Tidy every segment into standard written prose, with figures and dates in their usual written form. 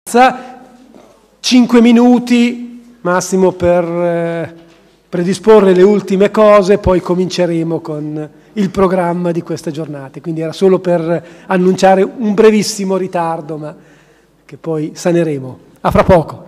5 minuti massimo per predisporre le ultime cose, poi cominceremo con il programma di queste giornate. Quindi era solo per annunciare un brevissimo ritardo, ma che poi saneremo. A fra poco.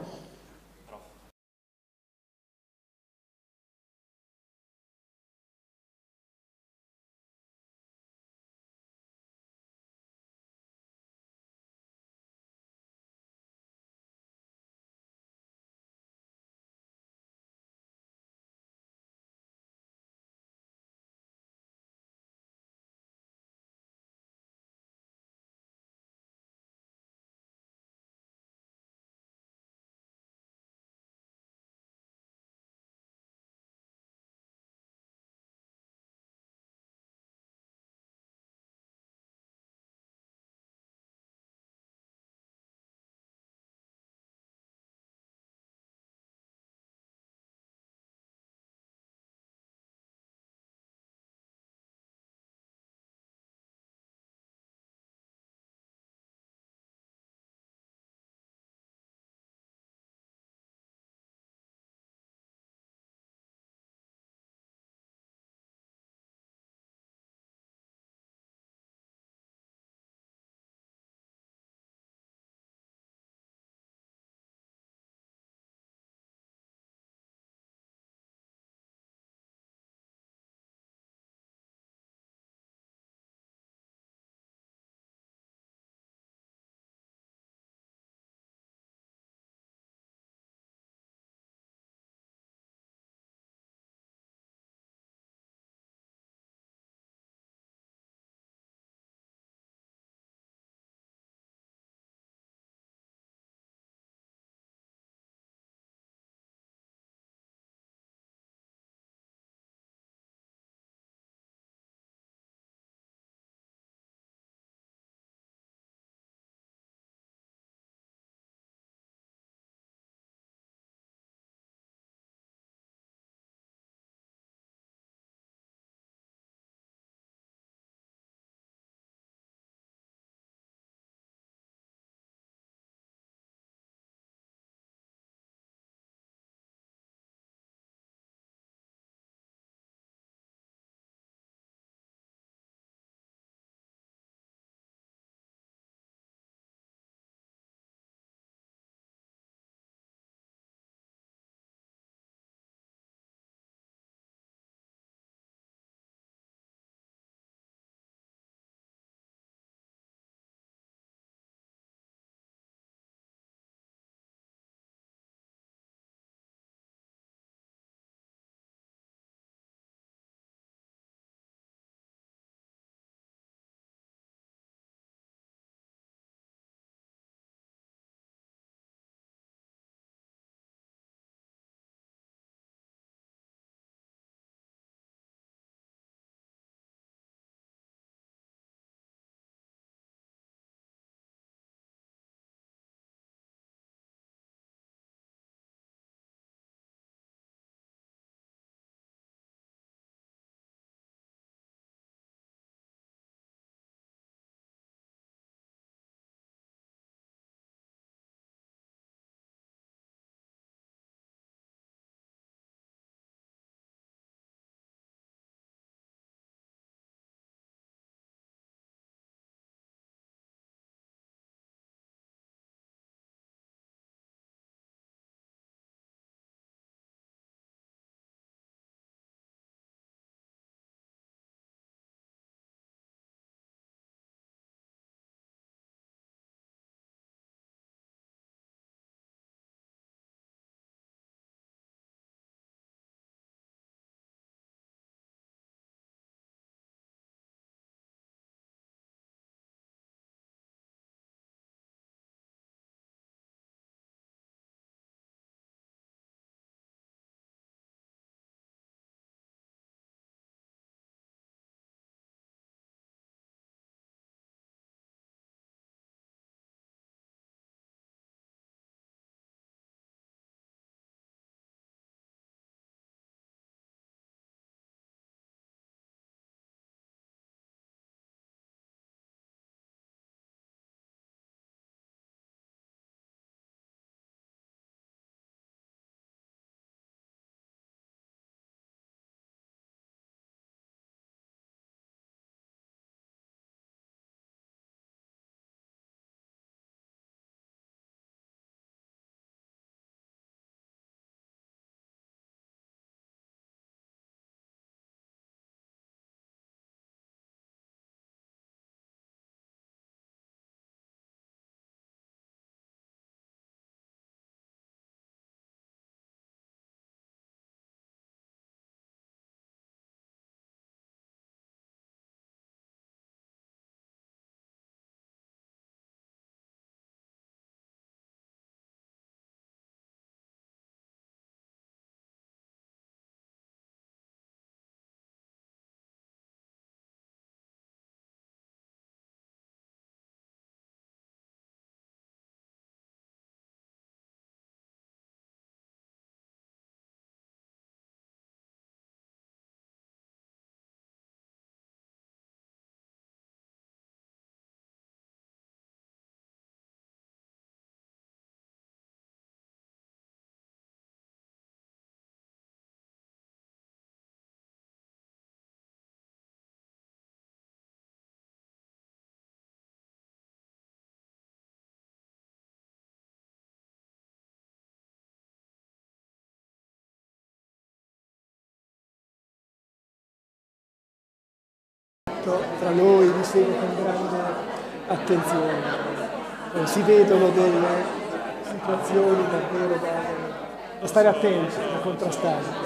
dibattito tra noi, li seguo con grande attenzione. Si vedono delle situazioni davvero da stare attenti, da contrastare.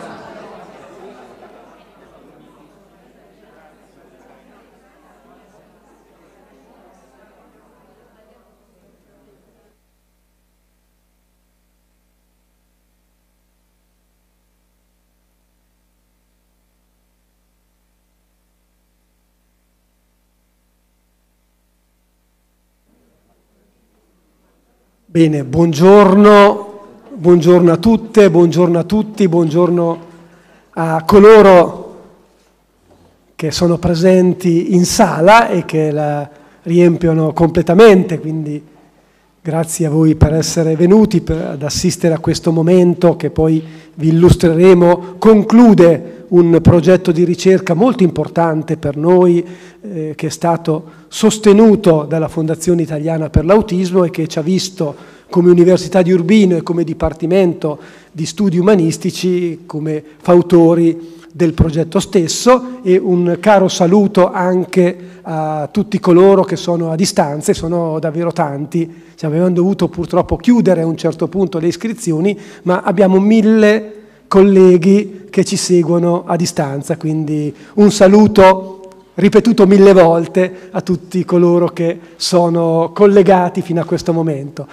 Bene, buongiorno a tutte, buongiorno a tutti, buongiorno a coloro che sono presenti in sala e che la riempiono completamente, quindi grazie a voi per essere venuti ad assistere a questo momento che poi vi illustreremo. Conclude un progetto di ricerca molto importante per noi che è stato sostenuto dalla Fondazione Italiana per l'Autismo e che ci ha visto come Università di Urbino e come Dipartimento di Studi Umanistici come fautori del progetto stesso, e un caro saluto anche a tutti coloro che sono a distanza, e sono davvero tanti. Avevamo dovuto purtroppo chiudere a un certo punto le iscrizioni, ma abbiamo 1000 colleghi che ci seguono a distanza, quindi un saluto ripetuto 1000 volte a tutti coloro che sono collegati fino a questo momento.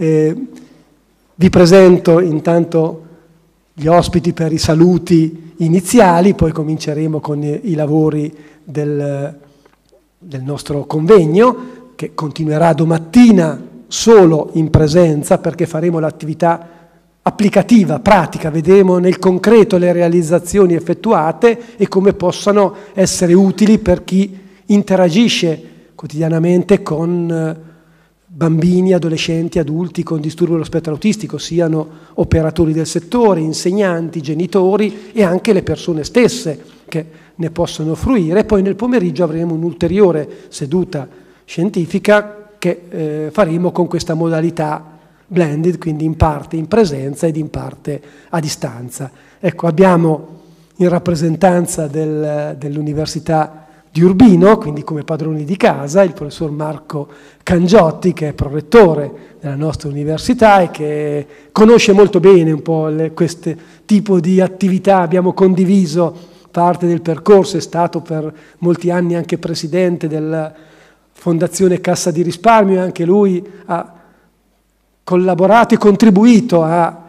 Vi presento intanto gli ospiti per i saluti iniziali, poi cominceremo con i lavori del nostro convegno, che continuerà domattina solo in presenza, perché faremo l'attività applicativa, pratica, vedremo nel concreto le realizzazioni effettuate e come possano essere utili per chi interagisce quotidianamente con bambini, adolescenti, adulti con disturbo dello spettro autistico, siano operatori del settore, insegnanti, genitori e anche le persone stesse che ne possono fruire. Poi nel pomeriggio avremo un'ulteriore seduta scientifica che faremo con questa modalità blended, quindi in parte in presenza ed in parte a distanza. Ecco, abbiamo in rappresentanza dell'Università di Urbino, quindi come padroni di casa, il professor Marco Cangiotti, che è prorettore della nostra università e che conosce molto bene un po' questo tipo di attività. Abbiamo condiviso parte del percorso, è stato per molti anni anche presidente della Fondazione Cassa di Risparmio e anche lui ha collaborato e contribuito a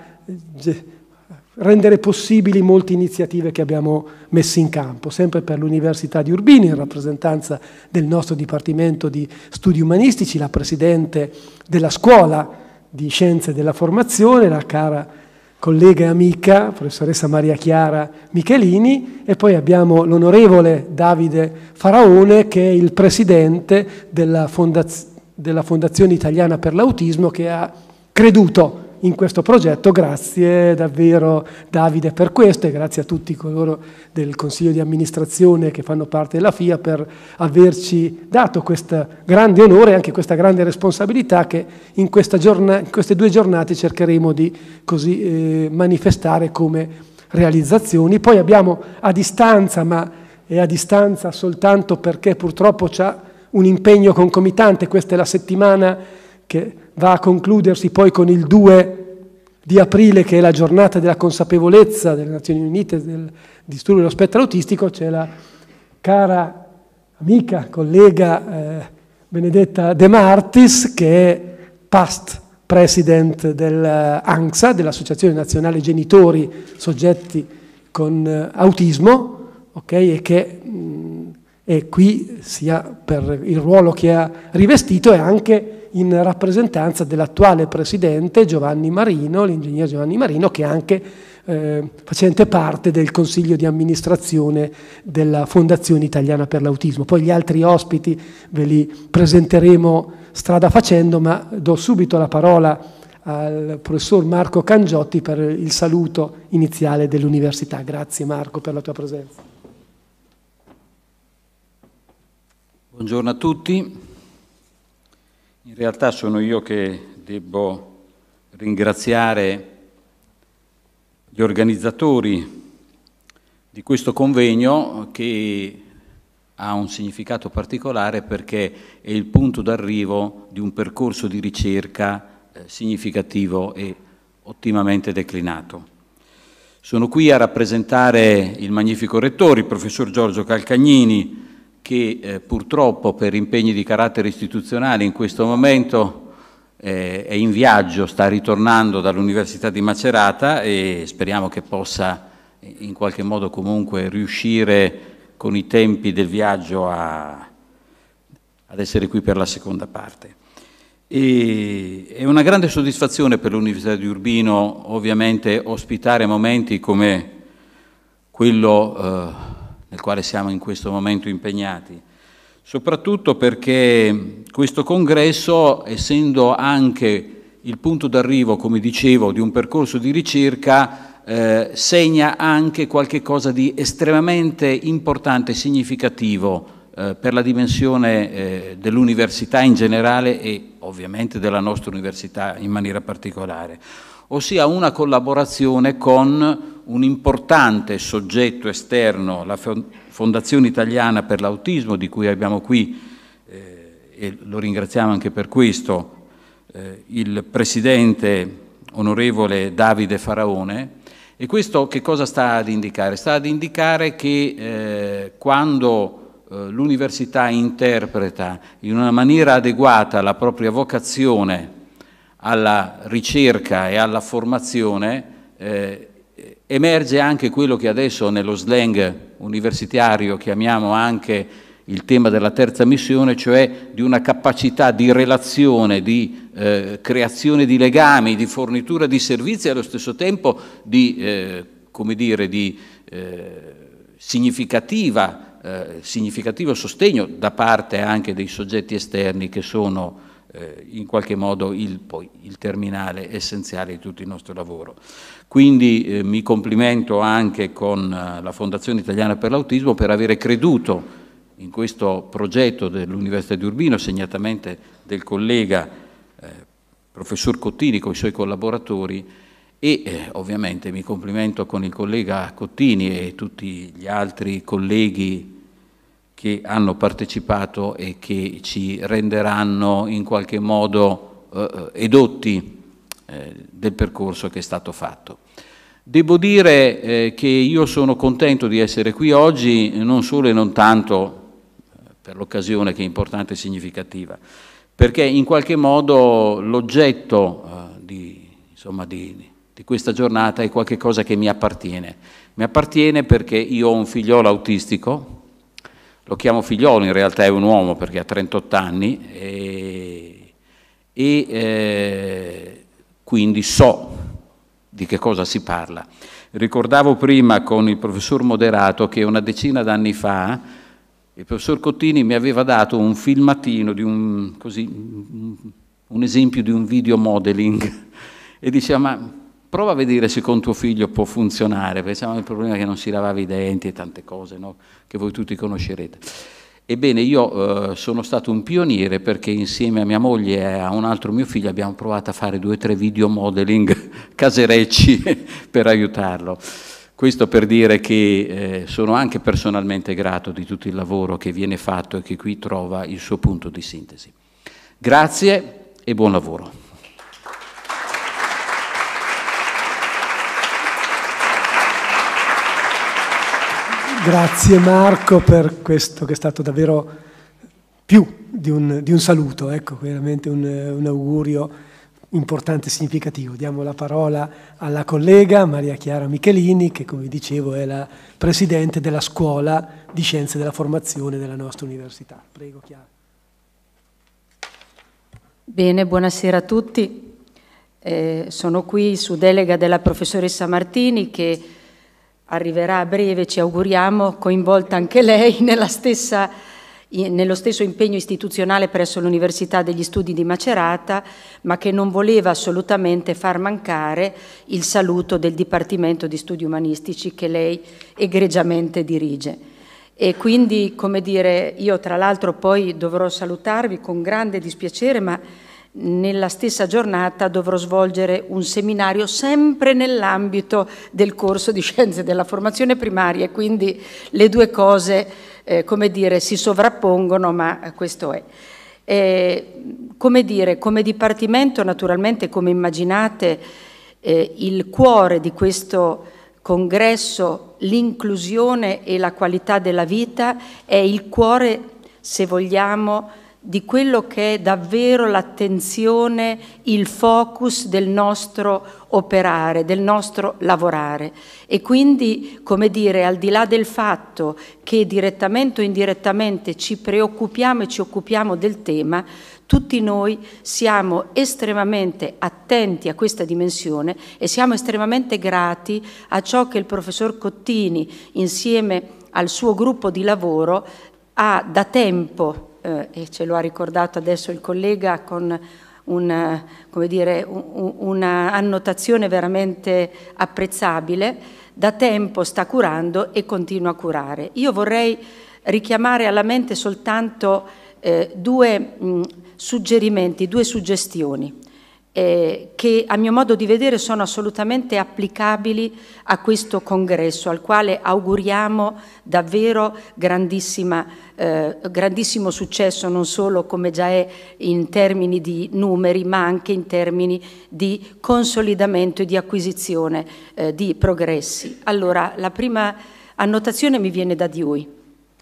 rendere possibili molte iniziative che abbiamo messo in campo, sempre per l'Università di Urbino, in rappresentanza del nostro Dipartimento di Studi Umanistici, la Presidente della Scuola di Scienze della Formazione, la cara collega e amica, professoressa Maria Chiara Michelini, e poi abbiamo l'onorevole Davide Faraone, che è il Presidente della Fondazione Italiana per l'Autismo, che ha creduto in questo progetto. Grazie davvero Davide per questo, e grazie a tutti coloro del Consiglio di amministrazione che fanno parte della FIA per averci dato questo grande onore e anche questa grande responsabilità che in queste 2 giornate cercheremo di così manifestare come realizzazioni. Poi abbiamo a distanza, ma è a distanza soltanto perché purtroppo c'è un impegno concomitante. Questa è la settimana che va a concludersi poi con il 2 di aprile, che è la giornata della consapevolezza delle Nazioni Unite del disturbo dello spettro autistico. C'è la cara amica, collega Benedetta De Martis, che è past president dell'ANCSA, dell'Associazione Nazionale Genitori Soggetti con Autismo, okay? E che è qui sia per il ruolo che ha rivestito e anche in rappresentanza dell'attuale presidente Giovanni Marino, l'ingegner Giovanni Marino, che è anche facente parte del consiglio di amministrazione della Fondazione Italiana per l'Autismo. Poi gli altri ospiti ve li presenteremo strada facendo, ma do subito la parola al professor Marco Cangiotti per il saluto iniziale dell'università. Grazie Marco per la tua presenza. Buongiorno a tutti. In realtà sono io che devo ringraziare gli organizzatori di questo convegno che ha un significato particolare perché è il punto d'arrivo di un percorso di ricerca significativo e ottimamente declinato. Sono qui a rappresentare il magnifico rettore, il professor Giorgio Calcagnini, che purtroppo per impegni di carattere istituzionale in questo momento è in viaggio, sta ritornando dall'Università di Macerata e speriamo che possa in qualche modo comunque riuscire con i tempi del viaggio ad essere qui per la seconda parte. E è una grande soddisfazione per l'Università di Urbino ovviamente ospitare momenti come quello nel quale siamo in questo momento impegnati, soprattutto perché questo congresso, essendo anche il punto d'arrivo, come dicevo, di un percorso di ricerca, segna anche qualche cosa di estremamente importante e significativo per la dimensione dell'università in generale e ovviamente della nostra università in maniera particolare, ossia una collaborazione con un importante soggetto esterno, la Fondazione Italiana per l'Autismo, di cui abbiamo qui, e lo ringraziamo anche per questo, il presidente onorevole Davide Faraone. E questo che cosa sta ad indicare? Sta ad indicare che quando l'università interpreta in una maniera adeguata la propria vocazione alla ricerca e alla formazione, emerge anche quello che adesso nello slang universitario chiamiamo anche il tema della terza missione, cioè di una capacità di relazione, di creazione di legami, di fornitura di servizi e allo stesso tempo di, come dire, di significativo sostegno da parte anche dei soggetti esterni che sono in qualche modo poi il terminale essenziale di tutto il nostro lavoro. Quindi mi complimento anche con la Fondazione Italiana per l'Autismo per avere creduto in questo progetto dell'Università di Urbino, segnatamente del collega professor Cottini con i suoi collaboratori e ovviamente mi complimento con il collega Cottini e tutti gli altri colleghi che hanno partecipato e che ci renderanno in qualche modo edotti del percorso che è stato fatto. Devo dire che io sono contento di essere qui oggi, non solo e non tanto per l'occasione che è importante e significativa, perché in qualche modo l'oggetto di questa giornata è qualcosa che mi appartiene. Mi appartiene perché io ho un figliolo autistico, lo chiamo figliolo, in realtà è un uomo perché ha 38 anni e quindi so di che cosa si parla. Ricordavo prima con il professor Moderato che una decina d'anni fa il professor Cottini mi aveva dato un filmatino di un esempio di un video modeling e diceva ma prova a vedere se con tuo figlio può funzionare, perché il problema è che non si lavava i denti e tante cose, no? Che voi tutti conoscerete. Ebbene, io sono stato un pioniere perché insieme a mia moglie e a un altro mio figlio abbiamo provato a fare 2 o 3 video modeling caserecci per aiutarlo. Questo per dire che sono anche personalmente grato di tutto il lavoro che viene fatto e che qui trova il suo punto di sintesi. Grazie e buon lavoro. Grazie Marco per questo che è stato davvero più di un saluto, ecco, veramente un augurio importante e significativo. Diamo la parola alla collega Maria Chiara Michelini, che come dicevo è la presidente della Scuola di Scienze della Formazione della nostra università. Prego Chiara. Bene, buonasera a tutti. Sono qui su delega della professoressa Martini che arriverà a breve, ci auguriamo, coinvolta anche lei nello stesso impegno istituzionale presso l'Università degli Studi di Macerata, ma che non voleva assolutamente far mancare il saluto del Dipartimento di Studi Umanistici che lei egregiamente dirige. E quindi, come dire, io tra l'altro poi dovrò salutarvi con grande dispiacere, ma nella stessa giornata dovrò svolgere un seminario sempre nell'ambito del corso di Scienze della Formazione Primaria, e quindi le due cose, come dire, si sovrappongono, ma questo è. Come dire, come dipartimento, naturalmente, come immaginate, il cuore di questo congresso, l'inclusione e la qualità della vita, è il cuore, se vogliamo, di quello che è davvero l'attenzione, il focus del nostro operare, del nostro lavorare. E quindi, come dire, al di là del fatto che direttamente o indirettamente ci preoccupiamo e ci occupiamo del tema, tutti noi siamo estremamente attenti a questa dimensione e siamo estremamente grati a ciò che il professor Cottini, insieme al suo gruppo di lavoro, ha da tempo, e ce lo ha ricordato adesso il collega con una annotazione veramente apprezzabile, da tempo sta curando e continua a curare. Io vorrei richiamare alla mente soltanto due suggerimenti, due suggestioni che a mio modo di vedere sono assolutamente applicabili a questo congresso, al quale auguriamo davvero grandissimo successo, non solo come già è in termini di numeri, ma anche in termini di consolidamento e di acquisizione di progressi. Allora, la prima annotazione mi viene da Dewey.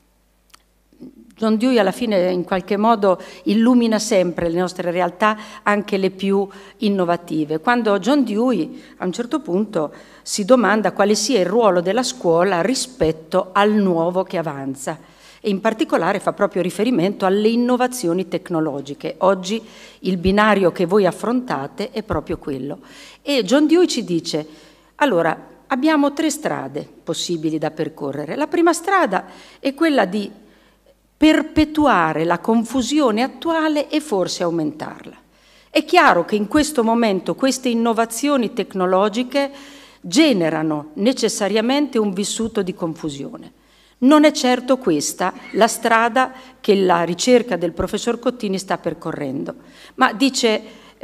John Dewey alla fine in qualche modo illumina sempre le nostre realtà, anche le più innovative. Quando John Dewey a un certo punto si domanda quale sia il ruolo della scuola rispetto al nuovo che avanza, e in particolare fa proprio riferimento alle innovazioni tecnologiche. Oggi il binario che voi affrontate è proprio quello. E John Dewey ci dice, allora, abbiamo 3 strade possibili da percorrere. La prima strada è quella di perpetuare la confusione attuale e forse aumentarla. È chiaro che in questo momento queste innovazioni tecnologiche generano necessariamente un vissuto di confusione. Non è certo questa la strada che la ricerca del professor Cottini sta percorrendo, ma dice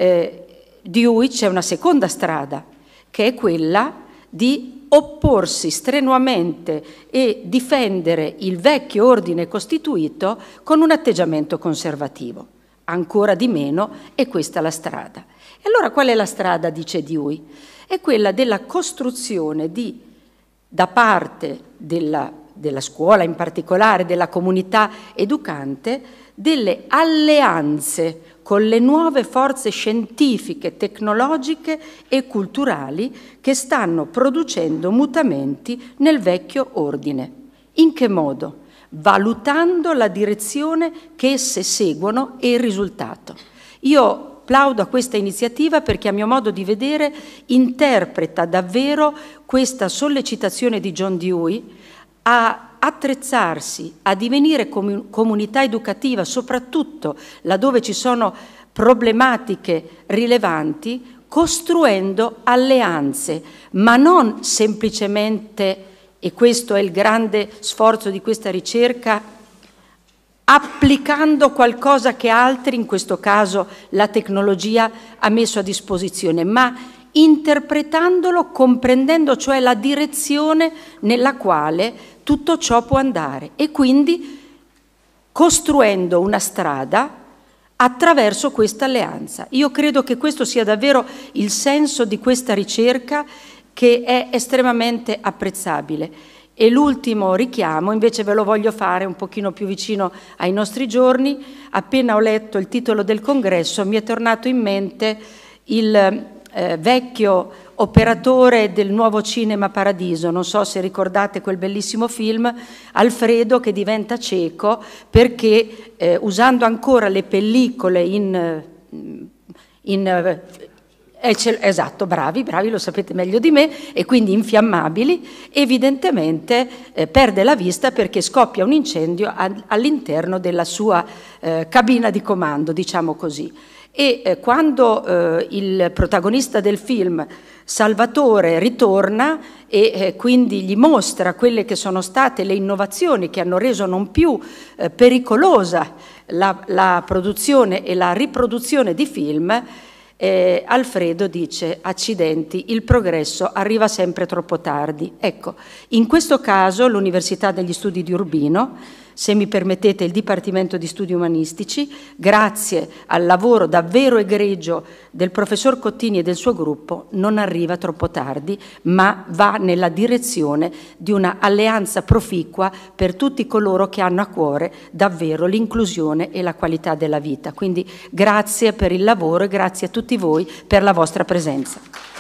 Dewey c'è una seconda strada, che è quella di opporsi strenuamente e difendere il vecchio ordine costituito con un atteggiamento conservativo. Ancora di meno è questa la strada. E allora qual è la strada, dice Dewey? È quella della costruzione da parte della scuola, in particolare della comunità educante, delle alleanze con le nuove forze scientifiche, tecnologiche e culturali che stanno producendo mutamenti nel vecchio ordine. In che modo? Valutando la direzione che esse seguono e il risultato. Io plaudo a questa iniziativa perché, a mio modo di vedere, interpreta davvero questa sollecitazione di John Dewey a attrezzarsi, a divenire comunità educativa, soprattutto laddove ci sono problematiche rilevanti, costruendo alleanze, ma non semplicemente, e questo è il grande sforzo di questa ricerca, applicando qualcosa che altri, in questo caso la tecnologia, ha messo a disposizione, ma interpretandolo, comprendendo cioè la direzione nella quale tutto ciò può andare, e quindi costruendo una strada attraverso questa alleanza. Io credo che questo sia davvero il senso di questa ricerca, che è estremamente apprezzabile. E l'ultimo richiamo invece ve lo voglio fare un pochino più vicino ai nostri giorni. Appena ho letto il titolo del congresso mi è tornato in mente il vecchio operatore del Nuovo Cinema Paradiso, non so se ricordate quel bellissimo film, Alfredo che diventa cieco perché usando ancora le pellicole esatto, bravi, lo sapete meglio di me, e quindi infiammabili, evidentemente perde la vista perché scoppia un incendio all'interno della sua cabina di comando, diciamo così. e quando il protagonista del film, Salvatore, ritorna e quindi gli mostra quelle che sono state le innovazioni che hanno reso non più pericolosa la produzione e la riproduzione di film, Alfredo dice: accidenti, il progresso arriva sempre troppo tardi. Ecco, in questo caso l'Università degli Studi di Urbino, se mi permettete il Dipartimento di Studi Umanistici, grazie al lavoro davvero egregio del professor Cottini e del suo gruppo, non arriva troppo tardi, ma va nella direzione di una alleanza proficua per tutti coloro che hanno a cuore davvero l'inclusione e la qualità della vita. Quindi grazie per il lavoro e grazie a tutti voi per la vostra presenza.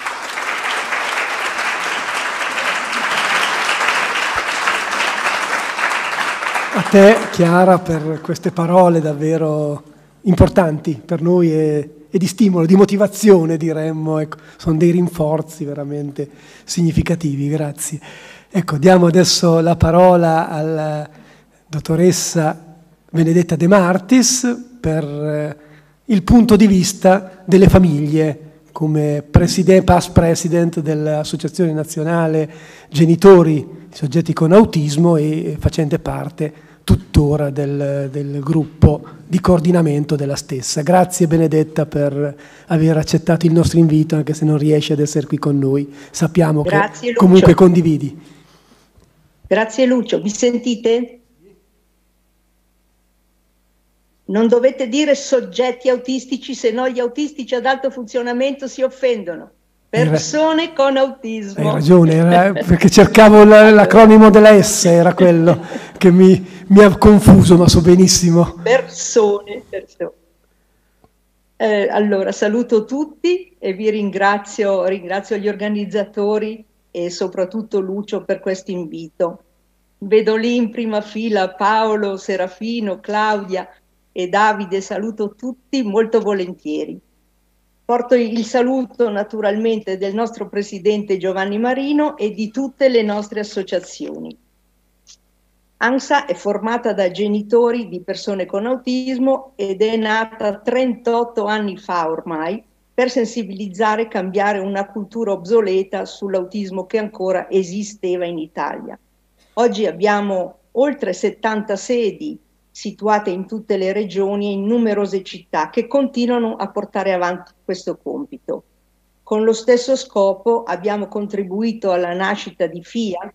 A te, Chiara, per queste parole davvero importanti per noi e di stimolo, di motivazione, diremmo. Ecco, sono dei rinforzi veramente significativi, grazie. Ecco, diamo adesso la parola alla dottoressa Benedetta De Martis per il punto di vista delle famiglie, come past president dell'Associazione Nazionale Genitori di Soggetti con Autismo e facente parte tuttora del gruppo di coordinamento della stessa. Grazie Benedetta per aver accettato il nostro invito, anche se non riesci ad essere qui con noi. Sappiamo Grazie, che comunque condividi. Grazie Lucio, mi sentite? Non dovete dire soggetti autistici, se no gli autistici ad alto funzionamento si offendono. Persone con autismo. Hai ragione, perché cercavo l'acronimo della S, era quello che mi ha confuso, ma so benissimo. Persone. Allora, saluto tutti e vi ringrazio gli organizzatori e soprattutto Lucio per questo invito. Vedo lì in prima fila Paolo, Serafino, Claudia e Davide, saluto tutti molto volentieri. Porto il saluto naturalmente del nostro presidente Giovanni Marino e di tutte le nostre associazioni. ANSA è formata da genitori di persone con autismo ed è nata 38 anni fa ormai per sensibilizzare e cambiare una cultura obsoleta sull'autismo che ancora esisteva in Italia. Oggi abbiamo oltre 70 sedi situate in tutte le regioni e in numerose città che continuano a portare avanti questo compito. Con lo stesso scopo abbiamo contribuito alla nascita di FIA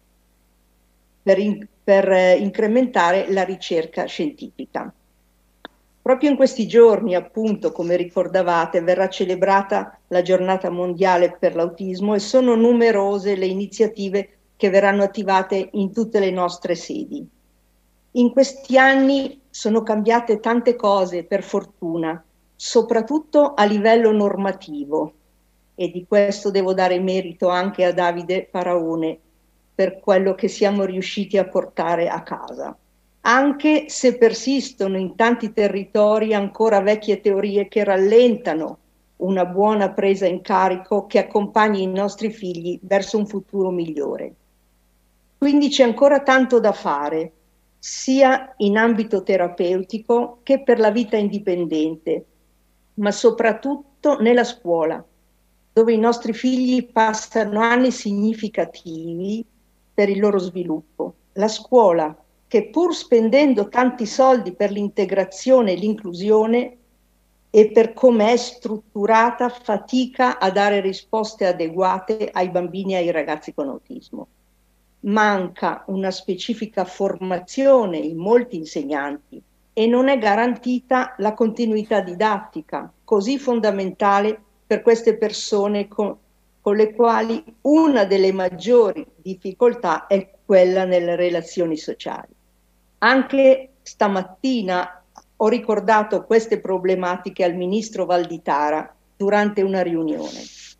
per incrementare la ricerca scientifica. Proprio in questi giorni, appunto, come ricordavate, verrà celebrata la Giornata Mondiale per l'Autismo e sono numerose le iniziative che verranno attivate in tutte le nostre sedi. In questi anni sono cambiate tante cose, per fortuna, soprattutto a livello normativo, e di questo devo dare merito anche a Davide Faraone per quello che siamo riusciti a portare a casa. Anche se persistono in tanti territori ancora vecchie teorie che rallentano una buona presa in carico che accompagni i nostri figli verso un futuro migliore. Quindi c'è ancora tanto da fare, sia in ambito terapeutico che per la vita indipendente, ma soprattutto nella scuola, dove i nostri figli passano anni significativi per il loro sviluppo. La scuola, che pur spendendo tanti soldi per l'integrazione e l'inclusione e per come è strutturata, fatica a dare risposte adeguate ai bambini e ai ragazzi con autismo. Manca una specifica formazione in molti insegnanti e non è garantita la continuità didattica, così fondamentale per queste persone con le quali una delle maggiori difficoltà è quella nelle relazioni sociali. Anche stamattina ho ricordato queste problematiche al ministro Valditara durante una riunione.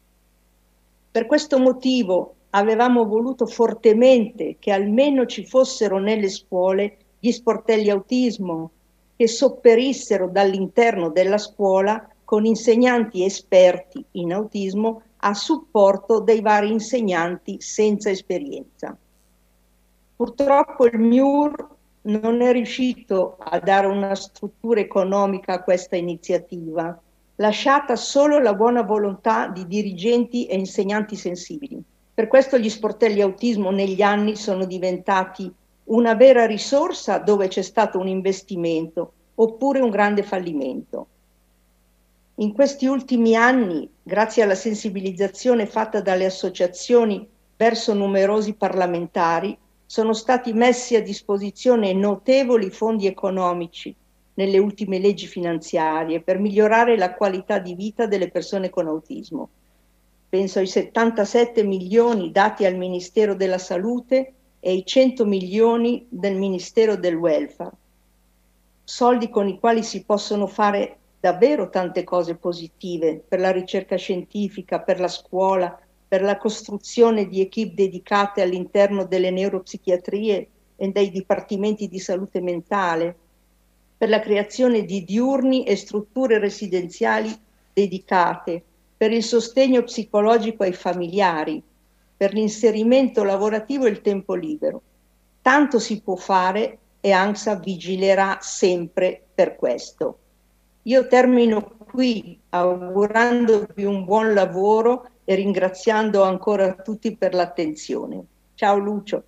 Per questo motivo avevamo voluto fortemente che almeno ci fossero nelle scuole gli sportelli autismo che sopperissero dall'interno della scuola con insegnanti esperti in autismo a supporto dei vari insegnanti senza esperienza. Purtroppo il MIUR non è riuscito a dare una struttura economica a questa iniziativa lasciata solo la buona volontà di dirigenti e insegnanti sensibili. Per questo gli sportelli autismo negli anni sono diventati una vera risorsa dove c'è stato un investimento oppure un grande fallimento. In questi ultimi anni, grazie alla sensibilizzazione fatta dalle associazioni verso numerosi parlamentari, sono stati messi a disposizione notevoli fondi economici nelle ultime leggi finanziarie per migliorare la qualità di vita delle persone con autismo. Penso ai 77 milioni dati al Ministero della Salute e ai 100 milioni del Ministero del Welfare. Soldi con i quali si possono fare davvero tante cose positive per la ricerca scientifica, per la scuola, per la costruzione di equip dedicate all'interno delle neuropsichiatrie e dei dipartimenti di salute mentale, per la creazione di diurni e strutture residenziali dedicate, per il sostegno psicologico ai familiari, per l'inserimento lavorativo e il tempo libero. Tanto si può fare e ANSA vigilerà sempre per questo. Io termino qui augurandovi un buon lavoro e ringraziando ancora tutti per l'attenzione. Ciao Lucio.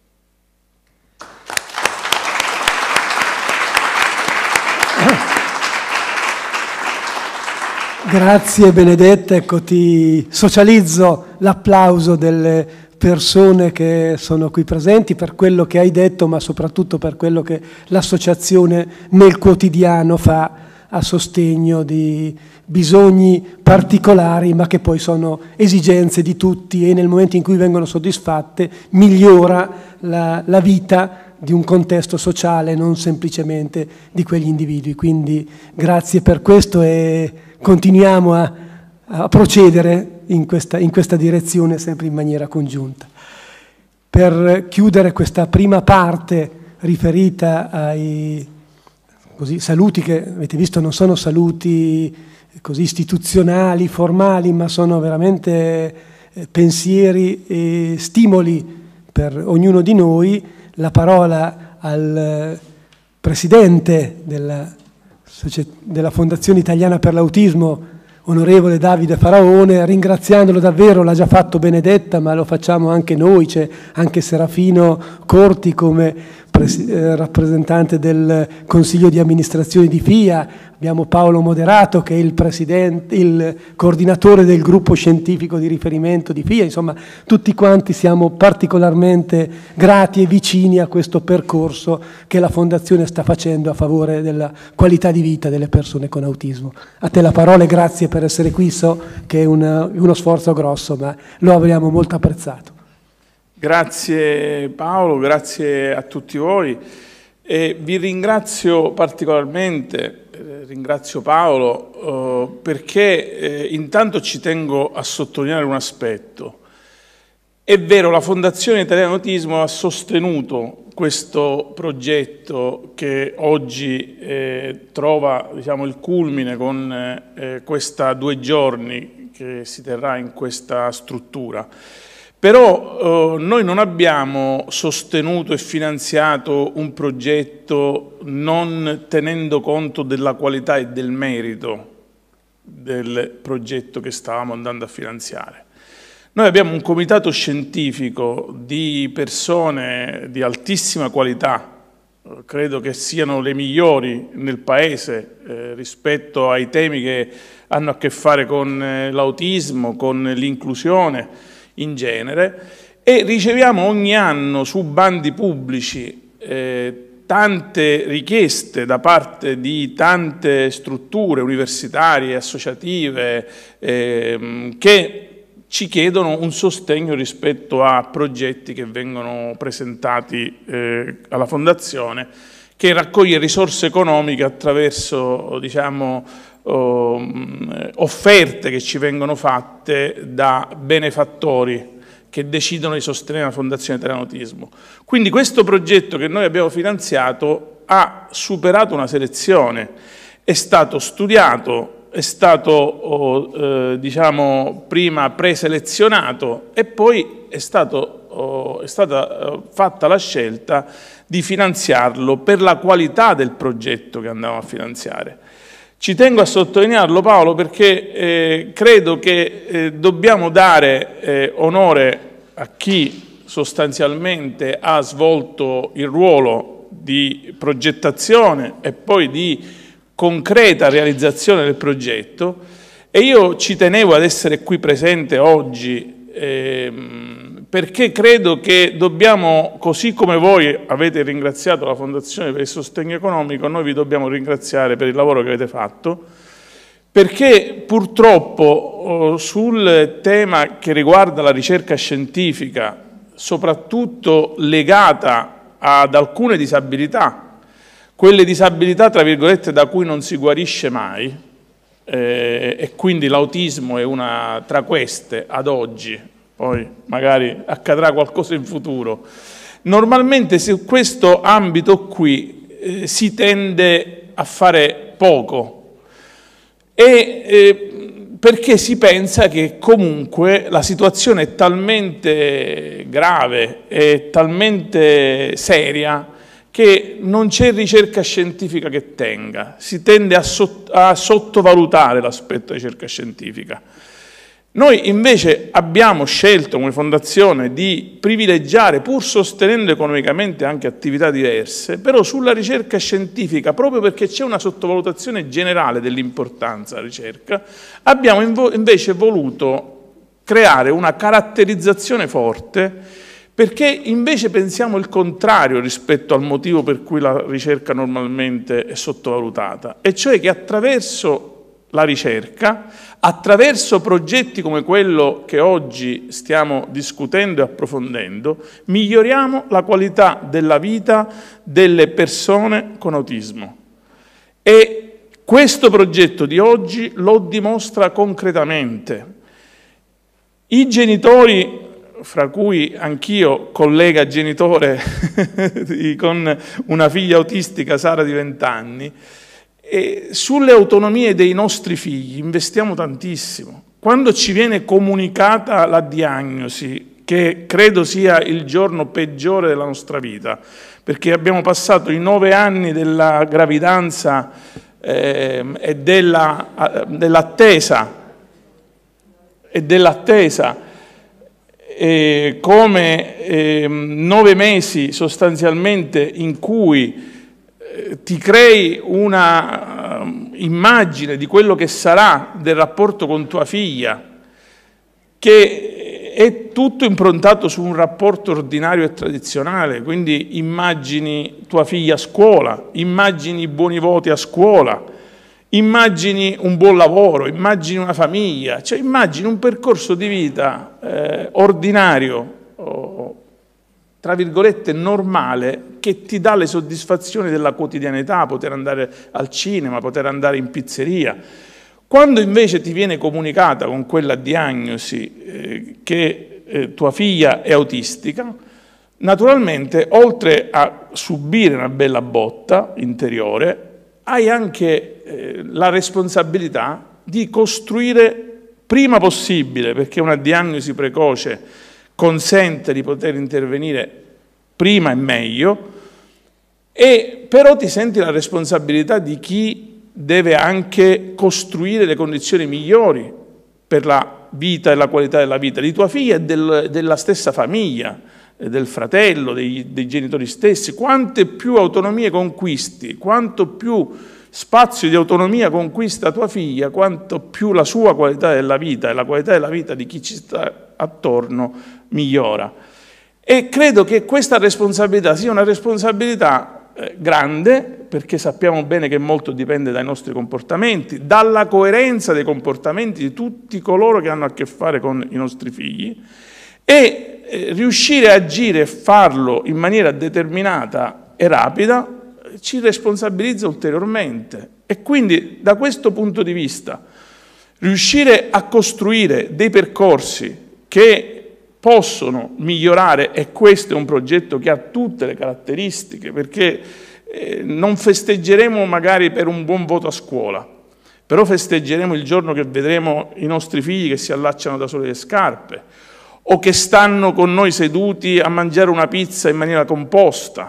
Grazie Benedetta, ecco ti socializzo l'applauso delle persone che sono qui presenti per quello che hai detto, ma soprattutto per quello che l'associazione nel quotidiano fa a sostegno di bisogni particolari, ma che poi sono esigenze di tutti e nel momento in cui vengono soddisfatte migliora la vita di un contesto sociale, non semplicemente di quegli individui. Quindi grazie per questo e continuiamo a procedere in questa direzione sempre in maniera congiunta. Per chiudere questa prima parte riferita ai saluti che avete visto non sono saluti così istituzionali, formali, ma sono veramente pensieri e stimoli per ognuno di noi, la parola al Presidente della Fondazione Italiana per l'Autismo, onorevole Davide Faraone, ringraziandolo davvero, l'ha già fatto Benedetta, ma lo facciamo anche noi, c'è anche Serafino Corti come rappresentante del Consiglio di amministrazione di FIA, abbiamo Paolo Moderato che è il coordinatore del gruppo scientifico di riferimento di FIA, insomma tutti quanti siamo particolarmente grati e vicini a questo percorso che la Fondazione sta facendo a favore della qualità di vita delle persone con autismo. A te la parola e grazie per essere qui, so che è uno sforzo grosso, ma lo abbiamo molto apprezzato. Grazie Paolo, grazie a tutti voi e vi ringrazio particolarmente, ringrazio Paolo perché intanto ci tengo a sottolineare un aspetto. È vero, la Fondazione Italiana Autismo ha sostenuto questo progetto che oggi trova il culmine con questa 2 giorni che si terrà in questa struttura. Però noi non abbiamo sostenuto e finanziato un progetto non tenendo conto della qualità e del merito del progetto che stavamo andando a finanziare. Noi abbiamo un comitato scientifico di persone di altissima qualità, credo che siano le migliori nel Paese rispetto ai temi che hanno a che fare con l'autismo, con l'inclusione in genere, e riceviamo ogni anno su bandi pubblici tante richieste da parte di tante strutture universitarie, associative, che ci chiedono un sostegno rispetto a progetti che vengono presentati alla Fondazione, che raccoglie risorse economiche attraverso, offerte che ci vengono fatte da benefattori che decidono di sostenere la Fondazione Italiana Autismo. Quindi questo progetto che noi abbiamo finanziato ha superato una selezione, è stato studiato, è stato prima preselezionato e poi è stata fatta la scelta di finanziarlo per la qualità del progetto che andavamo a finanziare. Ci tengo a sottolinearlo, Paolo, perché credo che dobbiamo dare onore a chi sostanzialmente ha svolto il ruolo di progettazione e poi di concreta realizzazione del progetto, e io ci tenevo ad essere qui presente oggi perché credo che dobbiamo, così come voi avete ringraziato la Fondazione per il sostegno economico, noi vi dobbiamo ringraziare per il lavoro che avete fatto, perché purtroppo sul tema che riguarda la ricerca scientifica, soprattutto legata ad alcune disabilità, quelle disabilità tra virgolette da cui non si guarisce mai, e quindi l'autismo è una tra queste ad oggi, poi magari accadrà qualcosa in futuro. Normalmente su questo ambito qui si tende a fare poco, perché si pensa che comunque la situazione è talmente grave, è talmente seria, che non c'è ricerca scientifica che tenga, si tende a sottovalutare l'aspetto ricerca scientifica. Noi invece abbiamo scelto come fondazione di privilegiare, pur sostenendo economicamente anche attività diverse, però sulla ricerca scientifica, proprio perché c'è una sottovalutazione generale dell'importanza della ricerca, abbiamo invece voluto creare una caratterizzazione forte, perché invece pensiamo il contrario rispetto al motivo per cui la ricerca normalmente è sottovalutata, e cioè che attraverso la ricerca, attraverso progetti come quello che oggi stiamo discutendo e approfondendo, miglioriamo la qualità della vita delle persone con autismo. E questo progetto di oggi lo dimostra concretamente. I genitori, fra cui anch'io collega genitore con una figlia autistica, Sara di 20 anni, e sulle autonomie dei nostri figli investiamo tantissimo. Quando ci viene comunicata la diagnosi, che credo sia il giorno peggiore della nostra vita, perché abbiamo passato i 9 anni della gravidanza e dell'attesa, come 9 mesi sostanzialmente in cui ti crei una immagine di quello che sarà del rapporto con tua figlia, che è tutto improntato su un rapporto ordinario e tradizionale, quindi immagini tua figlia a scuola, immagini buoni voti a scuola, immagini un buon lavoro, immagini una famiglia, cioè immagini un percorso di vita ordinario, tra virgolette normale, che ti dà le soddisfazioni della quotidianità, poter andare al cinema, poter andare in pizzeria. Quando invece ti viene comunicata con quella diagnosi che tua figlia è autistica, naturalmente oltre a subire una bella botta interiore, hai anche la responsabilità di costruire prima possibile, perché una diagnosi precoce consente di poter intervenire prima e meglio, e però ti senti la responsabilità di chi deve anche costruire le condizioni migliori per la vita e la qualità della vita di tua figlia e della stessa famiglia, del fratello, dei genitori stessi. Quante più autonomie conquisti, quanto più spazio di autonomia conquista tua figlia, quanto più la sua qualità della vita e la qualità della vita di chi ci sta attorno migliora. E credo che questa responsabilità sia una responsabilità grande, perché sappiamo bene che molto dipende dai nostri comportamenti, dalla coerenza dei comportamenti di tutti coloro che hanno a che fare con i nostri figli, e riuscire a agire e farlo in maniera determinata e rapida ci responsabilizza ulteriormente. E quindi da questo punto di vista riuscire a costruire dei percorsi che possono migliorare, e questo è un progetto che ha tutte le caratteristiche, perché non festeggeremo magari per un buon voto a scuola, però festeggeremo il giorno che vedremo i nostri figli che si allacciano da soli le scarpe, o che stanno con noi seduti a mangiare una pizza in maniera composta,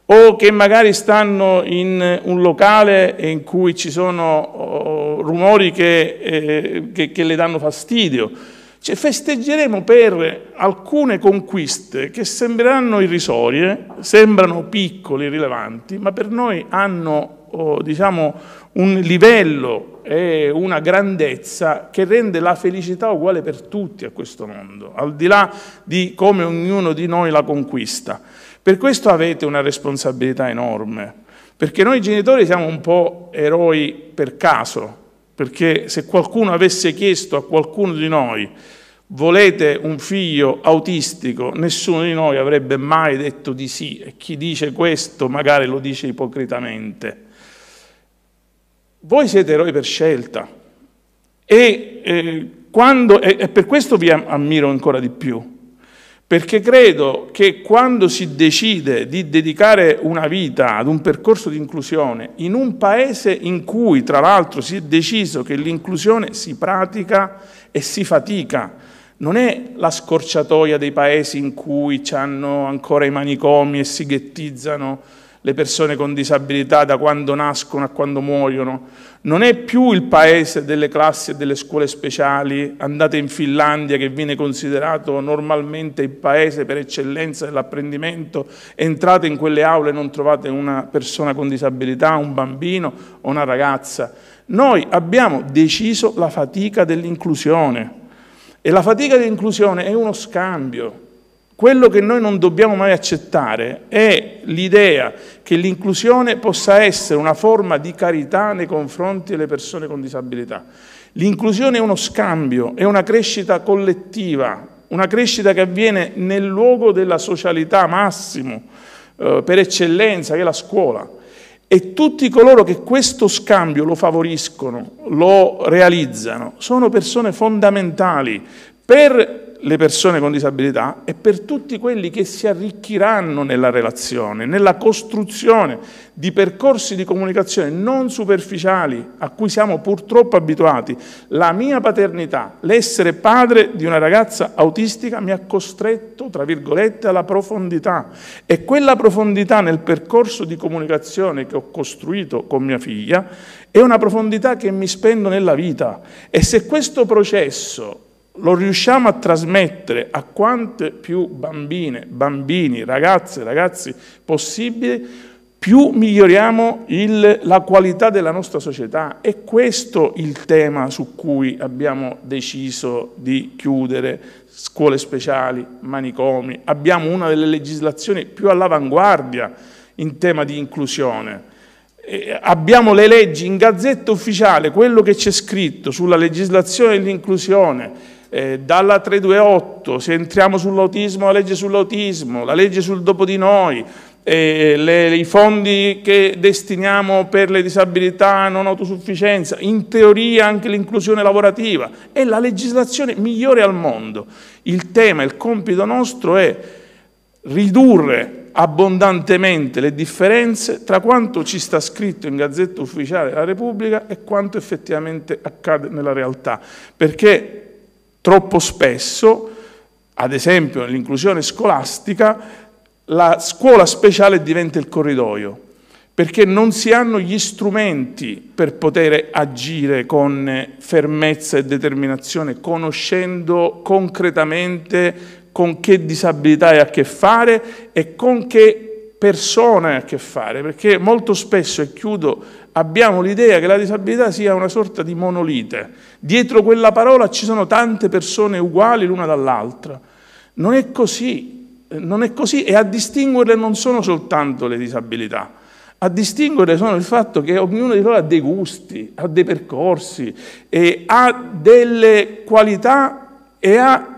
o che magari stanno in un locale in cui ci sono rumori che le danno fastidio. Cioè, festeggeremo per alcune conquiste che sembreranno irrisorie, sembrano piccole, irrilevanti, ma per noi hanno, diciamo, un livello e una grandezza che rende la felicità uguale per tutti a questo mondo, al di là di come ognuno di noi la conquista. Per questo avete una responsabilità enorme, perché noi genitori siamo un po' eroi per caso, perché se qualcuno avesse chiesto a qualcuno di noi volete un figlio autistico, nessuno di noi avrebbe mai detto di sì, e chi dice questo magari lo dice ipocritamente. Voi siete eroi per scelta e per questo vi ammiro ancora di più, perché credo che quando si decide di dedicare una vita ad un percorso di inclusione in un paese in cui tra l'altro si è deciso che l'inclusione si pratica e si fatica, non è la scorciatoia dei paesi in cui hanno ancora i manicomi e si ghettizzano le persone con disabilità da quando nascono a quando muoiono, non è più il paese delle classi e delle scuole speciali. Andate in Finlandia, che viene considerato normalmente il paese per eccellenza dell'apprendimento, entrate in quelle aule e non trovate una persona con disabilità, un bambino o una ragazza. Noi abbiamo deciso la fatica dell'inclusione e la fatica dell'inclusione è uno scambio. Quello che noi non dobbiamo mai accettare è l'idea che l'inclusione possa essere una forma di carità nei confronti delle persone con disabilità. L'inclusione è uno scambio, è una crescita collettiva, una crescita che avviene nel luogo della socialità massimo, per eccellenza, che è la scuola. E tutti coloro che questo scambio lo favoriscono, lo realizzano, sono persone fondamentali per le persone con disabilità e per tutti quelli che si arricchiranno nella relazione, nella costruzione di percorsi di comunicazione non superficiali a cui siamo purtroppo abituati. La mia paternità, l'essere padre di una ragazza autistica mi ha costretto, tra virgolette, alla profondità, e quella profondità nel percorso di comunicazione che ho costruito con mia figlia è una profondità che mi spendo nella vita, e se questo processo lo riusciamo a trasmettere a quante più bambine, bambini, ragazze, ragazzi possibile, più miglioriamo la qualità della nostra società. È questo il tema su cui abbiamo deciso di chiudere scuole speciali, manicomi. Abbiamo una delle legislazioni più all'avanguardia in tema di inclusione. Abbiamo le leggi in Gazzetta Ufficiale, quello che c'è scritto sulla legislazione dell'inclusione, dalla 328, se entriamo sull'autismo, la legge sull'autismo, la legge sul dopo di noi, i fondi che destiniamo per le disabilità non autosufficienza, in teoria anche l'inclusione lavorativa, è la legislazione migliore al mondo. Il tema, il compito nostro è ridurre abbondantemente le differenze tra quanto ci sta scritto in Gazzetta Ufficiale della Repubblica e quanto effettivamente accade nella realtà, perché troppo spesso, ad esempio nell'inclusione scolastica, la scuola speciale diventa il corridoio, perché non si hanno gli strumenti per poter agire con fermezza e determinazione, conoscendo concretamente con che disabilità hai a che fare e con che persona hai a che fare, perché molto spesso, e chiudo, abbiamo l'idea che la disabilità sia una sorta di monolite. Dietro quella parola ci sono tante persone uguali l'una dall'altra. Non è così, e a distinguerle non sono soltanto le disabilità, a distinguerle sono il fatto che ognuno di loro ha dei gusti, ha dei percorsi, e ha delle qualità e ha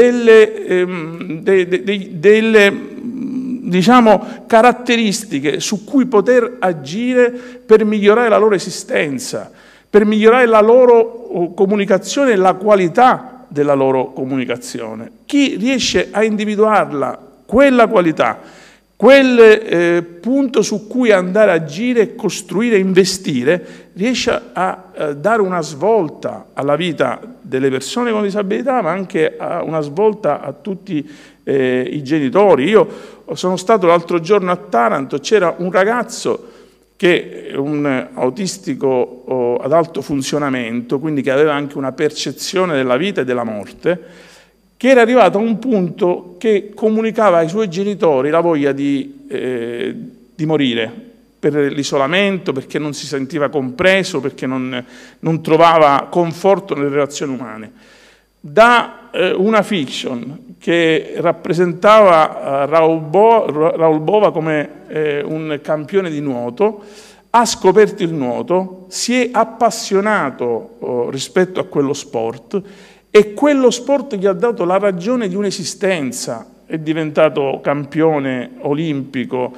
diciamo, caratteristiche su cui poter agire per migliorare la loro esistenza, per migliorare la loro comunicazione e la qualità della loro comunicazione. Chi riesce a individuarla, quella qualità, quel punto su cui andare a agire, costruire, investire, riesce a dare una svolta alla vita delle persone con disabilità, ma anche una svolta a tutti i genitori. Io sono stato l'altro giorno a Taranto, c'era un ragazzo che è un autistico ad alto funzionamento, quindi che aveva anche una percezione della vita e della morte, che era arrivato a un punto che comunicava ai suoi genitori la voglia di morire per l'isolamento, perché non si sentiva compreso, perché non trovava conforto nelle relazioni umane. Da una fiction che rappresentava Raoul Bova come un campione di nuoto, ha scoperto il nuoto, si è appassionato rispetto a quello sport e quello sport gli ha dato la ragione di un'esistenza. È diventato campione olimpico,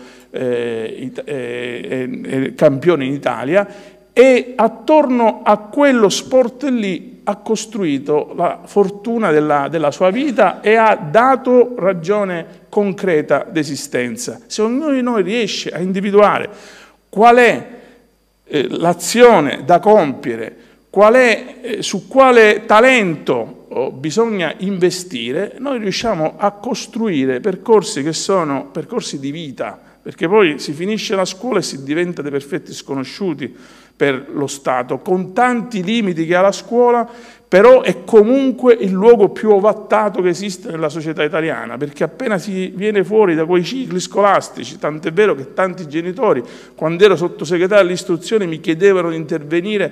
campione in Italia, e attorno a quello sport lì ha costruito la fortuna della sua vita e ha dato ragione concreta d'esistenza. Se ognuno di noi riesce a individuare qual è l'azione da compiere, su quale talento bisogna investire, noi riusciamo a costruire percorsi che sono percorsi di vita, perché poi si finisce la scuola e si diventa dei perfetti sconosciuti per lo Stato, con tanti limiti che ha la scuola, però è comunque il luogo più ovattato che esiste nella società italiana, perché appena si viene fuori da quei cicli scolastici, tant'è vero che tanti genitori, quando ero sottosegretario all'istruzione, mi chiedevano di intervenire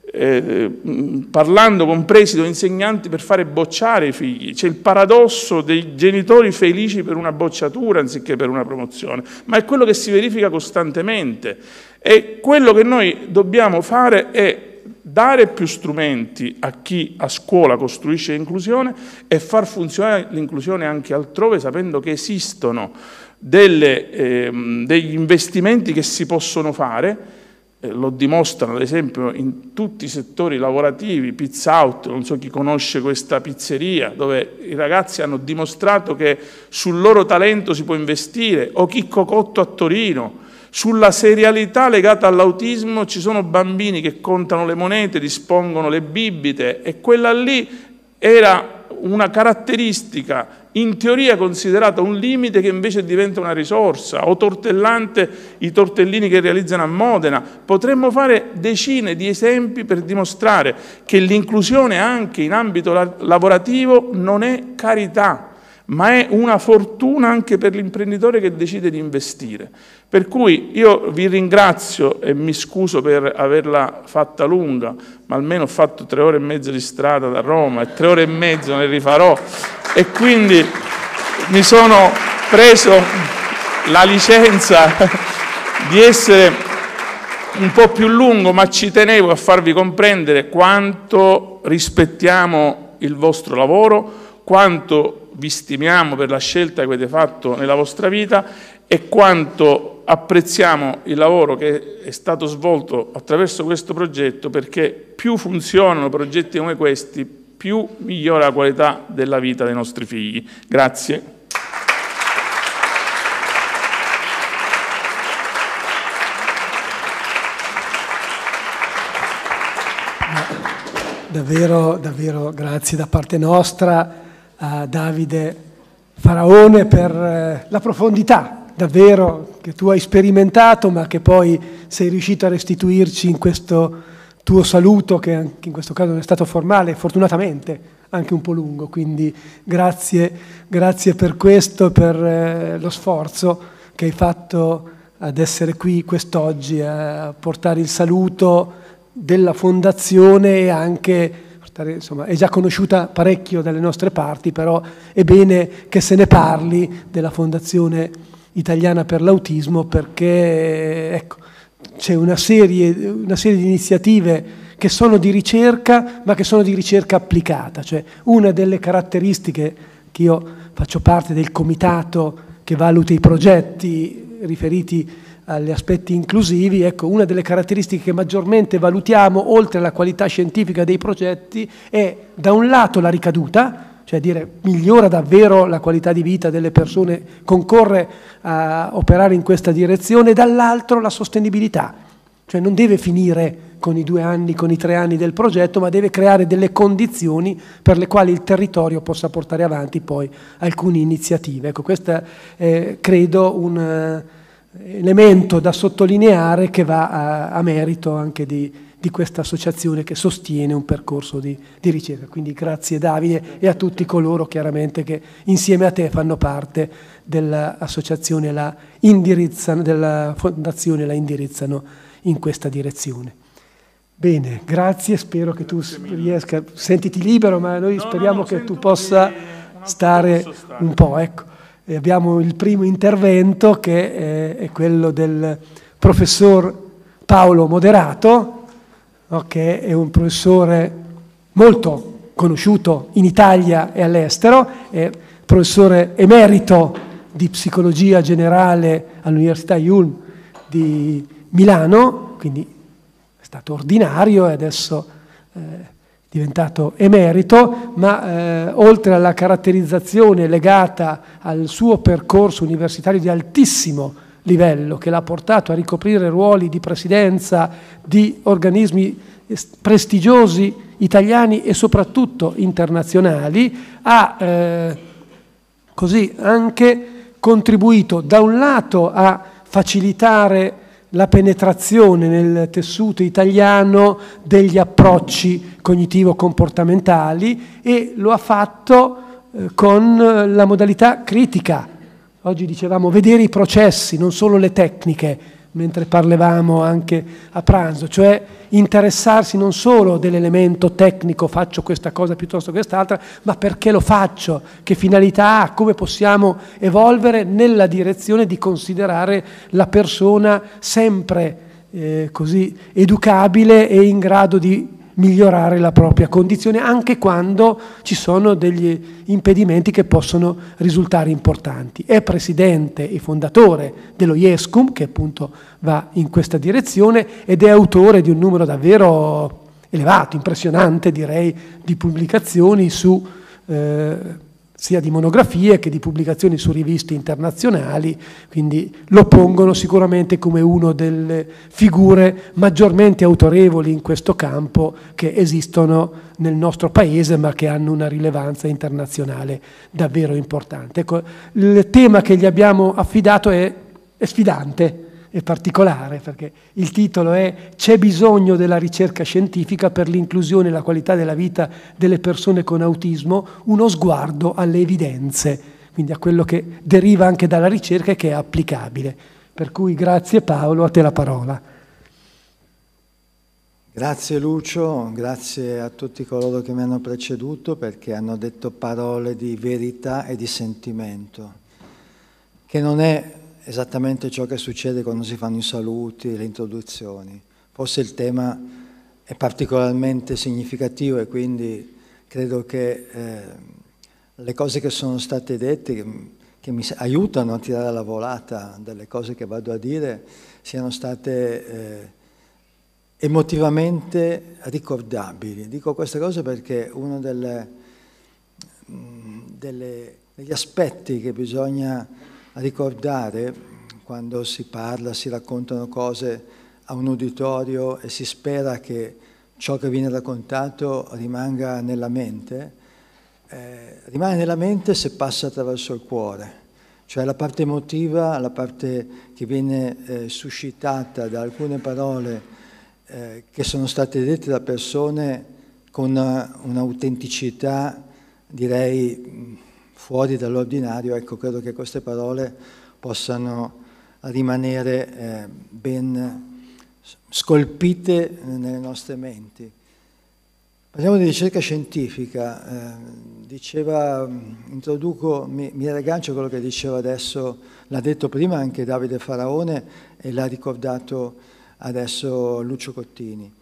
parlando con presidi o insegnanti per fare bocciare i figli. C'è il paradosso dei genitori felici per una bocciatura anziché per una promozione, ma è quello che si verifica costantemente. E quello che noi dobbiamo fare è dare più strumenti a chi a scuola costruisce l'inclusione e far funzionare l'inclusione anche altrove, sapendo che esistono degli investimenti che si possono fare. Lo dimostrano ad esempio in tutti i settori lavorativi, Pizza Out, non so chi conosce questa pizzeria, dove i ragazzi hanno dimostrato che sul loro talento si può investire, o Chicco Cotto a Torino. Sulla serialità legata all'autismo ci sono bambini che contano le monete, dispongono le bibite, e quella lì era una caratteristica in teoria considerata un limite che invece diventa una risorsa. O Tortellante, i tortellini che realizzano a Modena. Potremmo fare decine di esempi per dimostrare che l'inclusione anche in ambito lavorativo non è carità, ma è una fortuna anche per l'imprenditore che decide di investire. Per cui io vi ringrazio e mi scuso per averla fatta lunga, ma almeno ho fatto 3 ore e mezza di strada da Roma e 3 ore e mezza ne rifarò, e quindi mi sono preso la licenza di essere un po' più lungo, ma ci tenevo a farvi comprendere quanto rispettiamo il vostro lavoro, quanto vi stimiamo per la scelta che avete fatto nella vostra vita e quanto apprezziamo il lavoro che è stato svolto attraverso questo progetto, perché più funzionano progetti come questi, più migliora la qualità della vita dei nostri figli. Grazie. Davvero, davvero grazie da parte nostra a Davide Faraone per la profondità davvero che tu hai sperimentato, ma che poi sei riuscito a restituirci in questo tuo saluto, che anche in questo caso non è stato formale, fortunatamente anche un po' lungo. Quindi grazie per questo e per lo sforzo che hai fatto ad essere qui quest'oggi a portare il saluto della Fondazione, e anche, insomma, è già conosciuta parecchio dalle nostre parti, però è bene che se ne parli della Fondazione Italiana per l'Autismo, perché ecco, c'è una serie di iniziative che sono di ricerca, ma che sono di ricerca applicata. Cioè, una delle caratteristiche, che io faccio parte del comitato che valuta i progetti riferiti agli aspetti inclusivi, ecco, una delle caratteristiche che maggiormente valutiamo, oltre alla qualità scientifica dei progetti, è da un lato la ricaduta, cioè dire migliora davvero la qualità di vita delle persone, concorre a operare in questa direzione, e dall'altro la sostenibilità, cioè non deve finire con i 2 anni, con i 3 anni del progetto, ma deve creare delle condizioni per le quali il territorio possa portare avanti poi alcune iniziative. Ecco, questo è, credo, un elemento da sottolineare che va a merito anche di questa associazione che sostiene un percorso di ricerca. Quindi grazie Davide e a tutti coloro chiaramente che insieme a te fanno parte dell'associazione, della fondazione, la indirizzano in questa direzione. Bene, grazie, spero che tu riesca, sentiti libero, ma noi speriamo che tu possa stare un po', ecco. E abbiamo il primo intervento che è quello del professor Paolo Moderato, che è un professore molto conosciuto in Italia e all'estero, è professore emerito di psicologia generale all'Università Yulm di Milano, quindi è stato ordinario e adesso è diventato emerito, ma oltre alla caratterizzazione legata al suo percorso universitario di altissimo livello che l'ha portato a ricoprire ruoli di presidenza di organismi prestigiosi italiani e soprattutto internazionali, ha così anche contribuito da un lato a facilitare la penetrazione nel tessuto italiano degli approcci cognitivo-comportamentali e lo ha fatto con la modalità critica. Oggi dicevamo vedere i processi, non solo le tecniche, mentre parlavamo anche a pranzo, cioè interessarsi non solo dell'elemento tecnico, faccio questa cosa piuttosto che quest'altra, ma perché lo faccio, che finalità ha, come possiamo evolvere nella direzione di considerare la persona sempre così educabile e in grado di migliorare la propria condizione anche quando ci sono degli impedimenti che possono risultare importanti. È presidente e fondatore dello IESCUM, che appunto va in questa direzione, ed è autore di un numero davvero elevato, impressionante direi, di pubblicazioni su sia di monografie che di pubblicazioni su riviste internazionali, quindi lo pongono sicuramente come una delle figure maggiormente autorevoli in questo campo che esistono nel nostro paese ma che hanno una rilevanza internazionale davvero importante. Ecco, il tema che gli abbiamo affidato è sfidante, è particolare, perché il titolo è "C'è bisogno della ricerca scientifica per l'inclusione e la qualità della vita delle persone con autismo, uno sguardo alle evidenze", quindi a quello che deriva anche dalla ricerca e che è applicabile. Per cui grazie Paolo, a te la parola. Grazie Lucio, grazie a tutti coloro che mi hanno preceduto perché hanno detto parole di verità e di sentimento, che non è esattamente ciò che succede quando si fanno i saluti, le introduzizioni. Forse il tema è particolarmente significativo e quindi credo che le cose che sono state dette, che mi aiutano a tirare la volata delle cose che vado a dire, siano state emotivamente ricordabili. Dico queste cose perché uno degli aspetti che bisogna ricordare quando si parla, si raccontano cose a un uditorio e si spera che ciò che viene raccontato rimanga nella mente, rimane nella mente se passa attraverso il cuore, cioè la parte emotiva, la parte che viene suscitata da alcune parole che sono state dette da persone con un'autenticità, direi, fuori dall'ordinario. Ecco, credo che queste parole possano rimanere ben scolpite nelle nostre menti. Parliamo di ricerca scientifica, introduco, mi riaggancio a quello che diceva adesso, l'ha detto prima anche Davide Faraone e l'ha ricordato adesso Lucio Cottini.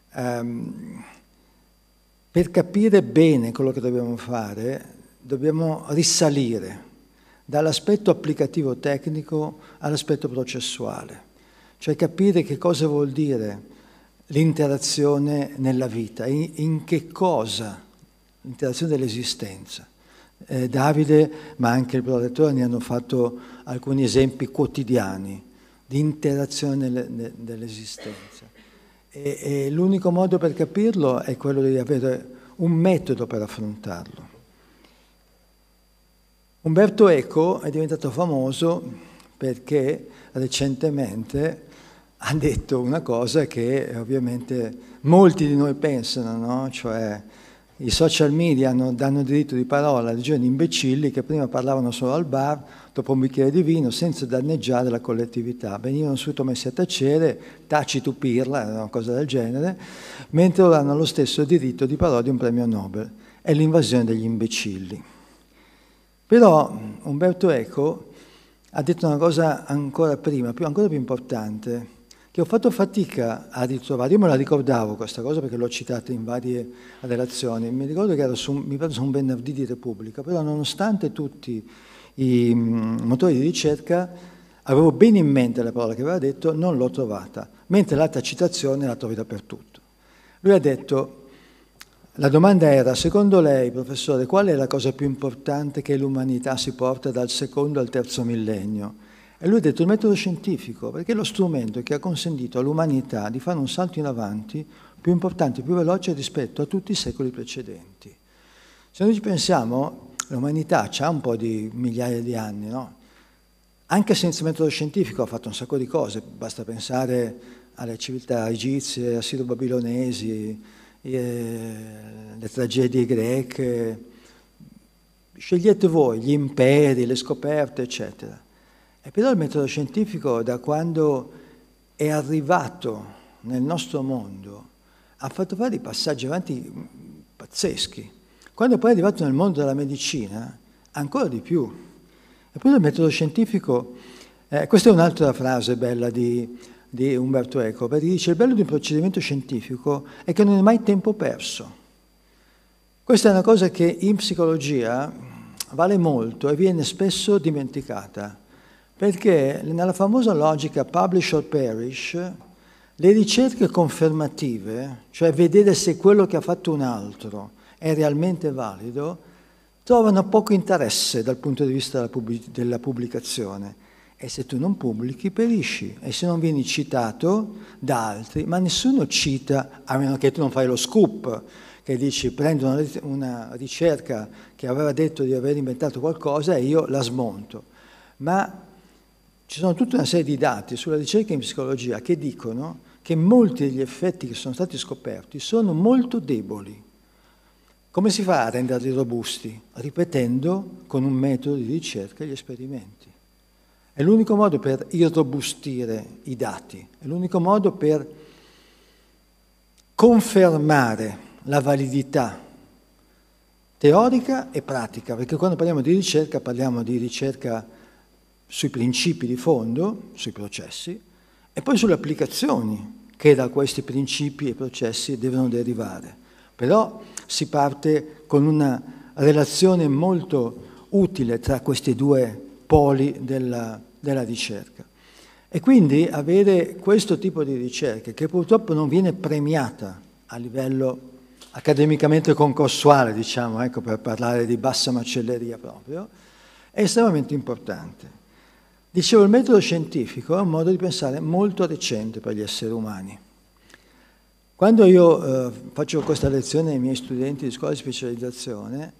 Per capire bene quello che dobbiamo fare, dobbiamo risalire dall'aspetto applicativo tecnico all'aspetto processuale, cioè capire che cosa vuol dire l'interazione nella vita, in che cosa l'interazione dell'esistenza. Davide, ma anche il prorettore, ne hanno fatto alcuni esempi quotidiani di interazione dell'esistenza. e l'unico modo per capirlo è quello di avere un metodo per affrontarlo. Umberto Eco è diventato famoso perché recentemente ha detto una cosa che ovviamente molti di noi pensano, no? Cioè i social media danno diritto di parola a legioni di imbecilli che prima parlavano solo al bar, dopo un bicchiere di vino, senza danneggiare la collettività. Venivano subito messi a tacere, taci tu pirla, una cosa del genere, mentre ora hanno lo stesso diritto di parola di un premio Nobel. È l'invasione degli imbecilli. Però Umberto Eco ha detto una cosa ancora prima, ancora più importante, che ho fatto fatica a ritrovare. Io me la ricordavo questa cosa perché l'ho citata in varie relazioni. Mi ricordo che era su un venerdì di Repubblica, però nonostante tutti i motori di ricerca avevo bene in mente la parola che aveva detto, non l'ho trovata, mentre l'altra citazione la trovi dappertutto. Lui ha detto, la domanda era, secondo lei, professore, qual è la cosa più importante che l'umanità si porta dal secondo al terzo millennio? E lui ha detto il metodo scientifico, perché è lo strumento che ha consentito all'umanità di fare un salto in avanti più importante, più veloce rispetto a tutti i secoli precedenti. Se noi ci pensiamo, l'umanità ha un po' di migliaia di anni, no? Anche senza metodo scientifico ha fatto un sacco di cose, basta pensare alle civiltà egizie, assiro-babilonesi, le tragedie greche, scegliete voi, gli imperi, le scoperte, eccetera. E però il metodo scientifico, da quando è arrivato nel nostro mondo, ha fatto fare dei passaggi avanti pazzeschi. Quando poi è arrivato nel mondo della medicina, ancora di più. E poi il metodo scientifico, questa è un'altra frase bella di Umberto Eco, perché dice il bello di un procedimento scientifico è che non è mai tempo perso. Questa è una cosa che in psicologia vale molto e viene spesso dimenticata. Perché nella famosa logica publish or perish, le ricerche confermative, cioè vedere se quello che ha fatto un altro è realmente valido, trovano poco interesse dal punto di vista della pubblicazione. E se tu non pubblichi, perisci. E se non vieni citato da altri, ma nessuno cita, a meno che tu non fai lo scoop, che dici prendo una ricerca che aveva detto di aver inventato qualcosa e io la smonto. Ma ci sono tutta una serie di dati sulla ricerca in psicologia che dicono che molti degli effetti che sono stati scoperti sono molto deboli. Come si fa a renderli robusti? Ripetendo con un metodo di ricerca gli esperimenti. È l'unico modo per irrobustire i dati, è l'unico modo per confermare la validità teorica e pratica, perché quando parliamo di ricerca sui principi di fondo, sui processi, e poi sulle applicazioni che da questi principi e processi devono derivare. Però si parte con una relazione molto utile tra questi due poli della ricerca. E quindi avere questo tipo di ricerca, che purtroppo non viene premiata a livello accademicamente concorsuale, diciamo, ecco, per parlare di bassa macelleria proprio, è estremamente importante. Dicevo, il metodo scientifico è un modo di pensare molto recente per gli esseri umani. Quando io faccio questa lezione ai miei studenti di scuola di specializzazione,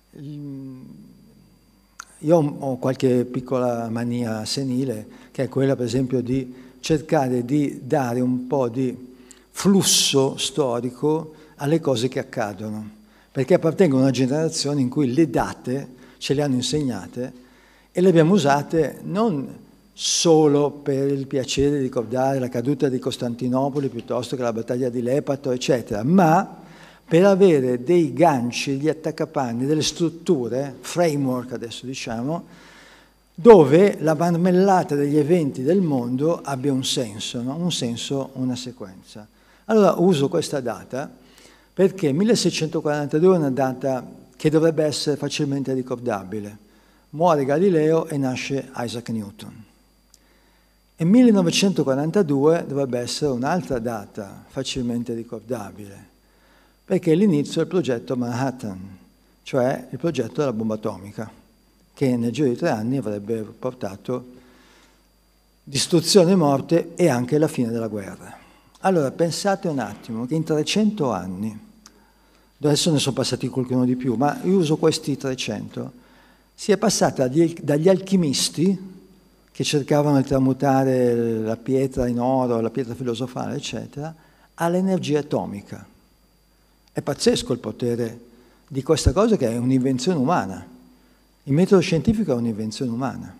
io ho qualche piccola mania senile, che è quella per esempio di cercare di dare un po' di flusso storico alle cose che accadono, perché appartengono a una generazione in cui le date ce le hanno insegnate e le abbiamo usate non solo per il piacere di ricordare la caduta di Costantinopoli piuttosto che la battaglia di Lepanto, eccetera, ma per avere dei ganci, degli attaccapanni, delle strutture, framework adesso diciamo, dove la marmellata degli eventi del mondo abbia un senso, no? Un senso, una sequenza. Allora uso questa data perché 1642 è una data che dovrebbe essere facilmente ricordabile. Muore Galileo e nasce Isaac Newton. E 1942 dovrebbe essere un'altra data facilmente ricordabile, perché è l'inizio del progetto Manhattan, cioè il progetto della bomba atomica, che nel giro di 3 anni avrebbe portato distruzione e morte e anche la fine della guerra. Allora, pensate un attimo che in 300 anni, adesso ne sono passati qualcuno di più, ma io uso questi 300, si è passata dagli alchimisti che cercavano di tramutare la pietra in oro, la pietra filosofale, eccetera, all'energia atomica. È pazzesco il potere di questa cosa che è un'invenzione umana. Il metodo scientifico è un'invenzione umana.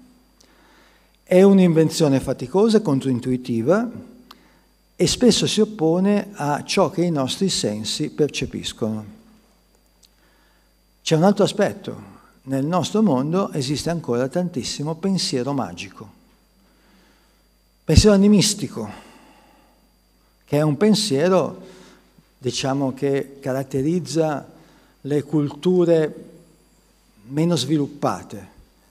È un'invenzione faticosa, controintuitiva e spesso si oppone a ciò che i nostri sensi percepiscono. C'è un altro aspetto. Nel nostro mondo esiste ancora tantissimo pensiero magico, pensiero animistico, che è un pensiero, diciamo, che caratterizza le culture meno sviluppate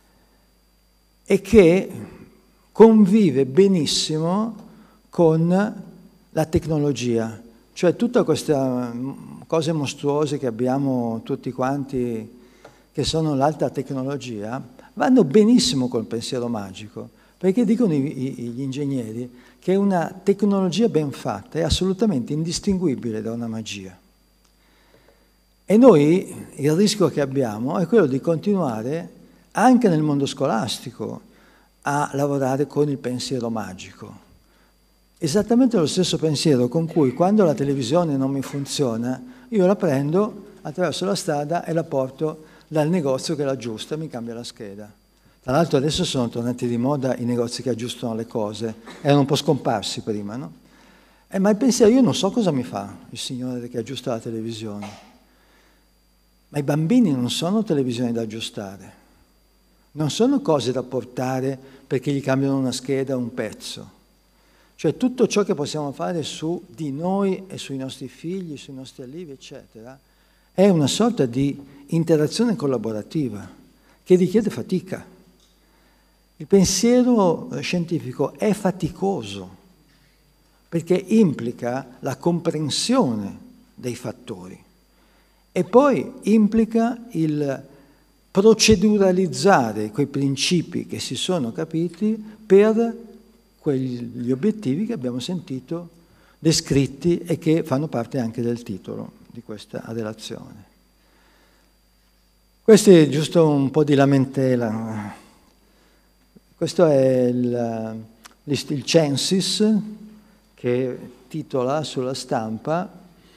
e che convive benissimo con la tecnologia, cioè tutte queste cose mostruose che abbiamo tutti quanti, che sono l'alta tecnologia, vanno benissimo col pensiero magico, perché dicono gli ingegneri che una tecnologia ben fatta è assolutamente indistinguibile da una magia. E noi il rischio che abbiamo è quello di continuare anche nel mondo scolastico a lavorare con il pensiero magico. Esattamente lo stesso pensiero con cui quando la televisione non mi funziona, io la prendo attraverso la strada e la porto dal negozio che l'aggiusta e mi cambia la scheda. Tra l'altro adesso sono tornati di moda i negozi che aggiustano le cose, erano un po' scomparsi prima, no? Ma il pensiero, io non so cosa mi fa il signore che aggiusta la televisione, ma i bambini non sono televisioni da aggiustare, non sono cose da portare perché gli cambiano una scheda o un pezzo. Cioè tutto ciò che possiamo fare su di noi e sui nostri figli, sui nostri allievi, eccetera, è una sorta di interazione collaborativa che richiede fatica. Il pensiero scientifico è faticoso perché implica la comprensione dei fattori e poi implica il proceduralizzare quei principi che si sono capiti per quegli obiettivi che abbiamo sentito descritti e che fanno parte anche del titolo di questa relazione. Questo è giusto un po' di lamentela. Questo è il Censis che titola sulla stampa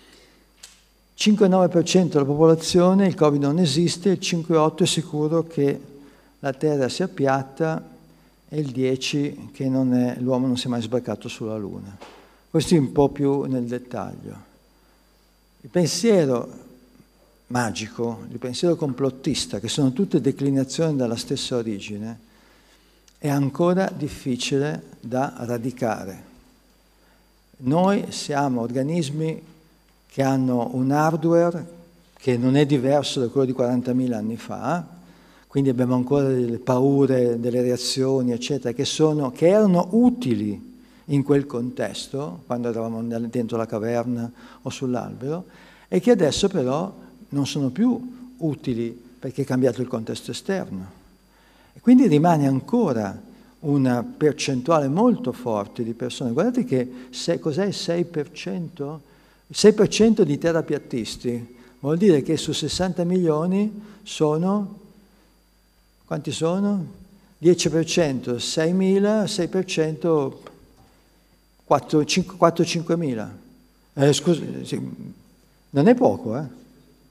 5,9% della popolazione, il Covid non esiste, il 5,8% è sicuro che la Terra sia piatta e il 10% che l'uomo non si è mai sbarcato sulla Luna. Questo è un po' più nel dettaglio. Il pensiero magico, il pensiero complottista, che sono tutte declinazioni dalla stessa origine, è ancora difficile da radicare. Noi siamo organismi che hanno un hardware che non è diverso da quello di 40.000 anni fa, quindi abbiamo ancora delle paure, delle reazioni, eccetera, che erano utili in quel contesto, quando eravamo dentro la caverna o sull'albero, e che adesso però non sono più utili perché è cambiato il contesto esterno. E quindi rimane ancora una percentuale molto forte di persone. Guardate che cos'è il 6%? Il 6% di terapiattisti vuol dire che su 60 milioni sono, quanti sono? 10%, 6.000, 6%, 4-5.000. Scusi, sì, non è poco, eh?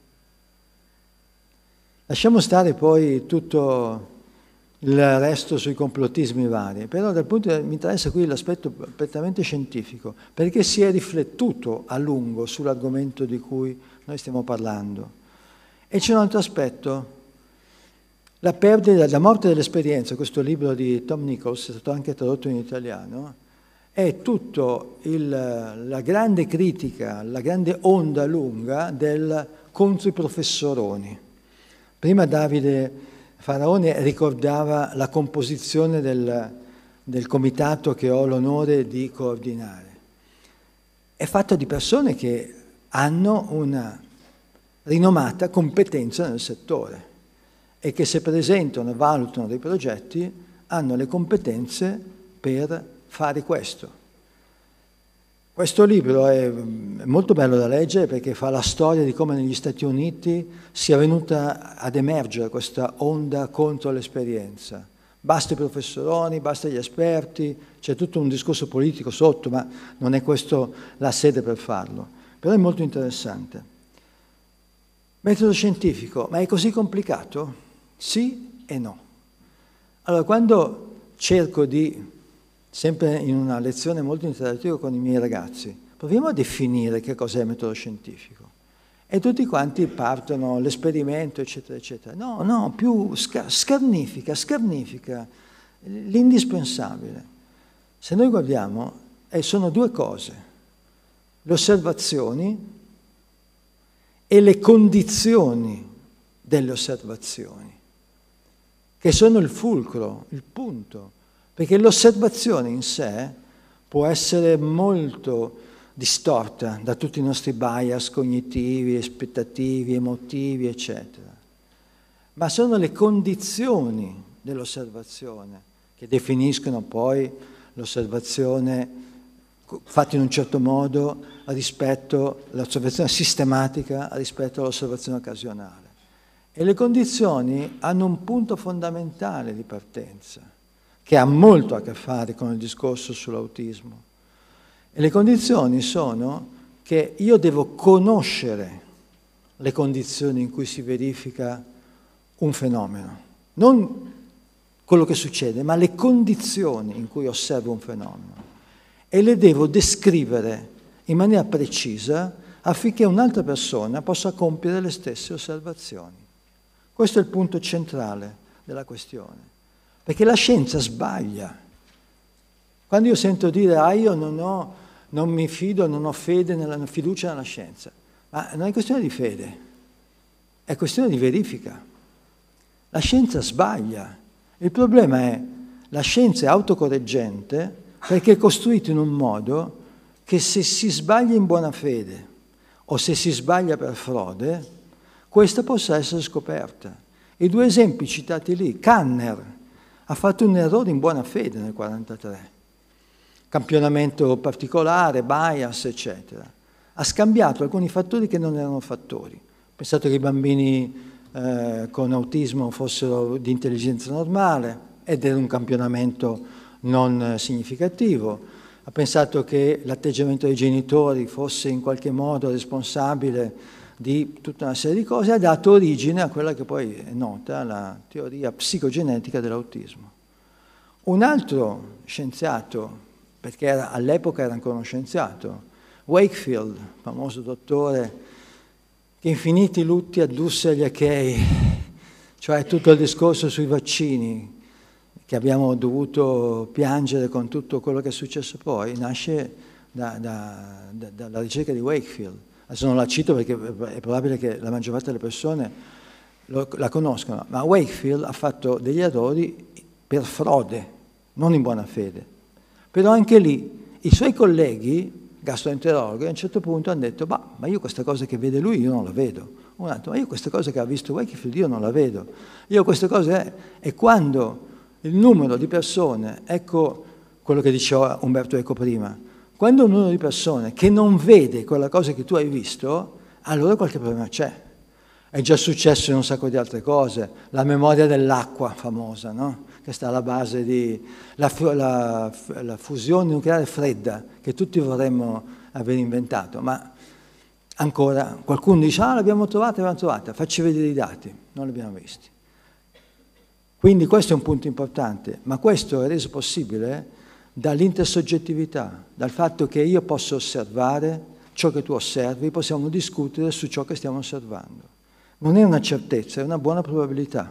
Lasciamo stare poi tutto il resto sui complottismi vari, però mi interessa qui l'aspetto prettamente scientifico, perché si è riflettuto a lungo sull'argomento di cui noi stiamo parlando. E c'è un altro aspetto, la morte dell'esperienza, questo libro di Tom Nichols, è stato anche tradotto in italiano, è tutto la grande critica, la grande onda lunga contro i professoroni. Prima Davide Faraone ricordava la composizione del comitato che ho l'onore di coordinare. È fatto di persone che hanno una rinomata competenza nel settore e che se presentano e valutano dei progetti hanno le competenze per fare questo. Questo libro è molto bello da leggere perché fa la storia di come negli Stati Uniti sia venuta ad emergere questa onda contro l'esperienza. Basta i professoroni, basta gli esperti, c'è tutto un discorso politico sotto, ma non è questa la sede per farlo. Però è molto interessante. Metodo scientifico, ma è così complicato? Sì e no. Allora, quando cerco di, sempre in una lezione molto interattiva con i miei ragazzi, proviamo a definire che cos'è il metodo scientifico. E tutti quanti partono, l'esperimento, eccetera, eccetera. No, no, più scarnifica l'indispensabile. Se noi guardiamo, sono due cose, le osservazioni e le condizioni delle osservazioni, che sono il fulcro, il punto, perché l'osservazione in sé può essere molto distorta da tutti i nostri bias cognitivi, aspettativi, emotivi, eccetera. Ma sono le condizioni dell'osservazione che definiscono poi l'osservazione fatta in un certo modo rispetto all'osservazione sistematica rispetto all'osservazione occasionale. E le condizioni hanno un punto fondamentale di partenza, che ha molto a che fare con il discorso sull'autismo. E le condizioni sono che io devo conoscere le condizioni in cui si verifica un fenomeno, non quello che succede, ma le condizioni in cui osservo un fenomeno. E le devo descrivere in maniera precisa affinché un'altra persona possa compiere le stesse osservazioni. Questo è il punto centrale della questione, perché la scienza sbaglia. Quando io sento dire io non mi fido, non ho fiducia nella scienza, ma non è questione di fede, è questione di verifica. La scienza sbaglia. Il problema è la scienza è autocorreggente perché è costruita in un modo che se si sbaglia in buona fede o se si sbaglia per frode, questa possa essere scoperta. I due esempi citati lì, Kanner ha fatto un errore in buona fede nel 1943, campionamento particolare, bias, eccetera. Ha scambiato alcuni fattori che non erano fattori. Ha pensato che i bambini con autismo fossero di intelligenza normale ed era un campionamento non significativo. Ha pensato che l'atteggiamento dei genitori fosse in qualche modo responsabile di tutta una serie di cose, ha dato origine a quella che poi è nota, la teoria psicogenetica dell'autismo. Un altro scienziato, perché all'epoca era ancora uno scienziato, Wakefield, famoso dottore, che infiniti lutti addusse agli achei, cioè tutto il discorso sui vaccini, che abbiamo dovuto piangere con tutto quello che è successo poi, nasce dalla ricerca di Wakefield. Adesso non la cito perché è probabile che la maggior parte delle persone la conoscono, ma Wakefield ha fatto degli errori per frode, non in buona fede. Però anche lì i suoi colleghi, gastroenterologhi, a un certo punto hanno detto ma io questa cosa che vede lui io non la vedo. Un altro, ma io questa cosa che ha visto Wakefield io non la vedo. Io queste cose e quando il numero di persone, ecco quello che diceva Umberto Eco prima, quando un numero di persone che non vede quella cosa che tu hai visto, allora qualche problema c'è. È già successo in un sacco di altre cose, la memoria dell'acqua famosa, no? Che sta alla base di la fusione nucleare fredda, che tutti vorremmo aver inventato, ma ancora qualcuno dice l'abbiamo trovata, facci vedere i dati, non li abbiamo visti. Quindi questo è un punto importante, ma questo è reso possibile dall'intersoggettività, dal fatto che io posso osservare ciò che tu osservi, possiamo discutere su ciò che stiamo osservando. Non è una certezza, è una buona probabilità.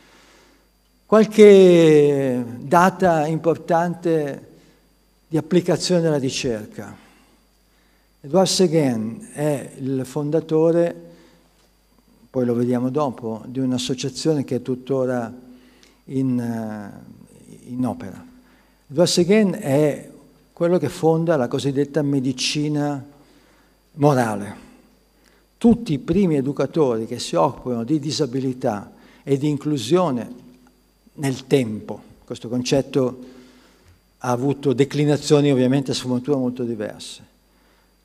Qualche data importante di applicazione della ricerca. Edward Seguin è il fondatore, poi lo vediamo dopo, di un'associazione che è tuttora in opera. Edward Seguin è quello che fonda la cosiddetta medicina morale. Tutti i primi educatori che si occupano di disabilità e di inclusione nel tempo, questo concetto ha avuto declinazioni ovviamente a sfumature molto diverse,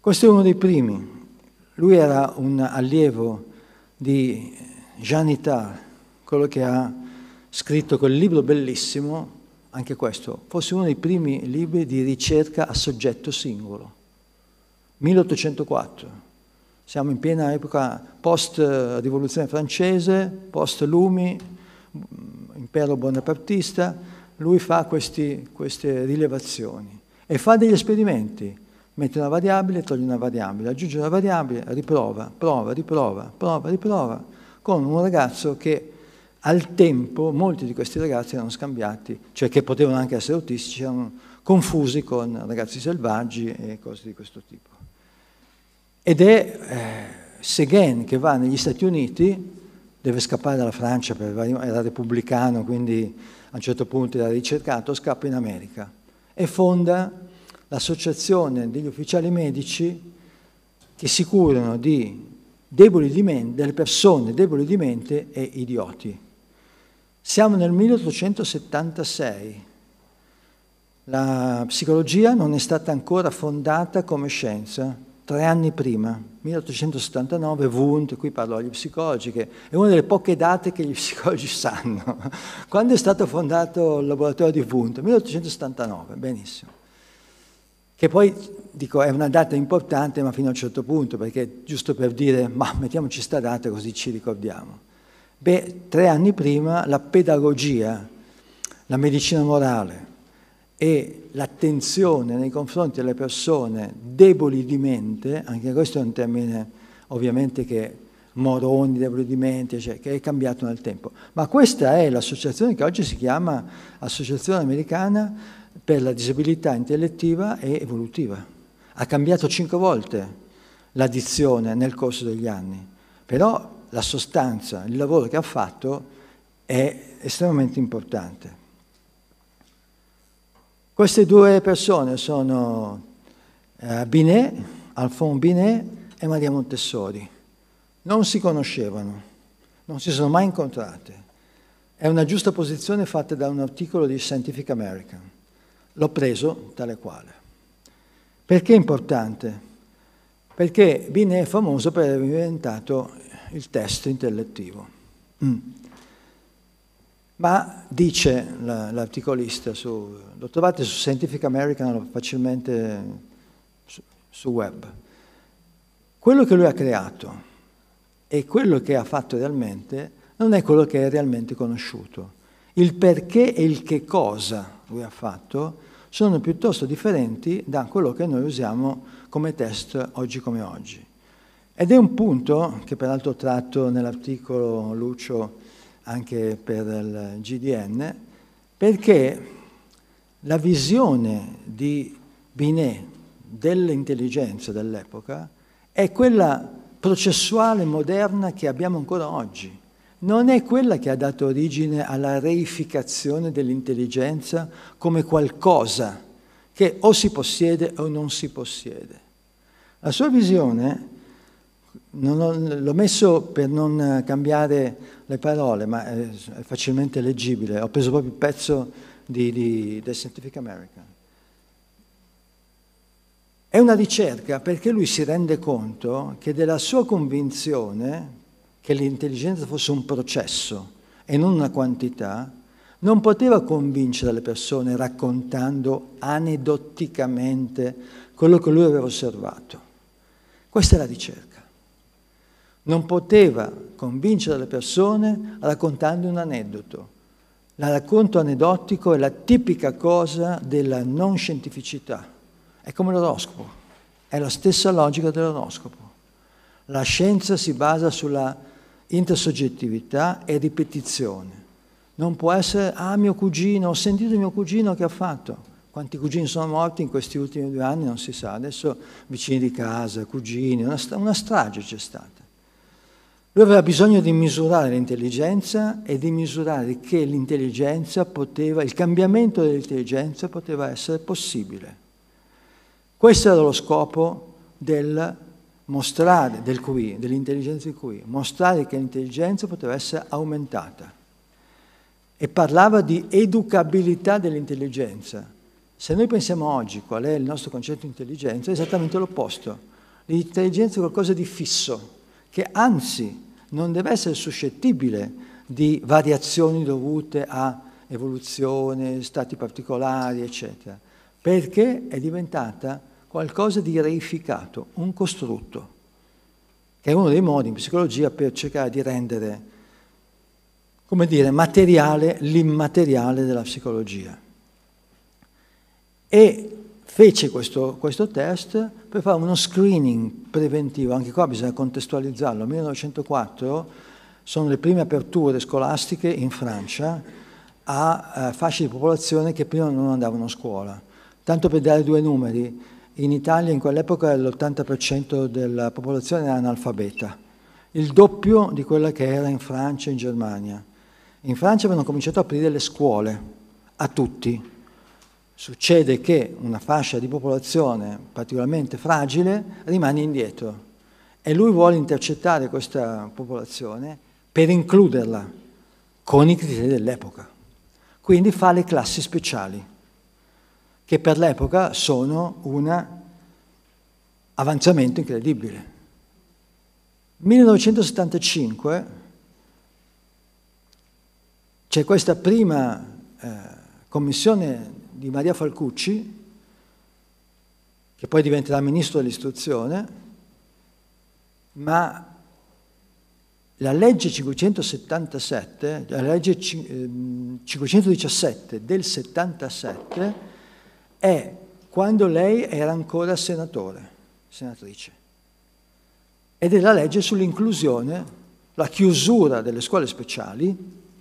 Questo è uno dei primi. Lui era un allievo di Jean Itard, quello che ha scritto quel libro bellissimo, anche questo, forse uno dei primi libri di ricerca a soggetto singolo. 1804. Siamo in piena epoca post-rivoluzione francese, post-Lumi, impero bonapartista. Lui fa queste rilevazioni e fa degli esperimenti. Mette una variabile, toglie una variabile, aggiunge una variabile, riprova, prova, riprova, prova, riprova, con un ragazzo che al tempo, molti di questi ragazzi erano scambiati, cioè che potevano anche essere autistici, erano confusi con ragazzi selvaggi e cose di questo tipo. Ed è Séguin che va negli Stati Uniti, deve scappare dalla Francia, era repubblicano, quindi a un certo punto era ricercato, scappa in America e fonda l'associazione degli ufficiali medici che si curano di deboli di mente, delle persone deboli di mente e idioti. Siamo nel 1876. La psicologia non è stata ancora fondata come scienza, 3 anni prima, 1879, Wundt, qui parlo agli psicologi, che è una delle poche date che gli psicologi sanno. Quando è stato fondato il laboratorio di Wundt? 1879, benissimo. Che poi, dico, è una data importante, ma fino a un certo punto, perché giusto per dire, ma mettiamoci sta data così ci ricordiamo. Beh, 3 anni prima la pedagogia, la medicina morale e l'attenzione nei confronti delle persone deboli di mente, anche questo è un termine ovviamente che moroni, deboli di mente, cioè, che è cambiato nel tempo. Ma questa è l'associazione che oggi si chiama Associazione Americana per la disabilità intellettiva e evolutiva. Ha cambiato 5 volte la dizione nel corso degli anni, però la sostanza, il lavoro che ha fatto è estremamente importante. Queste 2 persone sono Binet, Alphonse Binet e Maria Montessori. Non si conoscevano, non si sono mai incontrate. È una giusta posizione fatta da un articolo di Scientific American. L'ho preso tale quale. Perché è importante? Perché Binet è famoso per aver inventato il test intellettivo. Ma dice l'articolista, lo trovate su Scientific American facilmente su web, quello che lui ha creato e quello che ha fatto realmente non è quello che è realmente conosciuto. Il perché e il che cosa lui ha fatto sono piuttosto differenti da quello che noi usiamo come test oggi come oggi. Ed è un punto che peraltro tratto nell'articolo Lucio anche per il GDN, perché la visione di Binet dell'intelligenza dell'epoca è quella processuale moderna che abbiamo ancora oggi. Non è quella che ha dato origine alla reificazione dell'intelligenza come qualcosa che o si possiede o non si possiede. La sua visione, l'ho messo per non cambiare le parole, ma è facilmente leggibile, ho preso proprio il pezzo del Scientific American. È una ricerca perché lui si rende conto che della sua convinzione che l'intelligenza fosse un processo e non una quantità, non poteva convincere le persone raccontando aneddoticamente quello che lui aveva osservato. Questa è la ricerca. Non poteva convincere le persone raccontando un aneddoto. Il racconto aneddotico è la tipica cosa della non scientificità. È come l'oroscopo, è la stessa logica dell'oroscopo. La scienza si basa sulla intersoggettività e ripetizione. Non può essere, mio cugino, ho sentito mio cugino che ha fatto. Quanti cugini sono morti in questi ultimi 2 anni non si sa. Adesso vicini di casa, cugini, una strage c'è stata. Lui aveva bisogno di misurare l'intelligenza e di misurare che l'intelligenza poteva, il cambiamento dell'intelligenza poteva essere possibile. Questo era lo scopo del mostrare del QI, dell'intelligenza di QI, mostrare che l'intelligenza poteva essere aumentata. E parlava di educabilità dell'intelligenza. Se noi pensiamo oggi qual è il nostro concetto di intelligenza, è esattamente l'opposto. L'intelligenza è qualcosa di fisso, che anzi non deve essere suscettibile di variazioni dovute a evoluzione, stati particolari, eccetera, perché è diventata qualcosa di reificato, un costrutto, che è uno dei modi in psicologia per cercare di rendere, come dire, materiale l'immateriale della psicologia. E fece questo test per fare uno screening preventivo, anche qua bisogna contestualizzarlo. Nel 1904 sono le prime aperture scolastiche in Francia a fasce di popolazione che prima non andavano a scuola. Tanto per dare due numeri, in Italia in quell'epoca l'80% della popolazione era analfabeta, il doppio di quella che era in Francia e in Germania. In Francia avevano cominciato a aprire le scuole a tutti. Succede che una fascia di popolazione particolarmente fragile rimane indietro e lui vuole intercettare questa popolazione per includerla con i criteri dell'epoca. Quindi fa le classi speciali, che per l'epoca sono un avanzamento incredibile. 1975 c'è questa prima commissione di Maria Falcucci, che poi diventerà ministro dell'istruzione, ma la legge 577, la legge 517 del 77 è quando lei era ancora senatrice. Ed è la legge sull'inclusione, la chiusura delle scuole speciali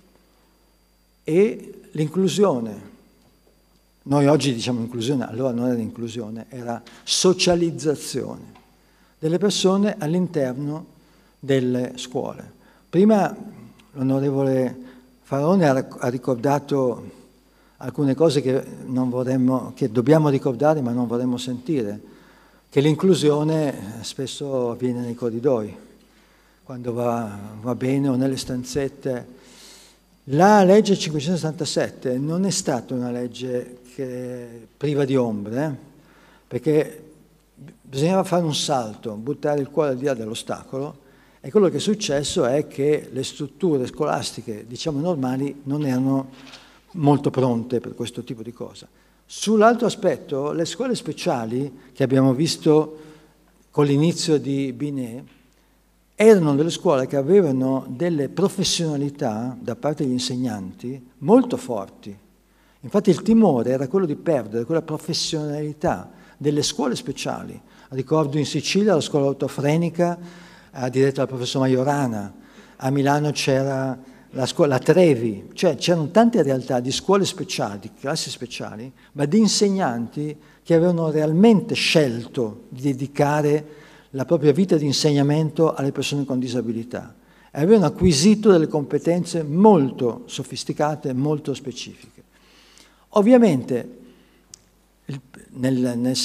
e l'inclusione. Noi oggi diciamo inclusione, allora non era inclusione, era socializzazione delle persone all'interno delle scuole. Prima l'onorevole Farone ha ricordato alcune cose che dobbiamo ricordare ma non vorremmo sentire, che l'inclusione spesso avviene nei corridoi, quando va bene o nelle stanzette. La legge 577 non è stata una legge priva di ombre, perché bisognava fare un salto, buttare il cuore al di là dell'ostacolo, e quello che è successo è che le strutture scolastiche, diciamo normali, non erano molto pronte per questo tipo di cosa. Sull'altro aspetto, le scuole speciali, che abbiamo visto con l'inizio di Binet, erano delle scuole che avevano delle professionalità da parte degli insegnanti molto forti. Infatti il timore era quello di perdere quella professionalità delle scuole speciali. Ricordo in Sicilia la scuola ortofrenica diretta dal professor Majorana, a Milano c'era la scuola Trevi, cioè c'erano tante realtà di scuole speciali, classi speciali, ma di insegnanti che avevano realmente scelto di dedicare la propria vita di insegnamento alle persone con disabilità e avevano acquisito delle competenze molto sofisticate, molto specifiche. Ovviamente negli anni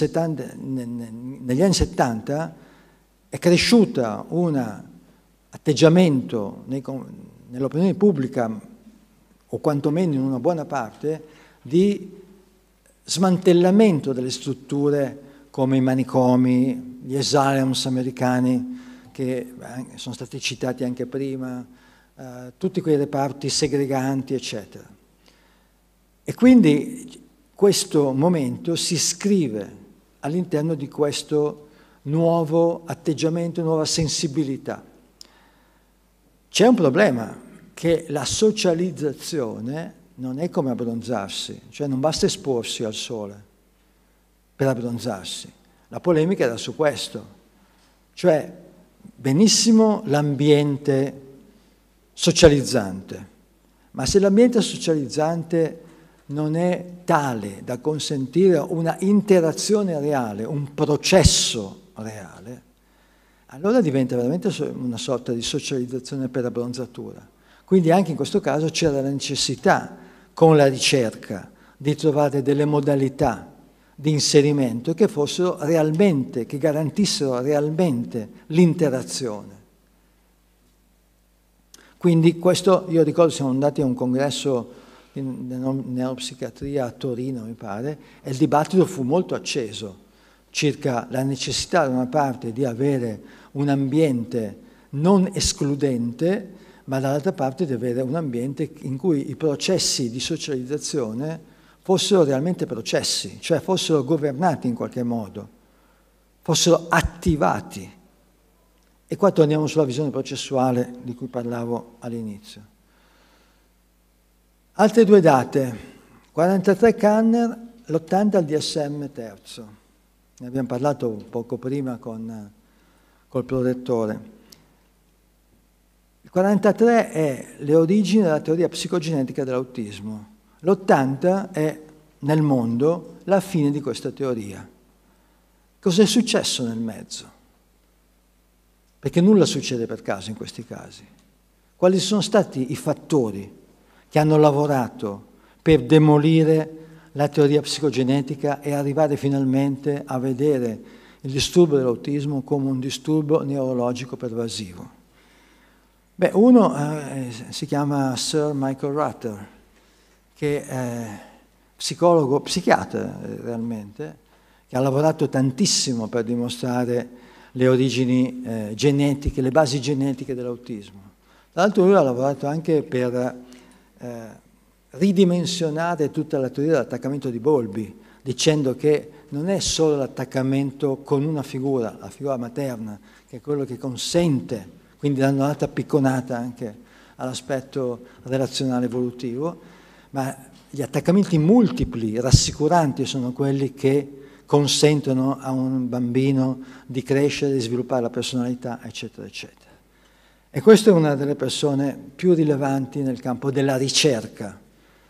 70 è cresciuto un atteggiamento nell'opinione pubblica, o quantomeno in una buona parte, di smantellamento delle strutture come i manicomi, gli asylums americani, che sono stati citati anche prima, tutti quei reparti segreganti, eccetera. E quindi questo momento si iscrive all'interno di questo nuovo atteggiamento, nuova sensibilità. C'è un problema, che la socializzazione non è come abbronzarsi, cioè non basta esporsi al sole per abbronzarsi. La polemica era su questo, cioè benissimo l'ambiente socializzante, ma se l'ambiente socializzante non è tale da consentire una interazione reale, un processo reale, allora diventa veramente una sorta di socializzazione per abbronzatura. Quindi anche in questo caso c'era la necessità, con la ricerca, di trovare delle modalità di inserimento che fossero realmente, che garantissero realmente l'interazione. Quindi questo, io ricordo, siamo andati a un congresso di neuropsichiatria a Torino, mi pare, e il dibattito fu molto acceso, circa la necessità da una parte di avere un ambiente non escludente, ma dall'altra parte di avere un ambiente in cui i processi di socializzazione fossero realmente processi, cioè fossero governati in qualche modo, fossero attivati. E qua torniamo sulla visione processuale di cui parlavo all'inizio. Altre due date, 43 Kanner, l'80 al DSM terzo. Ne abbiamo parlato poco prima col prorettore. Il 43 è le origini della teoria psicogenetica dell'autismo. L'80 è, nel mondo, la fine di questa teoria. Cos'è successo nel mezzo? Perché nulla succede per caso in questi casi. Quali sono stati i fattori che hanno lavorato per demolire la teoria psicogenetica e arrivare finalmente a vedere il disturbo dell'autismo come un disturbo neurologico pervasivo? Beh, uno si chiama Sir Michael Rutter, che è psicologo, psichiatra realmente, che ha lavorato tantissimo per dimostrare le origini genetiche, le basi genetiche dell'autismo. Tra l'altro lui ha lavorato anche per ridimensionare tutta la teoria dell'attaccamento di Bowlby, dicendo che non è solo l'attaccamento con una figura, la figura materna, che è quello che consente, quindi dando un'altra picconata anche all'aspetto relazionale evolutivo, ma gli attaccamenti multipli, rassicuranti, sono quelli che consentono a un bambino di crescere, di sviluppare la personalità, eccetera, eccetera. E questa è una delle persone più rilevanti nel campo della ricerca.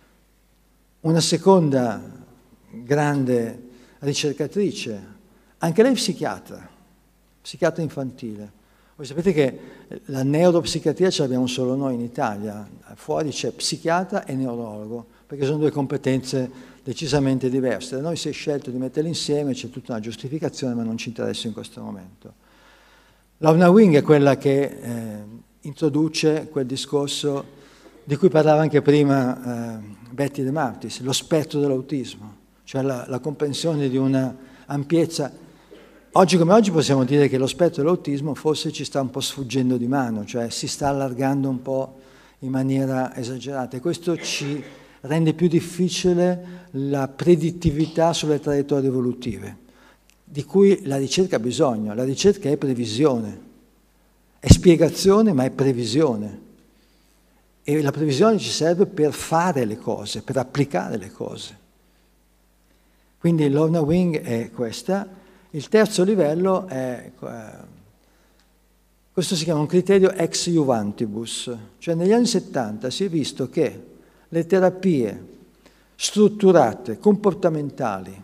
Una seconda grande ricercatrice, anche lei psichiatra infantile. Voi sapete che la neuropsichiatria ce l'abbiamo solo noi in Italia, fuori c'è psichiatra e neurologo, perché sono due competenze decisamente diverse. Da noi si è scelto di metterle insieme, c'è tutta una giustificazione, ma non ci interessa in questo momento. Lorna Wing è quella che introduce quel discorso di cui parlava anche prima Betty De Martis, lo spettro dell'autismo, cioè la comprensione di una ampiezza. Oggi come oggi possiamo dire che lo spettro dell'autismo forse ci sta un po' sfuggendo di mano, cioè si sta allargando un po' in maniera esagerata, e questo ci rende più difficile la predittività sulle traiettorie evolutive, di cui la ricerca ha bisogno. La ricerca è previsione, è spiegazione ma è previsione, e la previsione ci serve per fare le cose, per applicare le cose. Quindi Lorna Wing è questa. Il terzo livello è, questo si chiama un criterio ex juvantibus, cioè negli anni 70 si è visto che le terapie strutturate, comportamentali,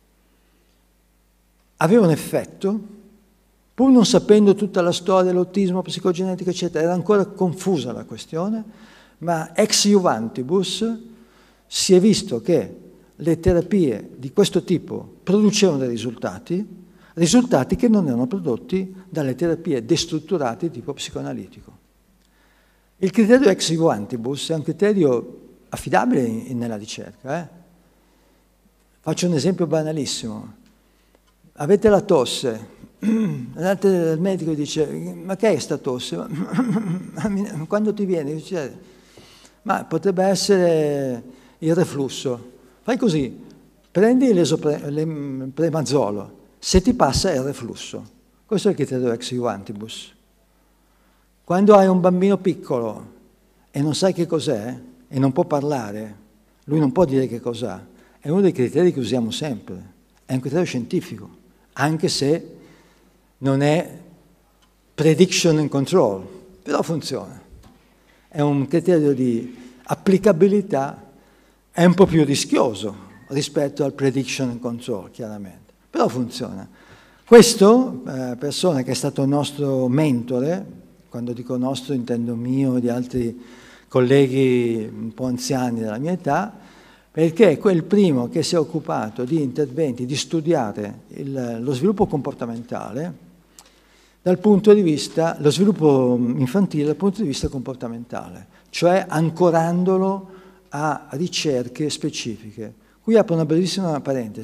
avevano effetto, pur non sapendo tutta la storia dell'autismo, psicogenetica, eccetera, era ancora confusa la questione, ma ex juvantibus si è visto che le terapie di questo tipo producevano dei risultati che non erano prodotti dalle terapie destrutturate di tipo psicoanalitico. Il criterio ex juvantibus è un criterio affidabile nella ricerca. Faccio un esempio banalissimo. Avete la tosse, andate dal medico e dice: ma che è sta tosse? Quando ti viene? Dice, ma potrebbe essere il reflusso. Fai così, prendi l'esopremazolo, se ti passa è il reflusso. Questo è il criterio ex juvantibus. Quando hai un bambino piccolo e non sai che cos'è e non può parlare, lui non può dire che cos'ha, è uno dei criteri che usiamo sempre, è un criterio scientifico, anche se non è prediction and control, però funziona. È un criterio di applicabilità, è un po' più rischioso rispetto al prediction and control, chiaramente, però funziona. Questo, persona che è stato il nostro mentore, quando dico nostro intendo mio e di altri colleghi un po' anziani della mia età, perché è quel primo che si è occupato di interventi, di studiare lo sviluppo comportamentale dal punto di vista, lo sviluppo infantile dal punto di vista comportamentale, cioè ancorandolo a ricerche specifiche. Qui apro una brevissima parentesi.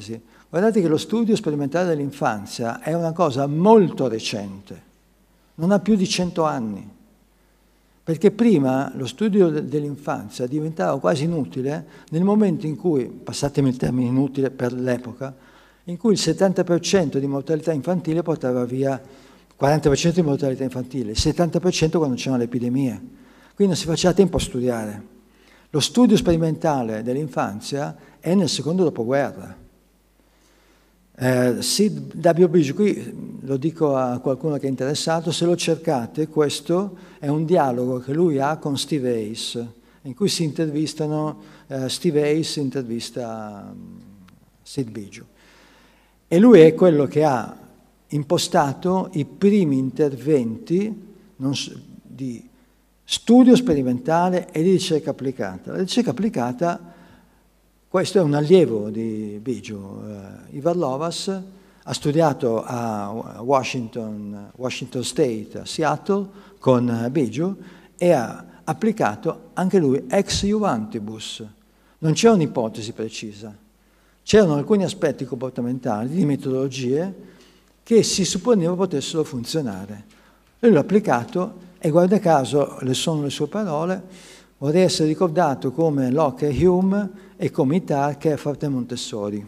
Guardate che lo studio sperimentale dell'infanzia è una cosa molto recente, non ha più di 100 anni, perché prima lo studio dell'infanzia diventava quasi inutile nel momento in cui, passatemi il termine inutile per l'epoca, in cui il 70% di mortalità infantile portava via 40% di mortalità infantile, il 70% quando c'erano le epidemie. Quindi non si faceva tempo a studiare. Lo studio sperimentale dell'infanzia è nel secondo dopoguerra. Sid W. Biggio, qui lo dico a qualcuno che è interessato, se lo cercate, questo è un dialogo che lui ha con Steve Hayes, in cui si intervistano, Steve Hayes intervista Sid Biggio. E lui è quello che ha impostato i primi interventi di studio sperimentale e di ricerca applicata. La ricerca applicata, questo è un allievo di Biggio, Ivar Lovaas, ha studiato a Washington State, a Seattle, con Biggio e ha applicato anche lui ex iuvantibus. Non c'è un'ipotesi precisa, c'erano alcuni aspetti comportamentali, di metodologie, che si supponeva potessero funzionare. Lui l'ha applicato e guarda caso, sono le sue parole, vorrei essere ricordato come Locke e Hume e come Itard, Kefart e Montessori.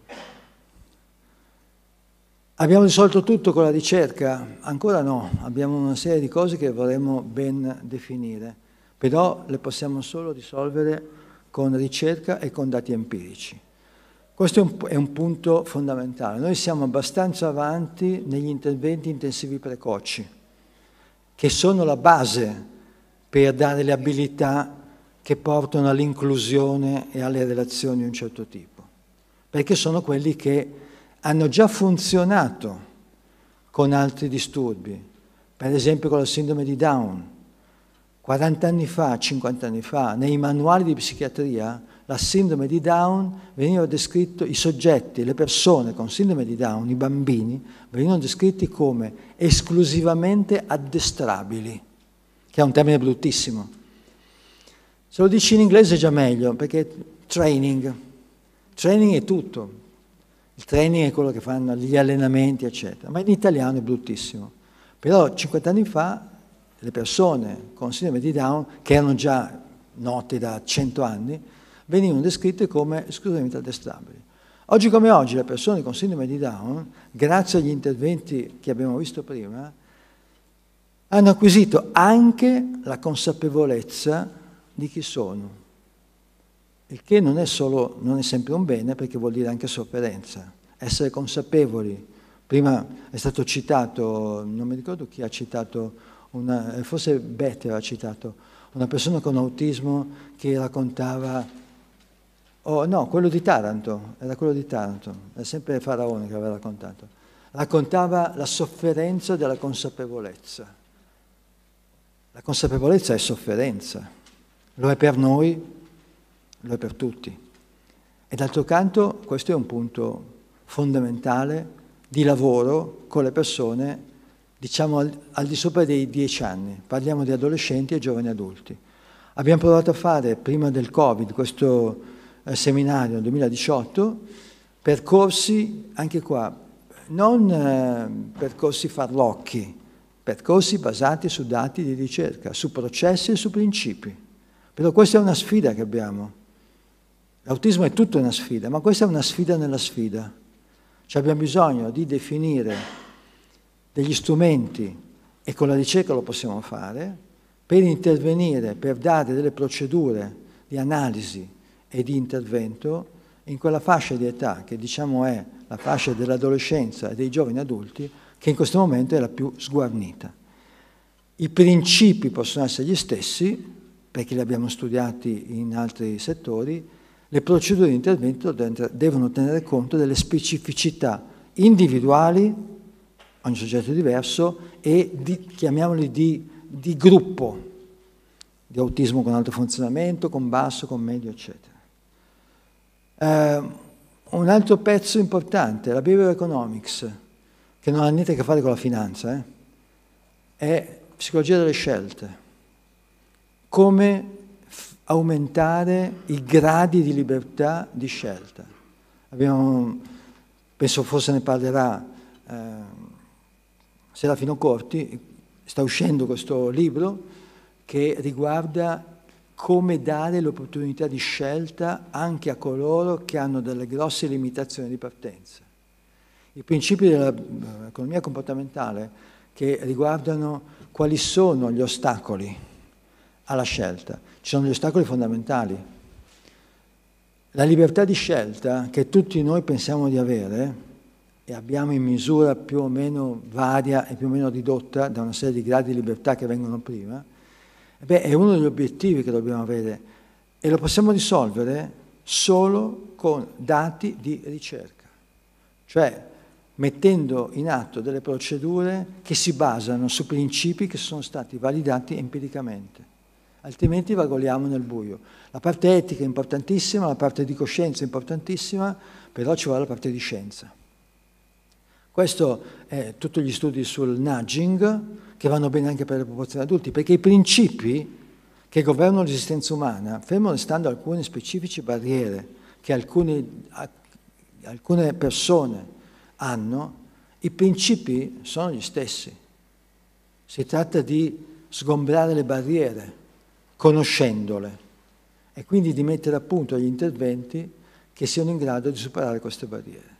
Abbiamo risolto tutto con la ricerca? Ancora no, abbiamo una serie di cose che vorremmo ben definire, però le possiamo solo risolvere con ricerca e con dati empirici. Questo è un punto fondamentale. Noi siamo abbastanza avanti negli interventi intensivi precoci, che sono la base per dare le abilità che portano all'inclusione e alle relazioni di un certo tipo, perché sono quelli che hanno già funzionato con altri disturbi, per esempio con la sindrome di Down. 40 anni fa, 50 anni fa, nei manuali di psichiatria, la sindrome di Down veniva descritto, i soggetti, le persone con sindrome di Down, i bambini, venivano descritti come esclusivamente addestrabili, che è un termine bruttissimo. Se lo dici in inglese è già meglio, perché training è tutto. Il training è quello che fanno, gli allenamenti, eccetera. Ma in italiano è bruttissimo. Però 50 anni fa le persone con sindrome di Down, che erano già note da 100 anni, venivano descritte come esclusivamente addestrabili. Oggi come oggi le persone con sindrome di Down, grazie agli interventi che abbiamo visto prima, hanno acquisito anche la consapevolezza di chi sono, il che non è sempre un bene, perché vuol dire anche sofferenza. Essere consapevoli, prima è stato citato, non mi ricordo chi ha citato, forse Better ha citato, una persona con autismo che raccontava, quello di Taranto, era sempre Faraone che aveva raccontava la sofferenza della consapevolezza. La consapevolezza è sofferenza, lo è per noi, lo è per tutti. E d'altro canto questo è un punto fondamentale di lavoro con le persone, diciamo al di sopra dei 10 anni, parliamo di adolescenti e giovani adulti. Abbiamo provato a fare, prima del Covid, questo seminario nel 2018, percorsi, anche qua, non percorsi farlocchi, percorsi basati su dati di ricerca, su processi e su principi. Però questa è una sfida che abbiamo. L'autismo è tutta una sfida, ma questa è una sfida nella sfida. Cioè abbiamo bisogno di definire degli strumenti, e con la ricerca lo possiamo fare, per intervenire, per dare delle procedure di analisi e di intervento in quella fascia di età che diciamo è la fascia dell'adolescenza e dei giovani adulti, che in questo momento è la più sguarnita. I principi possono essere gli stessi, perché li abbiamo studiati in altri settori, le procedure di intervento devono tenere conto delle specificità individuali, ogni soggetto è diverso, e chiamiamoli di gruppo, di autismo con alto funzionamento, con basso, con medio, eccetera. Un altro pezzo importante, la behavioral economics, che non ha niente a che fare con la finanza, è psicologia delle scelte. Come aumentare i gradi di libertà di scelta. Abbiamo penso forse ne parlerà Serafino Corti, sta uscendo questo libro che riguarda come dare l'opportunità di scelta anche a coloro che hanno delle grosse limitazioni di partenza. I principi dell'economia comportamentale che riguardano quali sono gli ostacoli alla scelta. Ci sono gli ostacoli fondamentali. La libertà di scelta che tutti noi pensiamo di avere, e abbiamo in misura più o meno varia e più o meno ridotta da una serie di gradi di libertà che vengono prima, è uno degli obiettivi che dobbiamo avere e lo possiamo risolvere solo con dati di ricerca, cioè mettendo in atto delle procedure che si basano su principi che sono stati validati empiricamente, altrimenti vagoliamo nel buio. La parte etica è importantissima, la parte di coscienza è importantissima, però ci vuole la parte di scienza. Questo è tutti gli studi sul nudging, che vanno bene anche per le popolazioni adulti, perché i principi che governano l'esistenza umana, fermo restando alcune specifiche barriere che alcune persone hanno, i principi sono gli stessi. Si tratta di sgombrare le barriere, conoscendole, e quindi di mettere a punto gli interventi che siano in grado di superare queste barriere.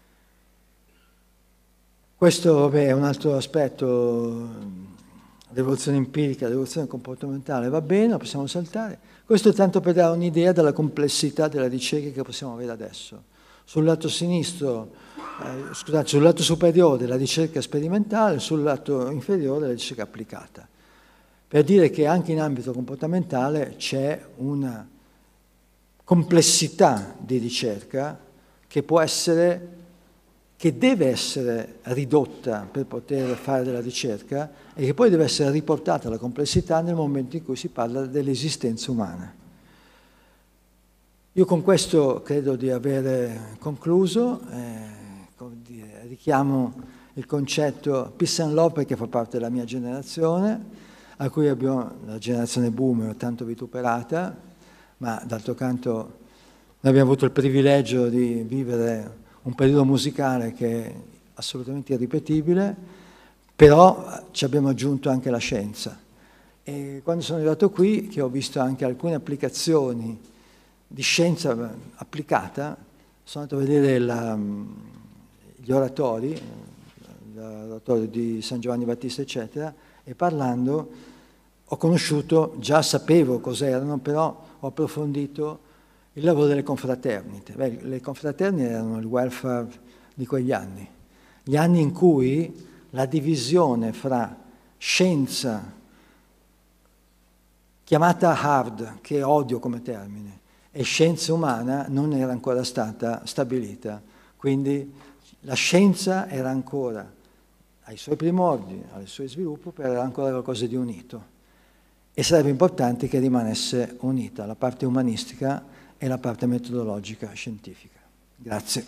Questo è un altro aspetto, l'evoluzione empirica, l'evoluzione comportamentale, va bene, lo possiamo saltare. Questo è tanto per dare un'idea della complessità della ricerca che possiamo avere adesso. Sul lato sinistro, sul lato superiore la ricerca sperimentale, sul lato inferiore la ricerca applicata. Per dire che anche in ambito comportamentale c'è una complessità di ricerca che può essere, che deve essere ridotta per poter fare della ricerca e che poi deve essere riportata alla complessità nel momento in cui si parla dell'esistenza umana. Io con questo credo di aver concluso, richiamo il concetto Peace and Love perché fa parte della mia generazione, a cui abbiamo la generazione boomer tanto vituperata, ma d'altro canto noi abbiamo avuto il privilegio di vivere un periodo musicale che è assolutamente irripetibile, però ci abbiamo aggiunto anche la scienza. E quando sono arrivato qui, che ho visto anche alcune applicazioni di scienza applicata, sono andato a vedere gli oratori, l'oratorio di San Giovanni Battista, eccetera, e parlando ho conosciuto, già sapevo cos'erano, però ho approfondito il lavoro delle confraternite. Le confraternite erano il welfare di quegli anni, gli anni in cui la divisione fra scienza, chiamata hard, che odio come termine, e scienza umana non era ancora stata stabilita. Quindi la scienza era ancora ai suoi primordi, al suo sviluppo, però era ancora qualcosa di unito. E sarebbe importante che rimanesse unita la parte umanistica e la parte metodologica scientifica. Grazie.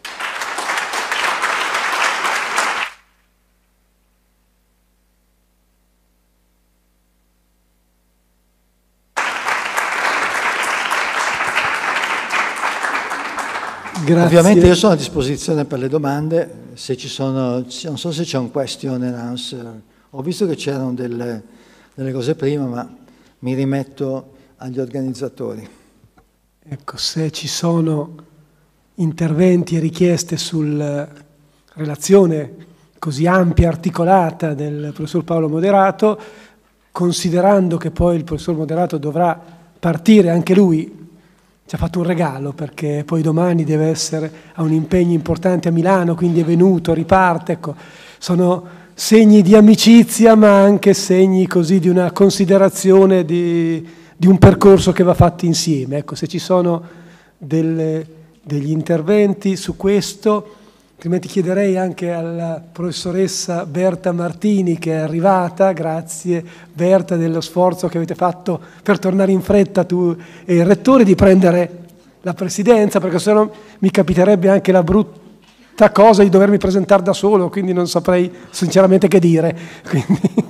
Grazie. Ovviamente io sono a disposizione per le domande, se ci sono, non so se c'è un question and answer. Ho visto che c'erano delle cose prima, ma mi rimetto agli organizzatori. Ecco, se ci sono interventi e richieste sulla relazione così ampia e articolata del professor Paolo Moderato, considerando che poi il professor Moderato dovrà partire anche lui, ci ha fatto un regalo perché poi domani deve essere a un impegno importante a Milano, quindi è venuto, riparte, ecco, sono segni di amicizia ma anche segni così di una considerazione di un percorso che va fatto insieme. Ecco, se ci sono degli interventi su questo, altrimenti chiederei anche alla professoressa Berta Martini che è arrivata, grazie Berta dello sforzo che avete fatto per tornare in fretta tu e il rettore, di prendere la presidenza, perché sennò mi capiterebbe anche la brutta cosa di dovermi presentare da solo, quindi non saprei sinceramente che dire. Quindi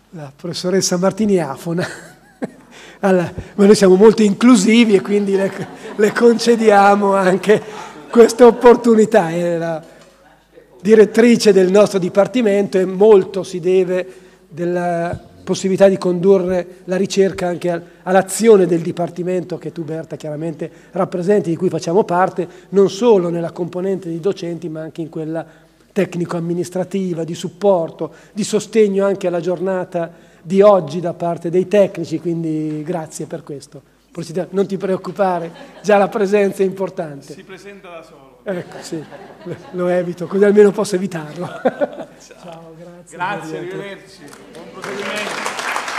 la professoressa Martini afona. Ma noi siamo molto inclusivi e quindi le concediamo anche questa opportunità. È la direttrice del nostro dipartimento e molto si deve della possibilità di condurre la ricerca anche all'azione del dipartimento che tu, Berta, chiaramente rappresenti, di cui facciamo parte, non solo nella componente di docenti ma anche in quella tecnico-amministrativa, di supporto, di sostegno anche alla giornata di oggi da parte dei tecnici, quindi grazie per questo. Non ti preoccupare, già la presenza è importante. Si presenta da solo. Ecco, sì, lo evito, così almeno posso evitarlo. Ciao, grazie. Grazie, arrivederci. Buon proseguimento.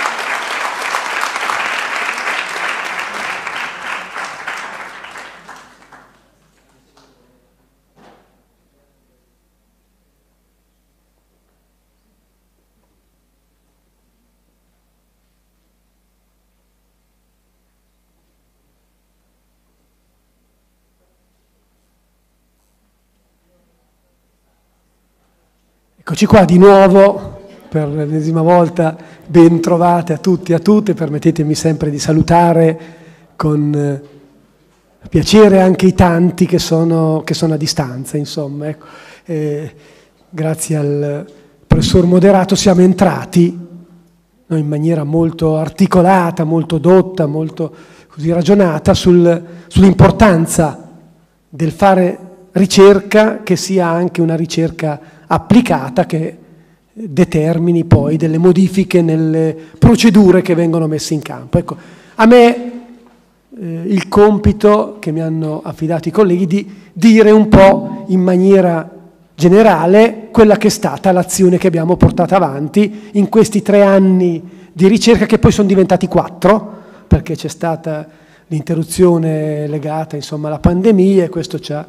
Eccoci qua di nuovo, per l'ennesima volta, ben trovate a tutti e a tutte, permettetemi sempre di salutare con piacere anche i tanti che sono a distanza, insomma. Ecco. Grazie al professor Moderato siamo entrati in maniera molto articolata, molto dotta, molto così ragionata sull'importanza del fare ricerca che sia anche una ricerca applicata che determini poi delle modifiche nelle procedure che vengono messe in campo. Ecco, a me il compito che mi hanno affidato i colleghi di dire un po' in maniera generale quella che è stata l'azione che abbiamo portato avanti in questi 3 anni di ricerca, che poi sono diventati 4, perché c'è stata l'interruzione legata insomma alla pandemia e questo ci ha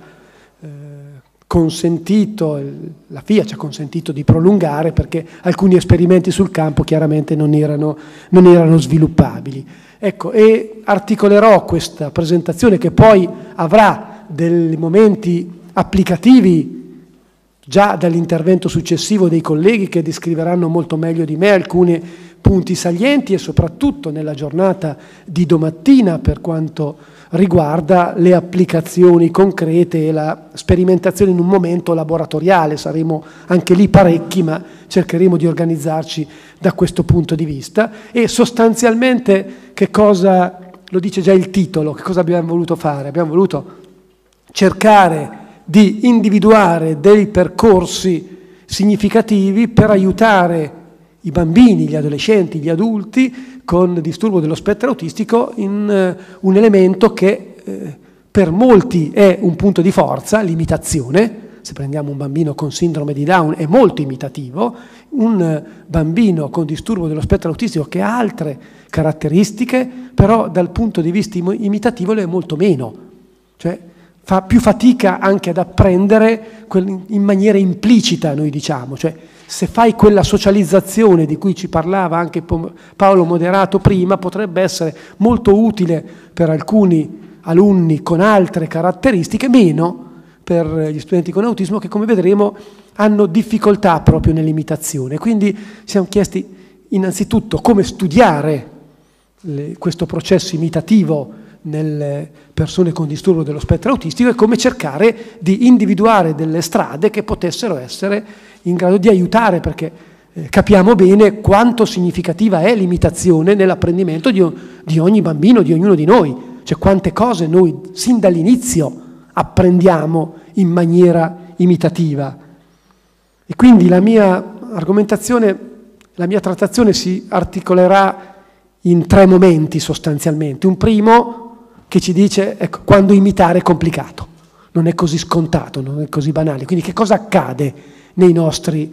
consentito, la FIA ci ha consentito di prolungare perché alcuni esperimenti sul campo chiaramente non erano sviluppabili. Ecco, e articolerò questa presentazione che poi avrà dei momenti applicativi già dall'intervento successivo dei colleghi che descriveranno molto meglio di me alcuni punti salienti e soprattutto nella giornata di domattina per quanto riguarda le applicazioni concrete e la sperimentazione in un momento laboratoriale. Saremo anche lì parecchi, ma cercheremo di organizzarci da questo punto di vista. E sostanzialmente che cosa, lo dice già il titolo, che cosa abbiamo voluto fare? Abbiamo voluto cercare di individuare dei percorsi significativi per aiutare i bambini, gli adolescenti, gli adulti con disturbo dello spettro autistico in un elemento che per molti è un punto di forza, l'imitazione. Se prendiamo un bambino con sindrome di Down è molto imitativo, un bambino con disturbo dello spettro autistico che ha altre caratteristiche, però dal punto di vista imitativo lo è molto meno, cioè fa più fatica anche ad apprendere in maniera implicita, noi diciamo, cioè se fai quella socializzazione di cui ci parlava anche Paolo Moderato prima, potrebbe essere molto utile per alcuni alunni con altre caratteristiche, meno per gli studenti con autismo che, come vedremo, hanno difficoltà proprio nell'imitazione. Quindi ci siamo chiesti innanzitutto come studiare questo processo imitativo nelle persone con disturbo dello spettro autistico e come cercare di individuare delle strade che potessero essere in grado di aiutare, perché capiamo bene quanto significativa è l'imitazione nell'apprendimento di ogni bambino, di ognuno di noi, cioè quante cose noi sin dall'inizio apprendiamo in maniera imitativa. E quindi la mia argomentazione, la mia trattazione si articolerà in 3 momenti sostanzialmente. Un primo che ci dice, ecco, quando imitare è complicato, non è così scontato, non è così banale. Quindi che cosa accade nei nostri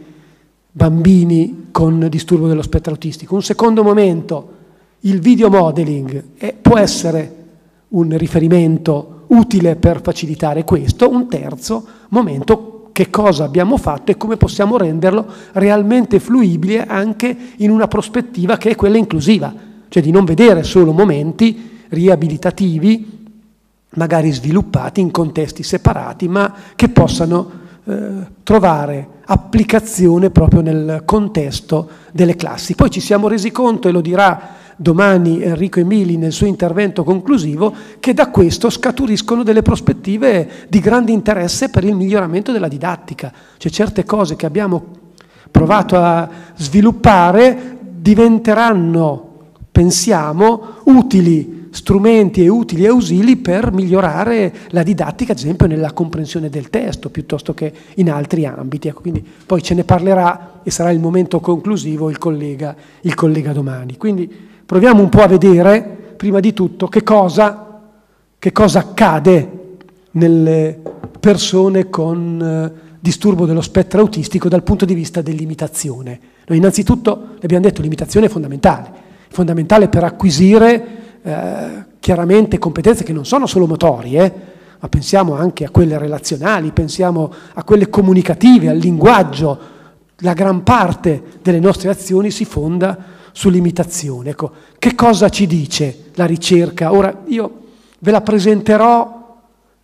bambini con disturbo dello spettro autistico? Un secondo momento, il video modeling può essere un riferimento utile per facilitare questo. Un terzo momento, che cosa abbiamo fatto e come possiamo renderlo realmente fruibile anche in una prospettiva che è quella inclusiva, cioè di non vedere solo momenti riabilitativi, magari sviluppati in contesti separati, ma che possano trovare applicazione proprio nel contesto delle classi. Poi ci siamo resi conto, e lo dirà domani Enrico Emili nel suo intervento conclusivo, che da questo scaturiscono delle prospettive di grande interesse per il miglioramento della didattica. Cioè certe cose che abbiamo provato a sviluppare diventeranno, pensiamo, utili strumenti e utili ausili per migliorare la didattica, ad esempio nella comprensione del testo, piuttosto che in altri ambiti. Ecco, quindi poi ce ne parlerà, e sarà il momento conclusivo, il collega domani. Quindi proviamo un po' a vedere, prima di tutto, che cosa accade nelle persone con disturbo dello spettro autistico dal punto di vista dell'imitazione. Noi innanzitutto, abbiamo detto, l'imitazione è fondamentale per acquisire chiaramente competenze che non sono solo motorie, ma pensiamo anche a quelle relazionali, pensiamo a quelle comunicative, al linguaggio. La gran parte delle nostre azioni si fonda sull'imitazione. Ecco, che cosa ci dice la ricerca? Ora io ve la presenterò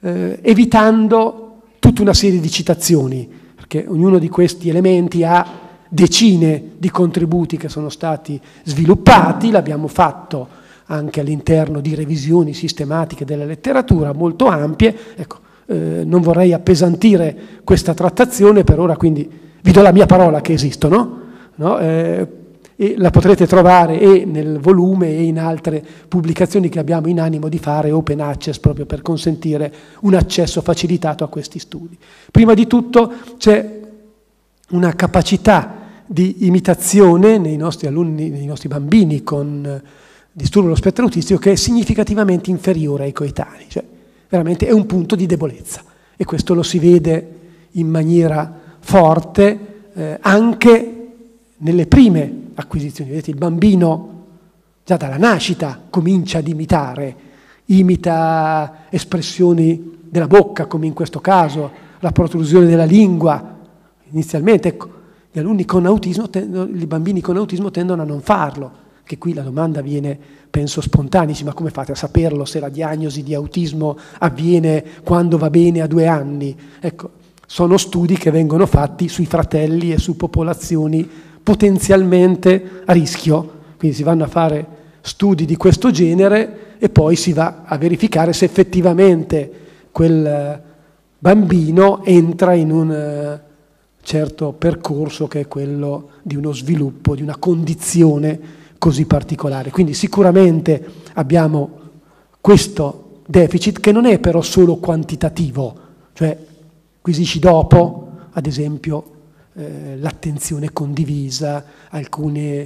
evitando tutta una serie di citazioni, perché ognuno di questi elementi ha decine di contributi che sono stati sviluppati, l'abbiamo fatto anche all'interno di revisioni sistematiche della letteratura molto ampie. Ecco, non vorrei appesantire questa trattazione per ora, quindi vi do la mia parola che esistono, no? E la potrete trovare e nel volume e in altre pubblicazioni che abbiamo in animo di fare open access, proprio per consentire un accesso facilitato a questi studi. Prima di tutto c'è una capacità di imitazione nei nostri alunni, nei nostri bambini con disturbo dello spettro autistico, che è significativamente inferiore ai coetanei, cioè veramente è un punto di debolezza, e questo lo si vede in maniera forte anche nelle prime acquisizioni. Vedete, il bambino già dalla nascita comincia ad imitare, imita espressioni della bocca, come in questo caso, la protrusione della lingua. Inizialmente, ecco, gli alunni con autismo, i bambini con autismo tendono a non farlo. Che qui la domanda viene, penso, spontanea, ma come fate a saperlo se la diagnosi di autismo avviene quando va bene a 2 anni? Ecco, sono studi che vengono fatti sui fratelli e su popolazioni potenzialmente a rischio, quindi si vanno a fare studi di questo genere e poi si va a verificare se effettivamente quel bambino entra in un certo percorso che è quello di uno sviluppo, di una condizione così particolare. Quindi sicuramente abbiamo questo deficit, che non è però solo quantitativo, cioè acquisisci dopo, ad esempio, l'attenzione condivisa, alcune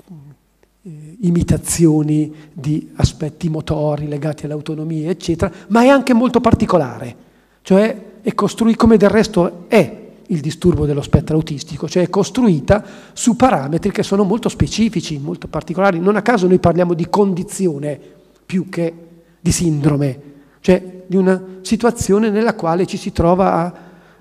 imitazioni di aspetti motori legati all'autonomia, eccetera, ma è anche molto particolare, cioè è costruito, come del resto è il disturbo dello spettro autistico, cioè è costruita su parametri che sono molto specifici, molto particolari. Non a caso noi parliamo di condizione più che di sindrome, cioè di una situazione nella quale ci si trova a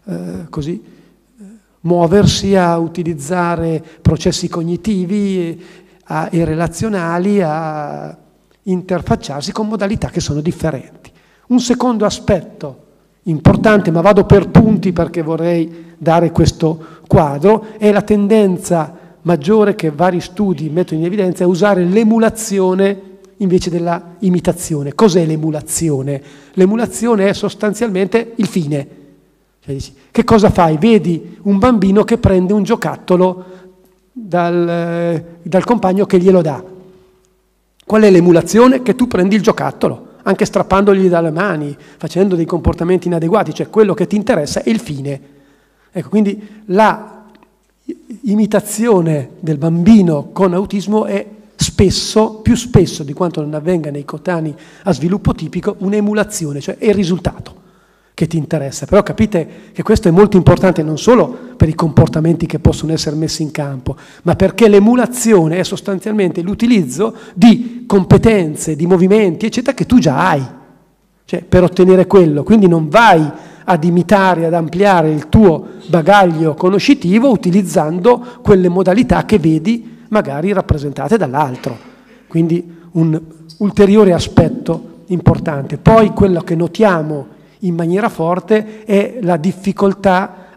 muoversi, a utilizzare processi cognitivi e relazionali, a interfacciarsi con modalità che sono differenti. Un secondo aspetto importante, ma vado per punti perché vorrei dare questo quadro, è la tendenza maggiore che vari studi mettono in evidenza a usare l'emulazione invece della imitazione. Cos'è l'emulazione? L'emulazione è sostanzialmente il fine. Cioè, dici, che cosa fai? Vedi un bambino che prende un giocattolo dal compagno che glielo dà. Qual è l'emulazione? Che tu prendi il giocattolo, anche strappandogli dalle mani, facendo dei comportamenti inadeguati, cioè quello che ti interessa è il fine. Ecco, quindi la imitazione del bambino con autismo è spesso, più spesso di quanto non avvenga nei coetanei a sviluppo tipico, un'emulazione, cioè è il risultato che ti interessa. Però capite che questo è molto importante non solo per i comportamenti che possono essere messi in campo, ma perché l'emulazione è sostanzialmente l'utilizzo di competenze, di movimenti, eccetera, che tu già hai, cioè per ottenere quello. Quindi non vai ad imitare, ad ampliare il tuo bagaglio conoscitivo utilizzando quelle modalità che vedi magari rappresentate dall'altro. Quindi un ulteriore aspetto importante. Poi quello che notiamo in maniera forte è la difficoltà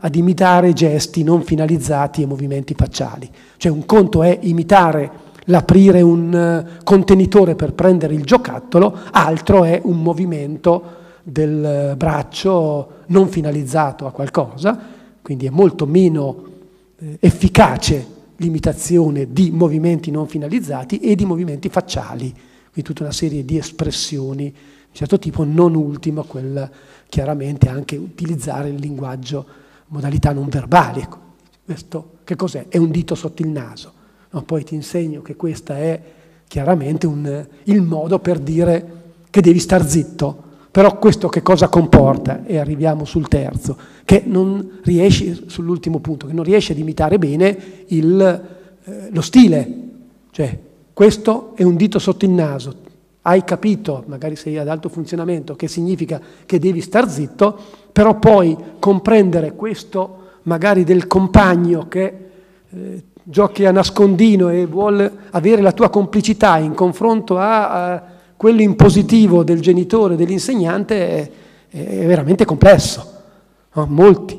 ad imitare gesti non finalizzati e movimenti facciali. Cioè un conto è imitare l'aprire un contenitore per prendere il giocattolo, altro è un movimento del braccio non finalizzato a qualcosa, quindi è molto meno efficace l'imitazione di movimenti non finalizzati e di movimenti facciali, quindi tutta una serie di espressioni di certo tipo, non ultima quella chiaramente anche utilizzare il linguaggio, modalità non verbali. Ecco, questo che cos'è? È un dito sotto il naso. No, poi ti insegno che questo è chiaramente il modo per dire che devi star zitto, però questo che cosa comporta? E arriviamo sul terzo, che non riesci, sull'ultimo punto, che non riesci ad imitare bene lo stile, cioè questo è un dito sotto il naso, hai capito, magari sei ad alto funzionamento, che significa che devi star zitto, però poi comprendere questo magari del compagno che giochi a nascondino e vuole avere la tua complicità in confronto a quello impositivo del genitore, dell'insegnante, è veramente complesso. No? Molti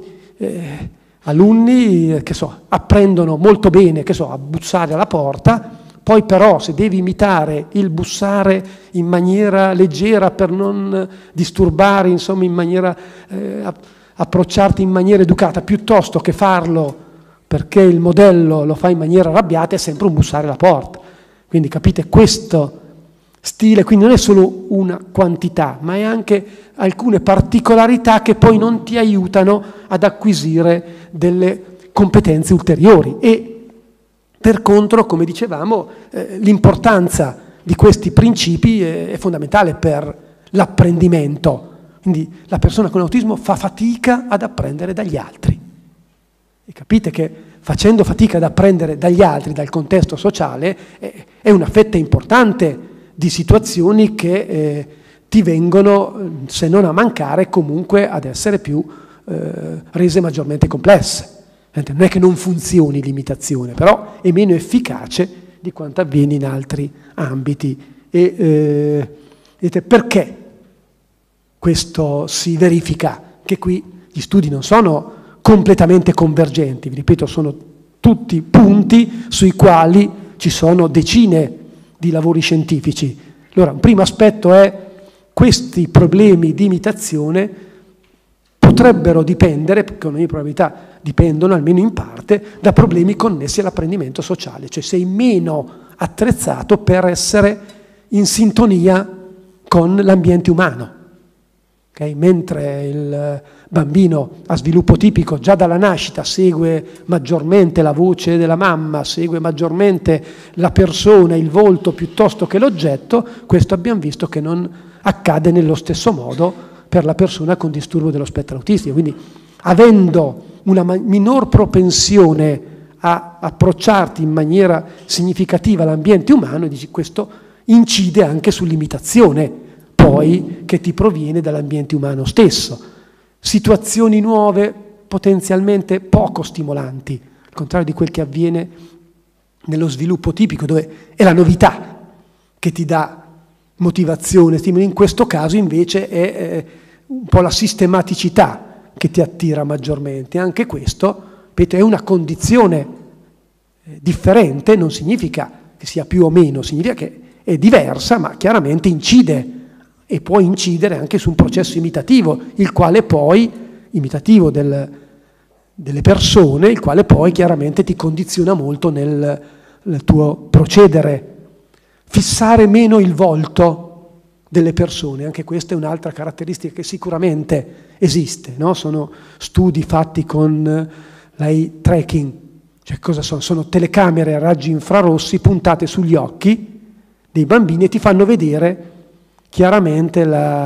alunni, apprendono molto bene, a bussare alla porta, poi però se devi imitare il bussare in maniera leggera per non disturbare, insomma in maniera, approcciarti in maniera educata, piuttosto che farlo perché il modello lo fa in maniera arrabbiata, è sempre un bussare alla porta. Quindi capite, questo stile quindi non è solo una quantità, ma è anche alcune particolarità che poi non ti aiutano ad acquisire delle competenze ulteriori. E per contro, come dicevamo, l'importanza di questi principi è fondamentale per l'apprendimento. Quindi la persona con autismo fa fatica ad apprendere dagli altri. E capite che facendo fatica ad apprendere dagli altri, dal contesto sociale, è una fetta importante di situazioni che ti vengono, se non a mancare, comunque ad essere più rese maggiormente complesse. Non è che non funzioni l'imitazione, però è meno efficace di quanto avviene in altri ambiti. E perché questo si verifica? Che qui gli studi non sono completamente convergenti, vi ripeto, sono tutti punti sui quali ci sono decine di lavori scientifici. Allora, un primo aspetto è questi problemi di imitazione potrebbero dipendere, con ogni probabilità dipendono almeno in parte, da problemi connessi all'apprendimento sociale, cioè sei meno attrezzato per essere in sintonia con l'ambiente umano. Okay? Mentre il bambino a sviluppo tipico già dalla nascita segue maggiormente la voce della mamma, segue maggiormente la persona, il volto piuttosto che l'oggetto, questo abbiamo visto che non accade nello stesso modo per la persona con disturbo dello spettro autistico. Quindi avendo una minor propensione a approcciarti in maniera significativa all'ambiente umano, dici, questo incide anche sull'imitazione poi che ti proviene dall'ambiente umano stesso. Situazioni nuove, potenzialmente poco stimolanti, al contrario di quel che avviene nello sviluppo tipico, dove è la novità che ti dà motivazione, stimolo. In questo caso invece è un po' la sistematicità che ti attira maggiormente. Anche questo, ripeto, è una condizione differente, non significa che sia più o meno, significa che è diversa, ma chiaramente incide e può incidere anche su un processo imitativo, il quale poi, imitativo delle persone, il quale poi chiaramente ti condiziona molto nel tuo procedere. Fissare meno il volto delle persone, anche questa è un'altra caratteristica che sicuramente esiste, no? Sono studi fatti con l'eye tracking, cioè cosa sono? Sono telecamere a raggi infrarossi puntate sugli occhi dei bambini e ti fanno vedere chiaramente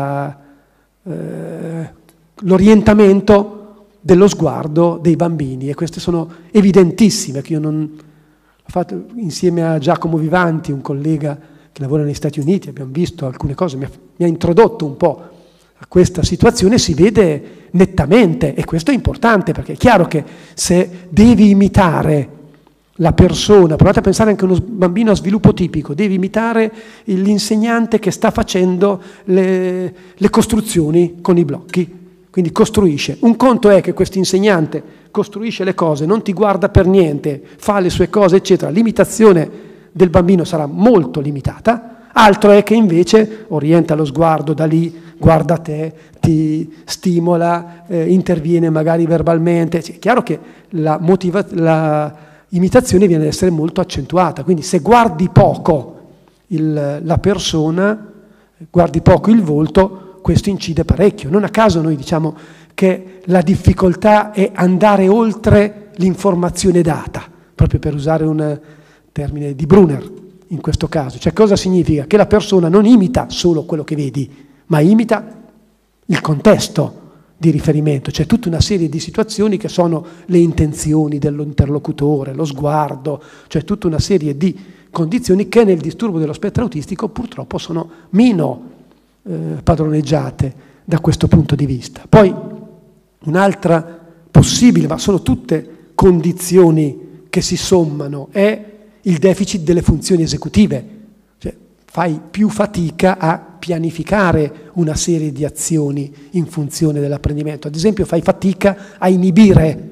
l'orientamento dello sguardo dei bambini, e queste sono evidentissime, che io non ho fatto insieme a Giacomo Vivanti, un collega che lavora negli Stati Uniti, abbiamo visto alcune cose, mi ha introdotto un po' a questa situazione, si vede nettamente, e questo è importante, perché è chiaro che se devi imitare la persona, provate a pensare anche a uno bambino a sviluppo tipico, devi imitare l'insegnante che sta facendo le costruzioni con i blocchi. quindi costruisce. Un conto è che questo insegnante costruisce le cose, non ti guarda per niente, fa le sue cose, eccetera. L'imitazione del bambino sarà molto limitata. Altro è che invece orienta lo sguardo da lì, guarda te, ti stimola, interviene magari verbalmente. È chiaro che la imitazione viene ad essere molto accentuata, quindi se guardi poco la persona, guardi poco il volto, questo incide parecchio. Non a caso noi diciamo che la difficoltà è andare oltre l'informazione data, proprio per usare un termine di Brunner in questo caso. Cioè cosa significa? Che la persona non imita solo quello che vedi, ma imita il contesto di riferimento, c'è tutta una serie di situazioni che sono le intenzioni dell'interlocutore, lo sguardo, cioè tutta una serie di condizioni che nel disturbo dello spettro autistico purtroppo sono meno padroneggiate da questo punto di vista. Poi un'altra possibile, ma sono tutte condizioni che si sommano, è il deficit delle funzioni esecutive, cioè fai più fatica a pianificare una serie di azioni in funzione dell'apprendimento. Ad esempio fai fatica a inibire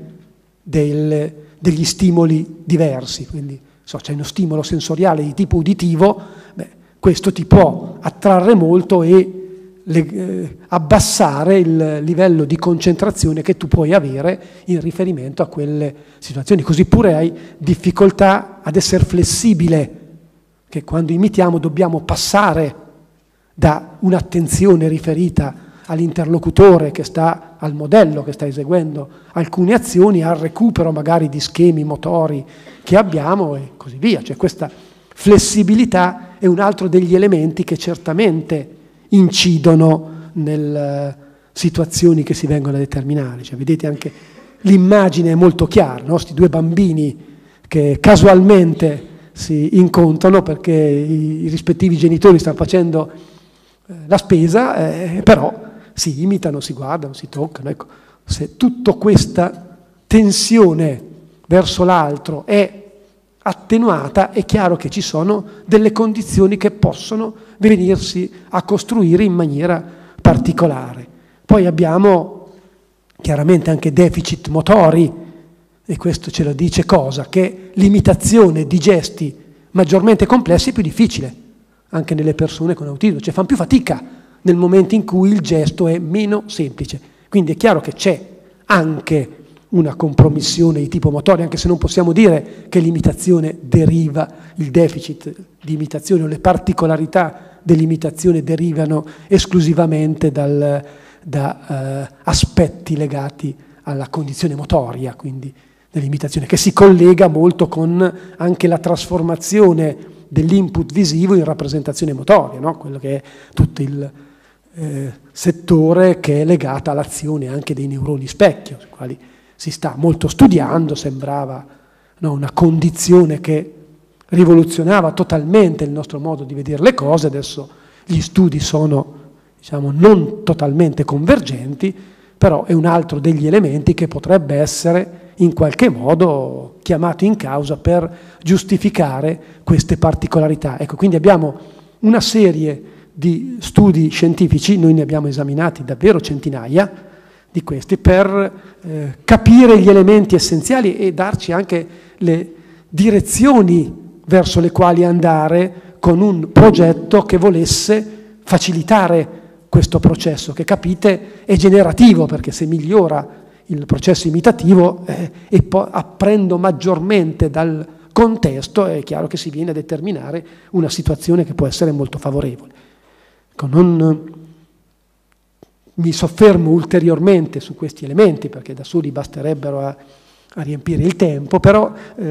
degli stimoli diversi, quindi c'è uno stimolo sensoriale di tipo uditivo, questo ti può attrarre molto e abbassare il livello di concentrazione che tu puoi avere in riferimento a quelle situazioni. Così pure hai difficoltà ad essere flessibile, che quando imitiamo dobbiamo passare da un'attenzione riferita all'interlocutore che sta, al modello che sta eseguendo alcune azioni, al recupero magari di schemi motori che abbiamo e così via. Cioè questa flessibilità è un altro degli elementi che certamente incidono nelle situazioni che si vengono a determinare. Cioè, vedete anche l'immagine è molto chiara, no? Questi due bambini che casualmente si incontrano perché i rispettivi genitori stanno facendo la spesa, però si imitano, si guardano, si toccano. Ecco, se tutta questa tensione verso l'altro è attenuata, è chiaro che ci sono delle condizioni che possono venirsi a costruire in maniera particolare. Poi abbiamo chiaramente anche deficit motori, e questo ce lo dice cosa? Che l'imitazione di gesti maggiormente complessi è più difficile, anche nelle persone con autismo, cioè fanno più fatica nel momento in cui il gesto è meno semplice. Quindi è chiaro che c'è anche una compromissione di tipo motorio, anche se non possiamo dire che l'imitazione deriva, il deficit di imitazione o le particolarità dell'imitazione derivano esclusivamente da aspetti legati alla condizione motoria, quindi dell'imitazione, che si collega molto con anche la trasformazione dell'input visivo in rappresentazione motoria, no? Quello che è tutto il settore che è legato all'azione anche dei neuroni specchio, sui quali si sta molto studiando. Sembrava una condizione che rivoluzionava totalmente il nostro modo di vedere le cose. Adesso gli studi sono, diciamo, non totalmente convergenti, però è un altro degli elementi che potrebbe essere in qualche modo chiamato in causa per giustificare queste particolarità. Ecco, quindi abbiamo una serie di studi scientifici, noi ne abbiamo esaminati davvero centinaia di questi, per capire gli elementi essenziali e darci anche le direzioni verso le quali andare con un progetto che volesse facilitare questo processo, che capite è generativo, perché se migliora il processo imitativo e poi apprendo maggiormente dal contesto, è chiaro che si viene a determinare una situazione che può essere molto favorevole. Ecco, non mi soffermo ulteriormente su questi elementi perché da soli basterebbero a riempire il tempo, però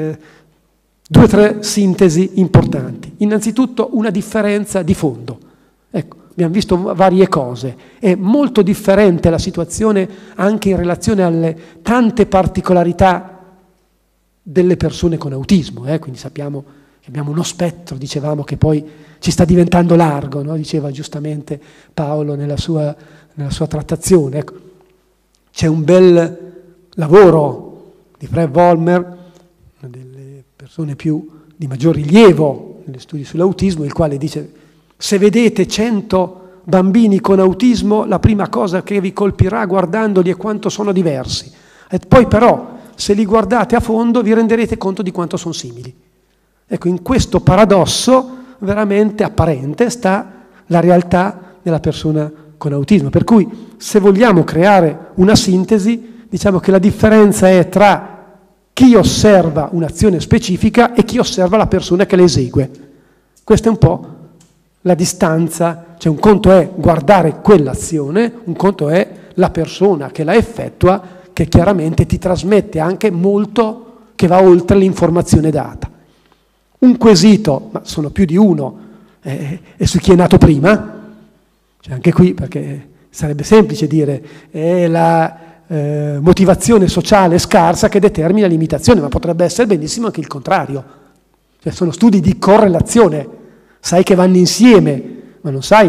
2 o 3 sintesi importanti. Innanzitutto una differenza di fondo. Ecco, abbiamo visto varie cose. È molto differente la situazione anche in relazione alle tante particolarità delle persone con autismo. Quindi sappiamo che abbiamo uno spettro, dicevamo, che poi ci sta diventando largo, no? Diceva giustamente Paolo nella sua trattazione. Ecco, c'è un bel lavoro di Fred Vollmer, una delle persone di maggior rilievo negli studi sull'autismo, il quale dice: se vedete 100 bambini con autismo, la prima cosa che vi colpirà guardandoli è quanto sono diversi. E poi però, se li guardate a fondo, vi renderete conto di quanto sono simili. Ecco, in questo paradosso veramente apparente sta la realtà della persona con autismo. Per cui, se vogliamo creare una sintesi, diciamo che la differenza è tra chi osserva un'azione specifica e chi osserva la persona che la esegue. Questa è un po' la distanza, cioè un conto è guardare quell'azione, un conto è la persona che la effettua, che chiaramente ti trasmette anche molto che va oltre l'informazione data. Un quesito, ma sono più di uno, è su chi è nato prima, cioè anche qui, perché sarebbe semplice dire è la motivazione sociale scarsa che determina l'imitazione, ma potrebbe essere benissimo anche il contrario. Cioè sono studi di correlazione, sai che vanno insieme, ma non sai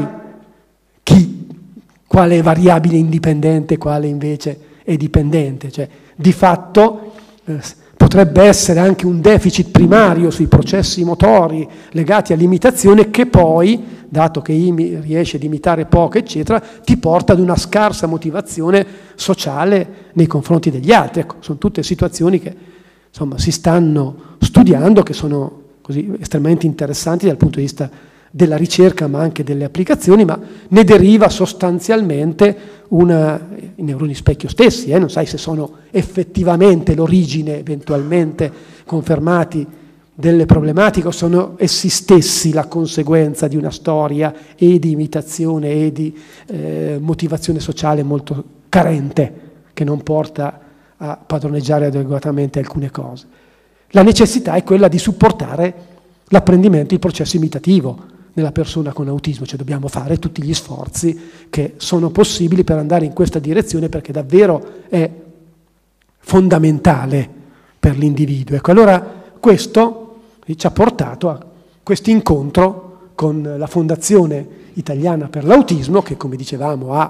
quale è variabile indipendente, quale invece è dipendente. Cioè, di fatto potrebbe essere anche un deficit primario sui processi motori legati all'imitazione che poi, dato che riesce ad imitare poco, eccetera, ti porta ad una scarsa motivazione sociale nei confronti degli altri. Ecco, sono tutte situazioni che insomma si stanno studiando, che sono così estremamente interessanti dal punto di vista della ricerca ma anche delle applicazioni, ma ne deriva sostanzialmente i neuroni specchio stessi, non sai se sono effettivamente l'origine, eventualmente confermati, delle problematiche o sono essi stessi la conseguenza di una storia e di imitazione e di motivazione sociale molto carente che non porta a padroneggiare adeguatamente alcune cose. La necessità è quella di supportare l'apprendimento, il processo imitativo nella persona con autismo, cioè dobbiamo fare tutti gli sforzi che sono possibili per andare in questa direzione, perché davvero è fondamentale per l'individuo. Ecco, allora questo ci ha portato a questo incontro con la Fondazione Italiana per l'Autismo, che come dicevamo ha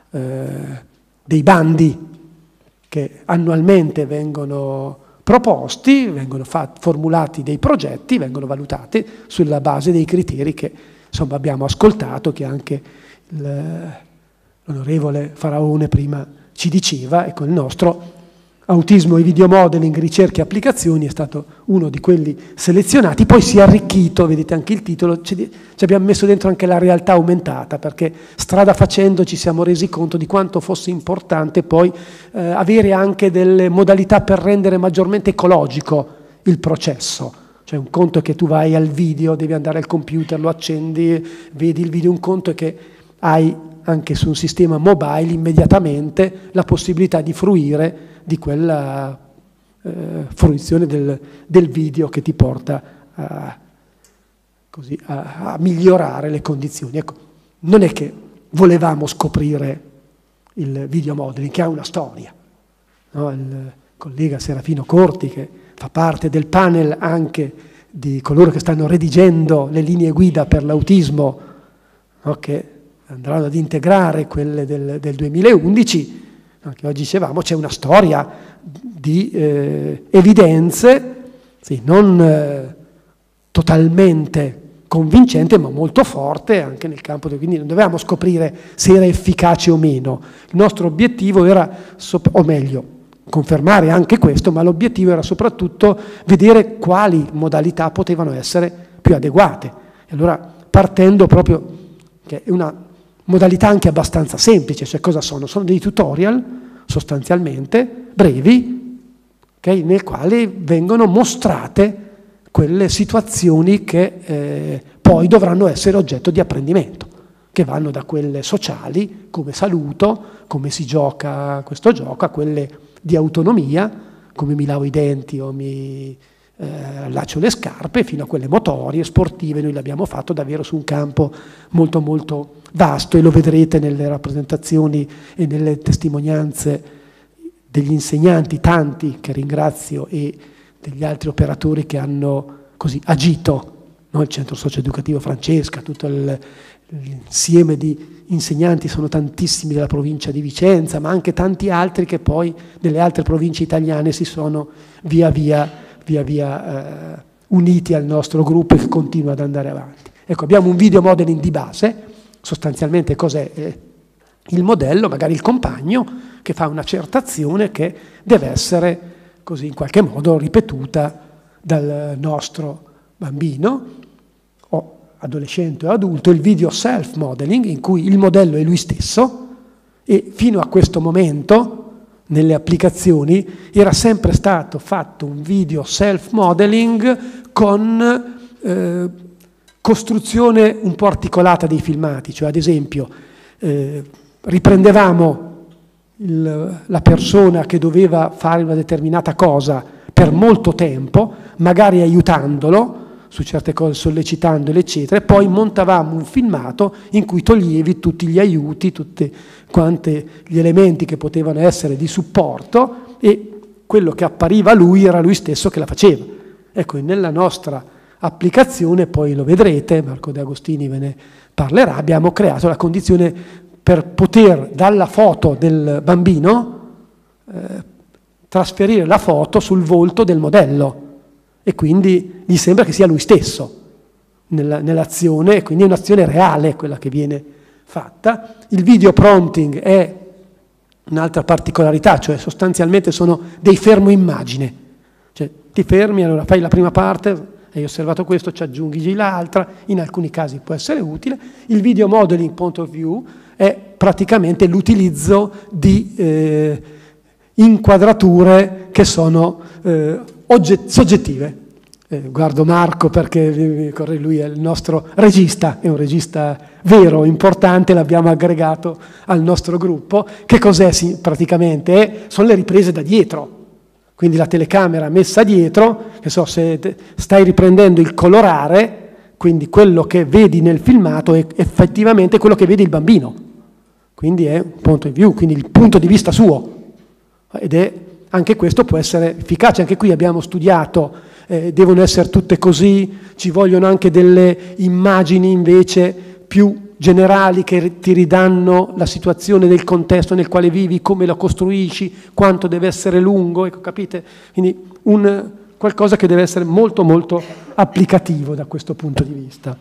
dei bandi che annualmente vengono proposti, vengono formulati dei progetti, vengono valutati sulla base dei criteri che insomma abbiamo ascoltato, che anche l'onorevole Faraone prima ci diceva. Ecco, il nostro Autismo e Video Modeling, ricerche e applicazioni è stato uno di quelli selezionati, poi si è arricchito, vedete anche il titolo, ci abbiamo messo dentro anche la realtà aumentata, perché strada facendo ci siamo resi conto di quanto fosse importante poi avere anche delle modalità per rendere maggiormente ecologico il processo. Cioè un conto è che tu vai al video, devi andare al computer, lo accendi, vedi il video, un conto è che hai anche su un sistema mobile immediatamente la possibilità di fruire di quella fruizione del video che ti porta a migliorare le condizioni. Ecco, non è che volevamo scoprire il video modeling, che ha una storia. No? Il collega Serafino Corti, che fa parte del panel anche di coloro che stanno redigendo le linee guida per l'autismo, no? Che andranno ad integrare quelle del 2011, anche oggi dicevamo, c'è una storia di evidenze, sì, non totalmente convincente, ma molto forte anche nel campo quindi non dovevamo scoprire se era efficace o meno. Il nostro obiettivo era, o meglio, confermare anche questo, ma l'obiettivo era soprattutto vedere quali modalità potevano essere più adeguate. E allora, partendo proprio, che è una modalità anche abbastanza semplice, cioè cosa sono? Sono dei tutorial sostanzialmente brevi, okay, nel quale vengono mostrate quelle situazioni che poi dovranno essere oggetto di apprendimento, che vanno da quelle sociali, come saluto, come si gioca questo gioco, a quelle di autonomia, come mi lavo i denti o mi allaccio le scarpe, fino a quelle motorie, sportive. Noi l'abbiamo fatto davvero su un campo molto molto vasto, e lo vedrete nelle rappresentazioni e nelle testimonianze degli insegnanti, tanti che ringrazio, e degli altri operatori che hanno così agito, no? Il centro socio-educativo Francesca, tutto l'insieme di insegnanti, sono tantissimi della provincia di Vicenza, ma anche tanti altri che poi nelle altre province italiane si sono via via uniti al nostro gruppo e che continua ad andare avanti. Ecco, abbiamo un video modeling di base sostanzialmente cos'è il modello, magari il compagno che fa una certa azione che deve essere così in qualche modo ripetuta dal nostro bambino o adolescente o adulto, il video self-modeling in cui il modello è lui stesso e fino a questo momento nelle applicazioni era sempre stato fatto un video self-modeling con costruzione un po' articolata dei filmati, cioè ad esempio riprendevamo la persona che doveva fare una determinata cosa per molto tempo, magari aiutandolo su certe cose, sollecitandolo, eccetera, e poi montavamo un filmato in cui toglievi tutti gli aiuti, tutti quanti gli elementi che potevano essere di supporto e quello che appariva a lui era lui stesso che la faceva. Ecco, nella nostra applicazione, poi lo vedrete, Marco De Agostini ve ne parlerà, abbiamo creato la condizione per poter dalla foto del bambino trasferire la foto sul volto del modello e quindi gli sembra che sia lui stesso nell'azione, e quindi è un'azione reale quella che viene fatta. Il video prompting è un'altra particolarità, cioè sostanzialmente sono dei fermo immagine, cioè ti fermi, allora fai la prima parte, hai osservato questo, ci aggiungi l'altra, in alcuni casi può essere utile. Il video modeling point of view è praticamente l'utilizzo di inquadrature che sono soggettive. Guardo Marco perché lui è il nostro regista, è un regista vero, importante, l'abbiamo aggregato al nostro gruppo. Che cos'è praticamente? Sono le riprese da dietro. Quindi la telecamera messa dietro, che so, se stai riprendendo il colorare, quindi quello che vedi nel filmato è effettivamente quello che vede il bambino. Quindi è un point of view, quindi il punto di vista suo. Ed anche questo può essere efficace. Anche qui abbiamo studiato, devono essere tutte così, ci vogliono anche delle immagini invece più generali che ti ridanno la situazione del contesto nel quale vivi, come lo costruisci, quanto deve essere lungo, ecco, capite? Quindi qualcosa che deve essere molto molto applicativo da questo punto di vista.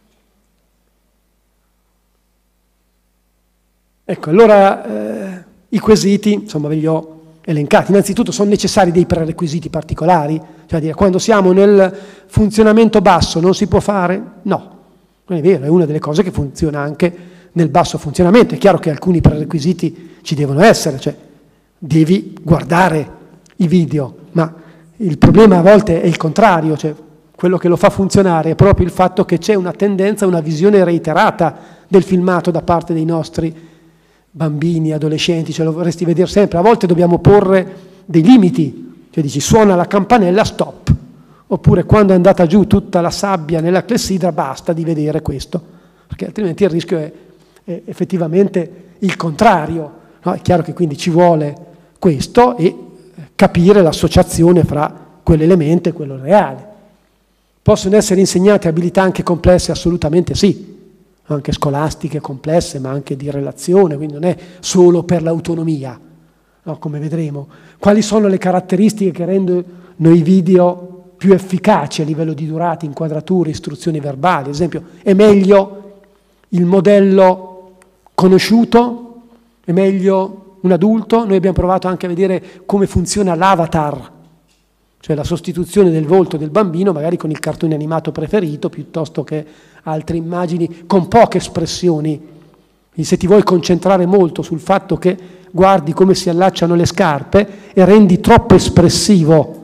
Ecco, allora i quesiti, insomma, ve li ho elencati. Innanzitutto sono necessari dei prerequisiti particolari, cioè dire, quando siamo nel funzionamento basso non si può fare? No. Non è vero, è una delle cose che funziona anche nel basso funzionamento. È chiaro che alcuni prerequisiti ci devono essere, cioè devi guardare i video, ma il problema a volte è il contrario, cioè quello che lo fa funzionare è proprio il fatto che c'è una tendenza, una visione reiterata del filmato da parte dei nostri bambini, adolescenti, ce lo vorresti vedere sempre. A volte dobbiamo porre dei limiti, cioè dici suona la campanella, stop. Oppure quando è andata giù tutta la sabbia nella clessidra basta di vedere questo, perché altrimenti il rischio è effettivamente il contrario. No? È chiaro che quindi ci vuole questo e capire l'associazione fra quell'elemento e quello reale. Possono essere insegnate abilità anche complesse? Assolutamente sì, anche scolastiche complesse, ma anche di relazione, quindi non è solo per l'autonomia, no? Come vedremo. Quali sono le caratteristiche che rendono i video più efficaci a livello di durata, inquadrature, istruzioni verbali? Ad esempio, è meglio il modello conosciuto? È meglio un adulto? Noi abbiamo provato anche a vedere come funziona l'avatar, cioè la sostituzione del volto del bambino magari con il cartone animato preferito piuttosto che altre immagini con poche espressioni. Quindi se ti vuoi concentrare molto sul fatto che guardi come si allacciano le scarpe e rendi troppo espressivo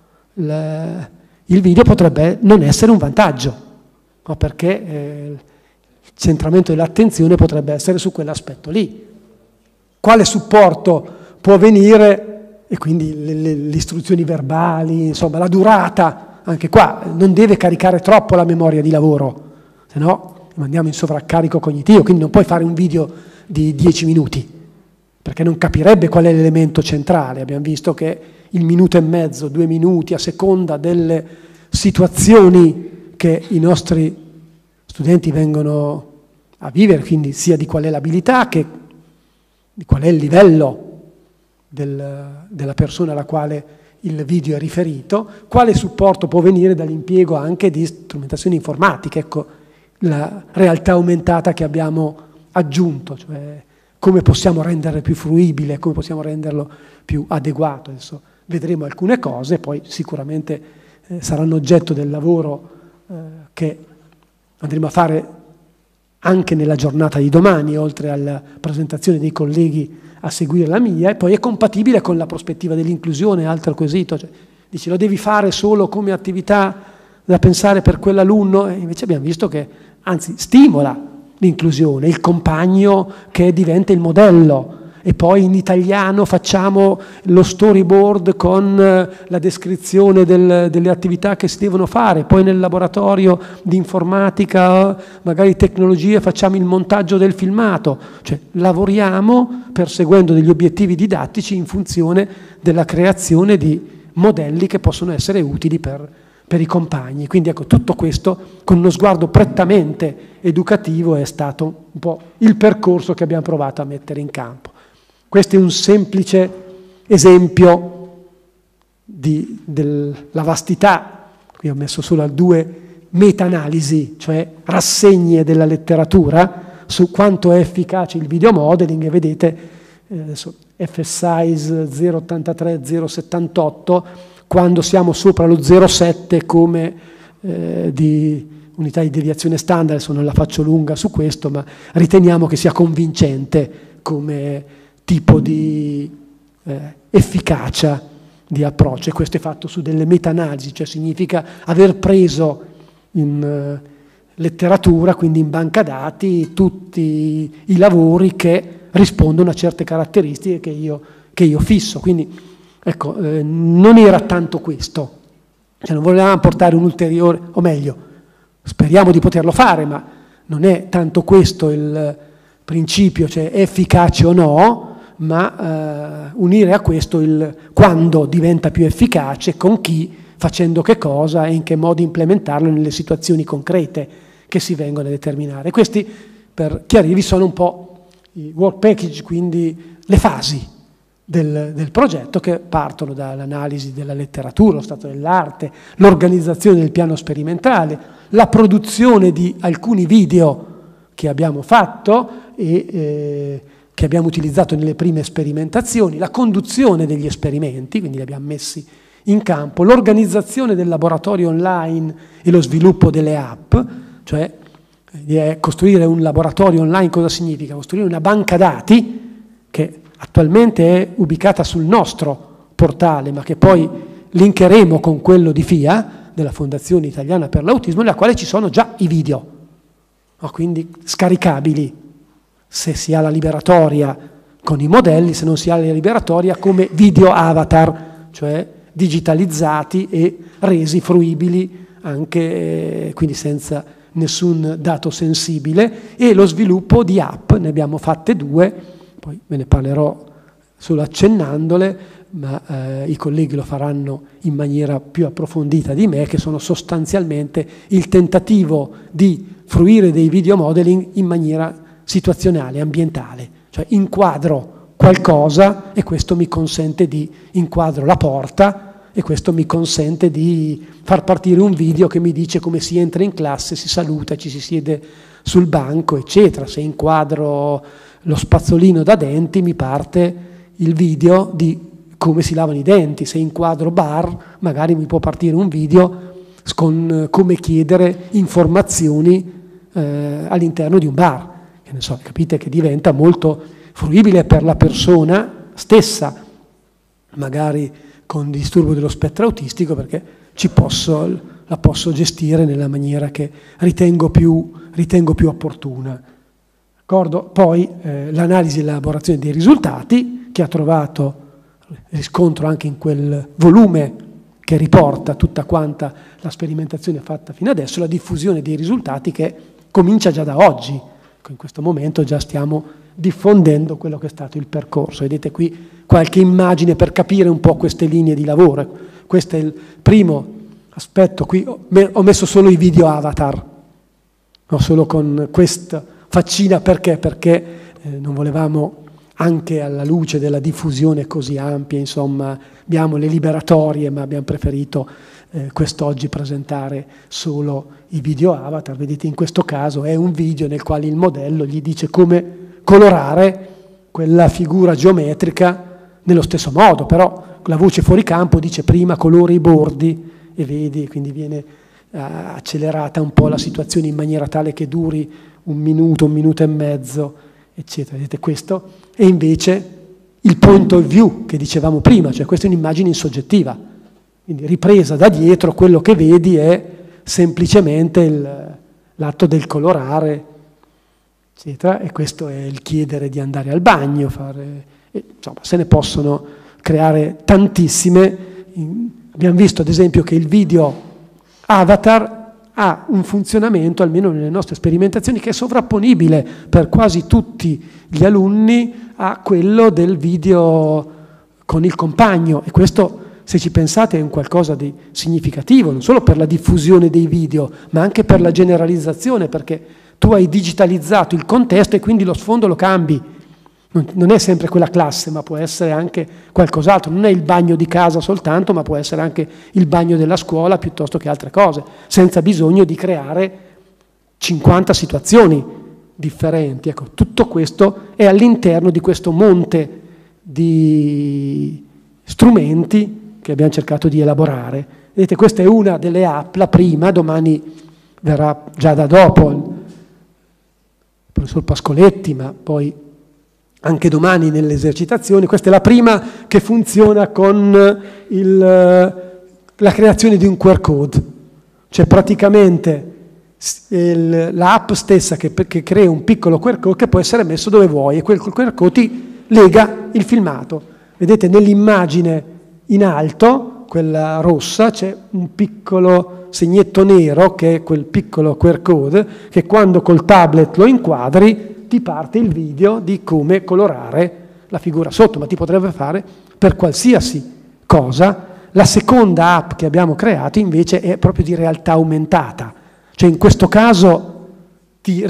il video, potrebbe non essere un vantaggio, no? Perché il centramento dell'attenzione potrebbe essere su quell'aspetto lì. Quale supporto può venire? E quindi le istruzioni verbali, insomma la durata, anche qua non deve caricare troppo la memoria di lavoro, se no andiamo in sovraccarico cognitivo, quindi non puoi fare un video di 10 minuti, perché non capirebbe qual è l'elemento centrale. Abbiamo visto che il minuto e mezzo, 2 minuti, a seconda delle situazioni che i nostri studenti vengono a vivere, quindi sia di qual è l'abilità che di qual è il livello della persona alla quale il video è riferito, quale supporto può venire dall'impiego anche di strumentazioni informatiche. Ecco, la realtà aumentata che abbiamo aggiunto, cioè come possiamo renderlo più fruibile, come possiamo renderlo più adeguato. Adesso vedremo alcune cose, poi sicuramente saranno oggetto del lavoro che andremo a fare anche nella giornata di domani, oltre alla presentazione dei colleghi a seguire la mia, e poi è compatibile con la prospettiva dell'inclusione, altro quesito. Cioè, dici, lo devi fare solo come attività da pensare per quell'alunno, e invece abbiamo visto che, anzi, stimola l'inclusione, il compagno che diventa il modello, e poi in italiano facciamo lo storyboard con la descrizione delle attività che si devono fare, poi nel laboratorio di informatica, magari tecnologie, facciamo il montaggio del filmato, cioè lavoriamo perseguendo degli obiettivi didattici in funzione della creazione di modelli che possono essere utili per i compagni. Quindi ecco, tutto questo con uno sguardo prettamente educativo è stato un po' il percorso che abbiamo provato a mettere in campo. Questo è un semplice esempio della vastità. Qui ho messo solo 2 meta-analisi, cioè rassegne della letteratura su quanto è efficace il video modeling, e vedete adesso F-Size 0,83-0,78, quando siamo sopra lo 0,7 come di unità di deviazione standard. Adesso non la faccio lunga su questo, ma riteniamo che sia convincente come tipo di efficacia di approccio, e questo è fatto su delle meta-analisi, cioè significa aver preso in letteratura, quindi in banca dati, tutti i lavori che rispondono a certe caratteristiche che io fisso. Quindi ecco, non era tanto questo, cioè non volevamo portare un ulteriore, o meglio, speriamo di poterlo fare, ma non è tanto questo il principio, cioè è efficace o no, ma unire a questo il quando diventa più efficace, con chi, facendo che cosa e in che modo implementarlo nelle situazioni concrete che si vengono a determinare. Questi, per chiarirvi, sono un po' i work package, quindi le fasi del progetto, che partono dall'analisi della letteratura, lo stato dell'arte, l'organizzazione del piano sperimentale, la produzione di alcuni video che abbiamo fatto e che abbiamo utilizzato nelle prime sperimentazioni, la conduzione degli esperimenti, quindi li abbiamo messi in campo, l'organizzazione del laboratorio online e lo sviluppo delle app, cioè costruire un laboratorio online cosa significa? Costruire una banca dati che attualmente è ubicata sul nostro portale, ma che poi linkeremo con quello di FIA, della Fondazione Italiana per l'Autismo, nella quale ci sono già i video, quindi scaricabili, se si ha la liberatoria con i modelli, se non si ha la liberatoria come video avatar, cioè digitalizzati e resi fruibili anche, quindi senza nessun dato sensibile, e lo sviluppo di app, ne abbiamo fatte 2, poi ve ne parlerò solo accennandole, ma i colleghi lo faranno in maniera più approfondita di me, che sono sostanzialmente il tentativo di fruire dei video modeling in maniera situazionale, ambientale, cioè inquadro qualcosa e questo mi consente di inquadro la porta, e questo mi consente di far partire un video che mi dice come si entra in classe, si saluta, ci si siede sul banco, eccetera. Se inquadro lo spazzolino da denti, mi parte il video di come si lavano i denti. Se inquadro bar, magari mi può partire un video con come chiedere informazioni all'interno di un bar. Che ne so, capite che diventa molto fruibile per la persona stessa, magari con disturbo dello spettro autistico, perché la posso gestire nella maniera che ritengo più opportuna. D'accordo? Poi l'analisi e l'elaborazione dei risultati, che ha trovato riscontro anche in quel volume che riporta tutta quanta la sperimentazione fatta fino adesso, la diffusione dei risultati che comincia già da oggi. In questo momento già stiamo diffondendo quello che è stato il percorso. Vedete qui qualche immagine per capire un po' queste linee di lavoro. Questo è il primo aspetto. Qui ho messo solo i video avatar, solo con questa faccina. Perché? Perché non volevamo, anche alla luce della diffusione così ampia, insomma, abbiamo le liberatorie, ma abbiamo preferito quest'oggi presentare solo i video avatar. Vedete, in questo caso è un video nel quale il modello gli dice come colorare quella figura geometrica nello stesso modo, però la voce fuori campo dice prima colora i bordi e vedi, quindi viene accelerata un po' la situazione in maniera tale che duri un minuto e mezzo, eccetera. Vedete questo? E invece il point of view che dicevamo prima, cioè questa è un'immagine insoggettiva, quindi ripresa da dietro, quello che vedi è semplicemente l'atto del colorare, eccetera, e questo è il chiedere di andare al bagno, insomma, se ne possono creare tantissime. Abbiamo visto ad esempio che il video avatar ha un funzionamento, almeno nelle nostre sperimentazioni, che è sovrapponibile per quasi tutti gli alunni a quello del video con il compagno, e questo, se ci pensate, è un qualcosa di significativo, non solo per la diffusione dei video, ma anche per la generalizzazione, perché tu hai digitalizzato il contesto e quindi lo sfondo lo cambi. Non è sempre quella classe, ma può essere anche qualcos'altro. Non è il bagno di casa soltanto, ma può essere anche il bagno della scuola piuttosto che altre cose, senza bisogno di creare 50 situazioni differenti. Ecco, tutto questo è all'interno di questo monte di strumenti che abbiamo cercato di elaborare. Vedete, questa è una delle app, la prima, domani verrà già da dopo il professor Pascoletti, ma poi anche domani nelle esercitazioni. Questa è la prima che funziona con la creazione di un QR code, cioè praticamente l'app stessa che crea un piccolo QR code che può essere messo dove vuoi, e quel QR code ti lega il filmato. Vedete, nell'immagine in alto, quella rossa, c'è un piccolo segnetto nero che è quel piccolo QR code che quando col tablet lo inquadri ti parte il video di come colorare la figura sotto, ma ti potrebbe fare per qualsiasi cosa. La seconda app che abbiamo creato invece è proprio di realtà aumentata, cioè in questo caso ti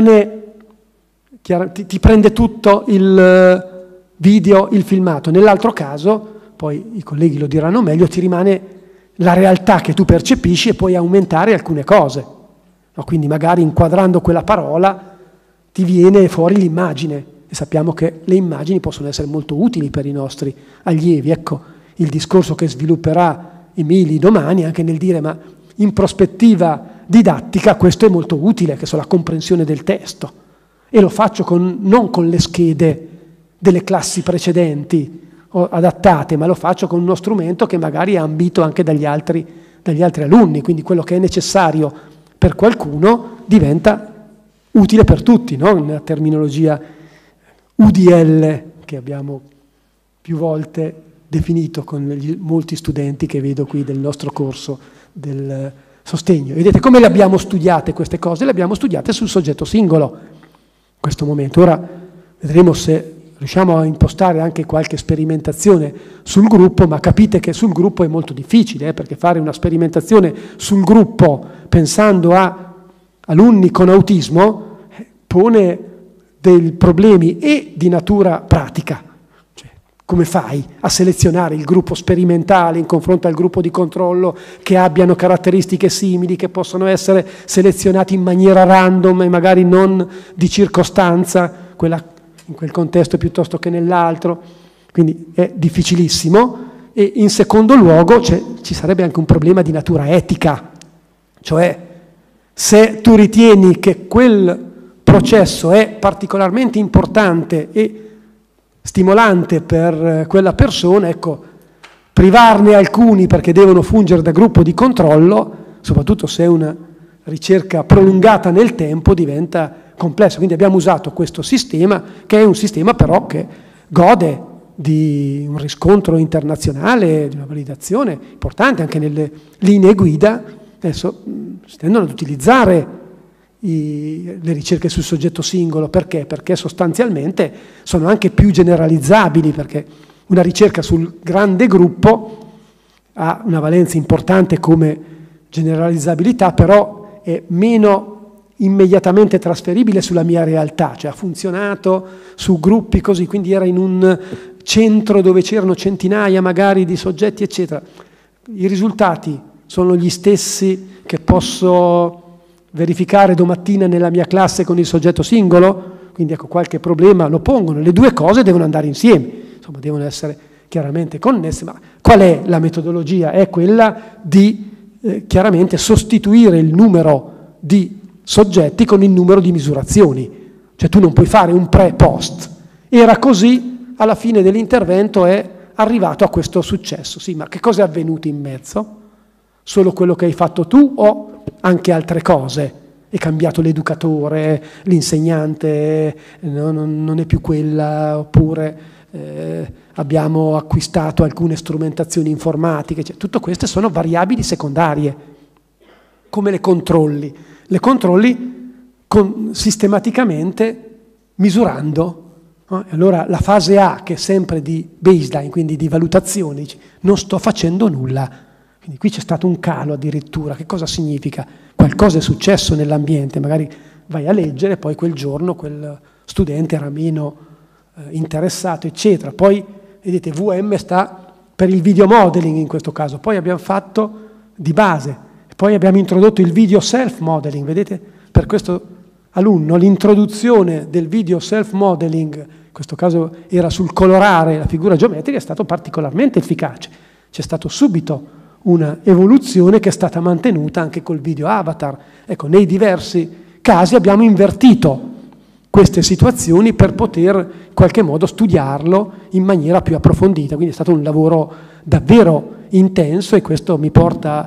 prende tutto il video, il filmato, nell'altro caso, poi i colleghi lo diranno meglio, ti rimane la realtà che tu percepisci e puoi aumentare alcune cose, no? Quindi magari inquadrando quella parola ti viene fuori l'immagine, e sappiamo che le immagini possono essere molto utili per i nostri allievi. Ecco il discorso che svilupperà Emili domani, anche nel dire, ma in prospettiva didattica questo è molto utile, che so, la comprensione del testo, e lo faccio non con le schede delle classi precedenti o adattate, ma lo faccio con uno strumento che magari è ambito anche dagli altri alunni, quindi quello che è necessario per qualcuno diventa utile per tutti, no? Nella terminologia UDL che abbiamo più volte definito con molti studenti che vedo qui del nostro corso del sostegno. Vedete come le abbiamo studiate queste cose? Le abbiamo studiate sul soggetto singolo in questo momento. Ora vedremo se riusciamo a impostare anche qualche sperimentazione sul gruppo, ma capite che sul gruppo è molto difficile, perché fare una sperimentazione sul gruppo pensando a alunni con autismo pone dei problemi e di natura pratica, cioè come fai a selezionare il gruppo sperimentale in confronto al gruppo di controllo che abbiano caratteristiche simili, che possono essere selezionati in maniera random e magari non di circostanza, in quel contesto piuttosto che nell'altro, quindi è difficilissimo. E in secondo luogo ci sarebbe anche un problema di natura etica, cioè se tu ritieni che quel processo è particolarmente importante e stimolante per quella persona, ecco, privarne alcuni perché devono fungere da gruppo di controllo, soprattutto se è una ricerca prolungata nel tempo, diventa complesso. Quindi abbiamo usato questo sistema, che è un sistema però che gode di un riscontro internazionale, di una validazione importante anche nelle linee guida. Adesso si tendono ad utilizzare le ricerche sul soggetto singolo. Perché? Perché sostanzialmente sono anche più generalizzabili, perché una ricerca sul grande gruppo ha una valenza importante come generalizzabilità, però è meno immediatamente trasferibile sulla mia realtà, cioè ha funzionato su gruppi così, quindi era in un centro dove c'erano centinaia magari di soggetti, eccetera. I risultati sono gli stessi che posso verificare domattina nella mia classe con il soggetto singolo? Quindi ecco, qualche problema lo pongono. Le due cose devono andare insieme, insomma devono essere chiaramente connesse, ma qual è la metodologia? È quella di chiaramente sostituire il numero di soggetti con il numero di misurazioni, cioè tu non puoi fare un pre-post. Era così, alla fine dell'intervento è arrivato a questo successo. Sì, ma che cosa è avvenuto in mezzo? Solo quello che hai fatto tu o anche altre cose? È cambiato l'educatore, l'insegnante non è più quella, oppure abbiamo acquistato alcune strumentazioni informatiche, cioè, tutto queste sono variabili secondarie. Come le controlli? Le controlli sistematicamente misurando. No? Allora la fase A, che è sempre di baseline, quindi di valutazione, dici, non sto facendo nulla. Quindi qui c'è stato un calo addirittura. Che cosa significa? Qualcosa è successo nell'ambiente, magari vai a leggere, poi quel giorno quel studente era meno interessato, eccetera. Poi, vedete, VM sta per il video modeling in questo caso, poi abbiamo fatto di base, poi abbiamo introdotto il video self-modeling, vedete? Per questo alunno l'introduzione del video self-modeling, in questo caso era sul colorare la figura geometrica, è stato particolarmente efficace. C'è stato subito una evoluzione che è stata mantenuta anche col video avatar. Ecco, nei diversi casi abbiamo invertito queste situazioni per poter in qualche modo studiarlo in maniera più approfondita. Quindi è stato un lavoro davvero intenso e questo mi porta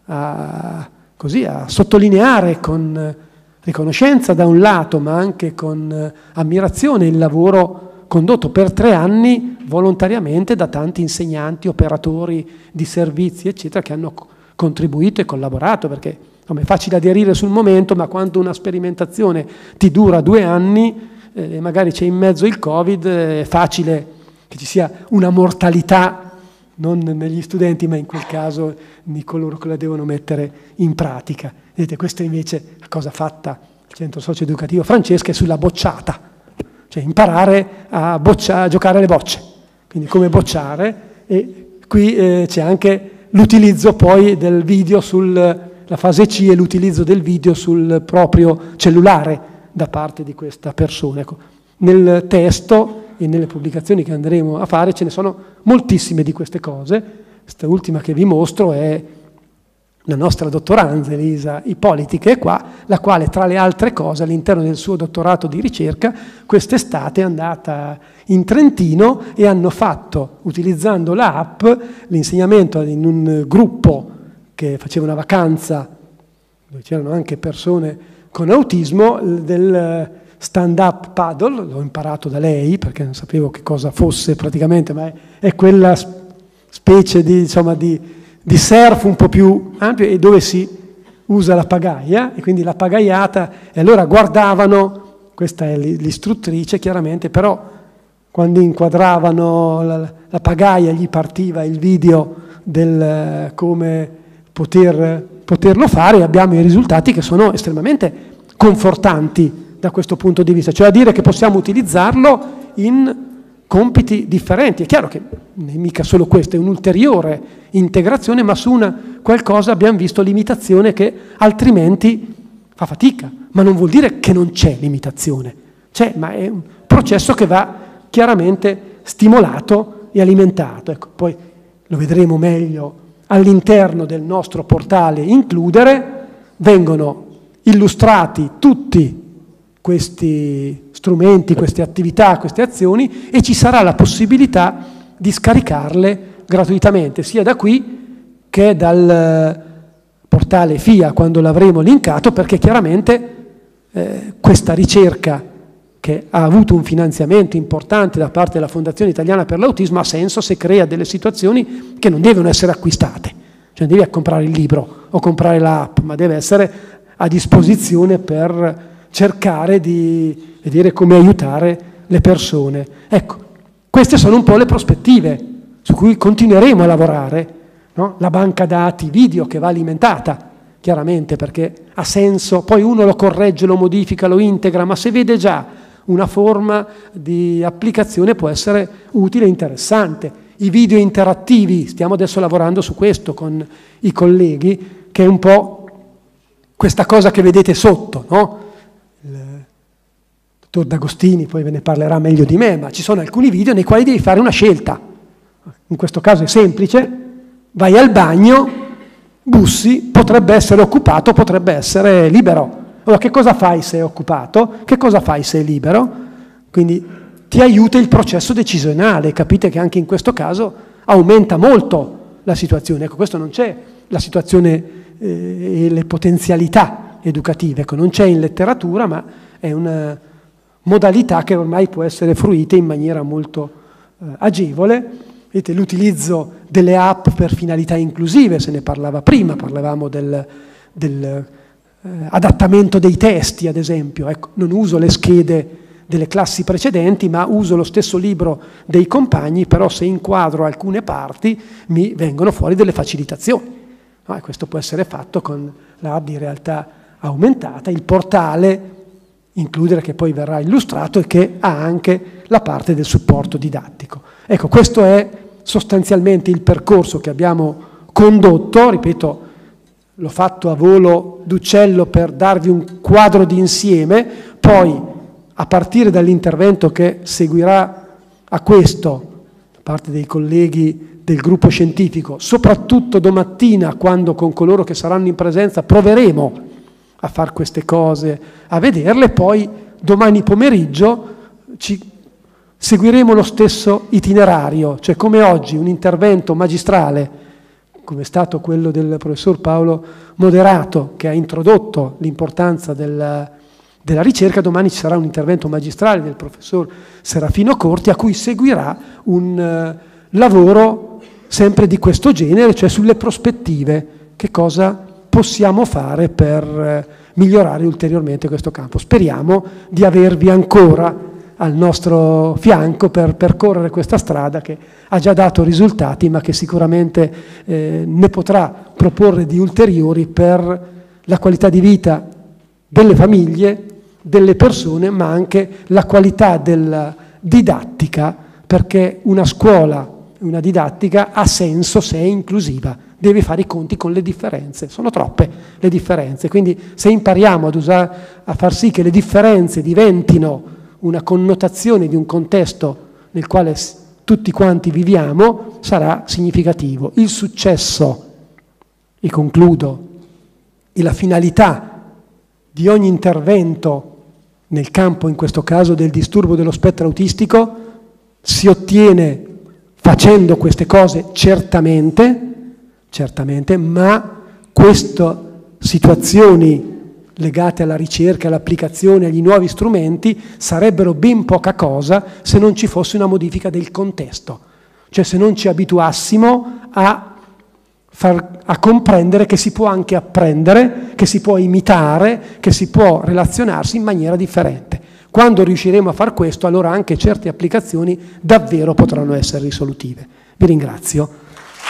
a sottolineare con riconoscenza da un lato, ma anche con ammirazione il lavoro condotto per 3 anni volontariamente da tanti insegnanti, operatori di servizi, eccetera, che hanno contribuito e collaborato, perché insomma, è facile aderire sul momento, ma quando una sperimentazione ti dura 2 anni, magari c'è in mezzo il Covid, è facile che ci sia una mortalità, non negli studenti, ma in quel caso di coloro che la devono mettere in pratica. Vedete, questa invece la cosa fatta al Centro Socio-Educativo Francesca è sulla bocciata, cioè imparare a giocare alle bocce, quindi come bocciare, e qui c'è anche l'utilizzo poi del video la fase C è l'utilizzo del video sul proprio cellulare da parte di questa persona. Ecco, nel testo e nelle pubblicazioni che andremo a fare ce ne sono moltissime di queste cose. Questa ultima che vi mostro è la nostra dottoranda Elisa Ippoliti, che è qua, la quale tra le altre cose all'interno del suo dottorato di ricerca quest'estate è andata in Trentino e hanno fatto, utilizzando l'app, l'insegnamento in un gruppo che faceva una vacanza, dove c'erano anche persone con autismo, del stand-up paddle. L'ho imparato da lei perché non sapevo che cosa fosse praticamente, ma è quella specie di surf un po' più ampio e dove si usa la pagaia, e quindi la pagaiata, e allora guardavano, questa è l'istruttrice chiaramente, però quando inquadravano la pagaia gli partiva il video del come poterlo fare, e abbiamo i risultati che sono estremamente confortanti da questo punto di vista, cioè a dire che possiamo utilizzarlo in compiti differenti. È chiaro che non è mica solo questo, è un'ulteriore integrazione, ma su qualcosa abbiamo visto limitazione che altrimenti fa fatica, ma non vuol dire che non c'è limitazione, c'è, ma è un processo che va chiaramente stimolato e alimentato. Ecco, poi lo vedremo meglio all'interno del nostro portale Includere, vengono illustrati tutti questi strumenti, queste attività, queste azioni, e ci sarà la possibilità di scaricarle gratuitamente, sia da qui che dal portale FIA quando l'avremo linkato, perché chiaramente questa ricerca, che ha avuto un finanziamento importante da parte della Fondazione Italiana per l'Autismo, ha senso se crea delle situazioni che non devono essere acquistate, cioè non devi comprare il libro o comprare l'app, ma deve essere a disposizione per cercare di vedere come aiutare le persone. Ecco, queste sono un po' le prospettive su cui continueremo a lavorare, no? La banca dati video che va alimentata, chiaramente, perché ha senso, poi uno lo corregge, lo modifica, lo integra, ma se vede già una forma di applicazione può essere utile e interessante. i video interattivi, stiamo adesso lavorando su questo con i colleghi, che è un po' questa cosa che vedete sotto, no? Il dottor D'Agostini poi ve ne parlerà meglio di me, ma ci sono alcuni video nei quali devi fare una scelta. In questo caso è semplice, vai al bagno, bussi, potrebbe essere occupato, potrebbe essere libero. Allora, che cosa fai se è occupato? Che cosa fai se è libero? Quindi ti aiuta il processo decisionale. Capite che anche in questo caso aumenta molto la situazione. Ecco, questo non c'è la situazione e le potenzialità educative. Ecco, non c'è in letteratura, ma è una modalità che ormai può essere fruita in maniera molto agevole. Vedete, l'utilizzo delle app per finalità inclusive, se ne parlava prima, parlavamo del adattamento dei testi, ad esempio. Ecco, non uso le schede delle classi precedenti, ma uso lo stesso libro dei compagni, però se inquadro alcune parti mi vengono fuori delle facilitazioni. No, e questo può essere fatto con l'app di realtà aumentata, il portale Includere, che poi verrà illustrato e che ha anche la parte del supporto didattico. Ecco, questo è sostanzialmente il percorso che abbiamo condotto, ripeto, l'ho fatto a volo d'uccello per darvi un quadro d'insieme, poi a partire dall'intervento che seguirà a questo, da parte dei colleghi del gruppo scientifico, soprattutto domattina, quando con coloro che saranno in presenza proveremo a fare queste cose, a vederle, poi domani pomeriggio seguiremo lo stesso itinerario, cioè come oggi un intervento magistrale, come è stato quello del professor Paolo Moderato, che ha introdotto l'importanza della ricerca, domani ci sarà un intervento magistrale del professor Serafino Corti, a cui seguirà un lavoro sempre di questo genere, cioè sulle prospettive, che cosa possiamo fare per migliorare ulteriormente questo campo. Speriamo di avervi ancora al nostro fianco per percorrere questa strada che ha già dato risultati, ma che sicuramente ne potrà proporre di ulteriori per la qualità di vita delle famiglie, delle persone, ma anche la qualità della didattica, perché una scuola, una didattica ha senso se è inclusiva. Deve fare i conti con le differenze, sono troppe le differenze, quindi se impariamo a far sì che le differenze diventino una connotazione di un contesto nel quale tutti quanti viviamo, sarà significativo. Il successo, e concludo, e la finalità di ogni intervento nel campo, in questo caso del disturbo dello spettro autistico, si ottiene facendo queste cose certamente, ma queste situazioni legate alla ricerca, all'applicazione, agli nuovi strumenti sarebbero ben poca cosa se non ci fosse una modifica del contesto, cioè se non ci abituassimo a comprendere che si può anche apprendere, che si può imitare, che si può relazionarsi in maniera differente. Quando riusciremo a far questo, allora anche certe applicazioni davvero potranno essere risolutive. Vi ringrazio.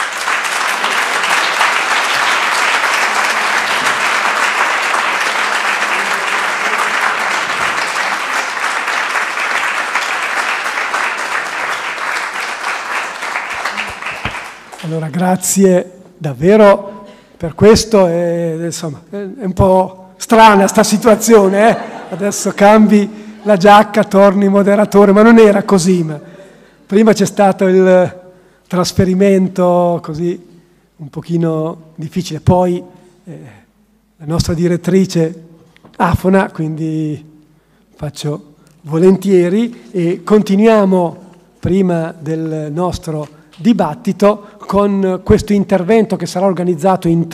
Allora, grazie davvero per questo. Insomma, è un po' strana sta situazione, Adesso cambi la giacca, torni moderatore, ma non era così. Ma prima c'è stato il trasferimento così un pochino difficile, poi la nostra direttrice afona, quindi faccio volentieri e continuiamo prima del nostro dibattito con questo intervento che sarà organizzato in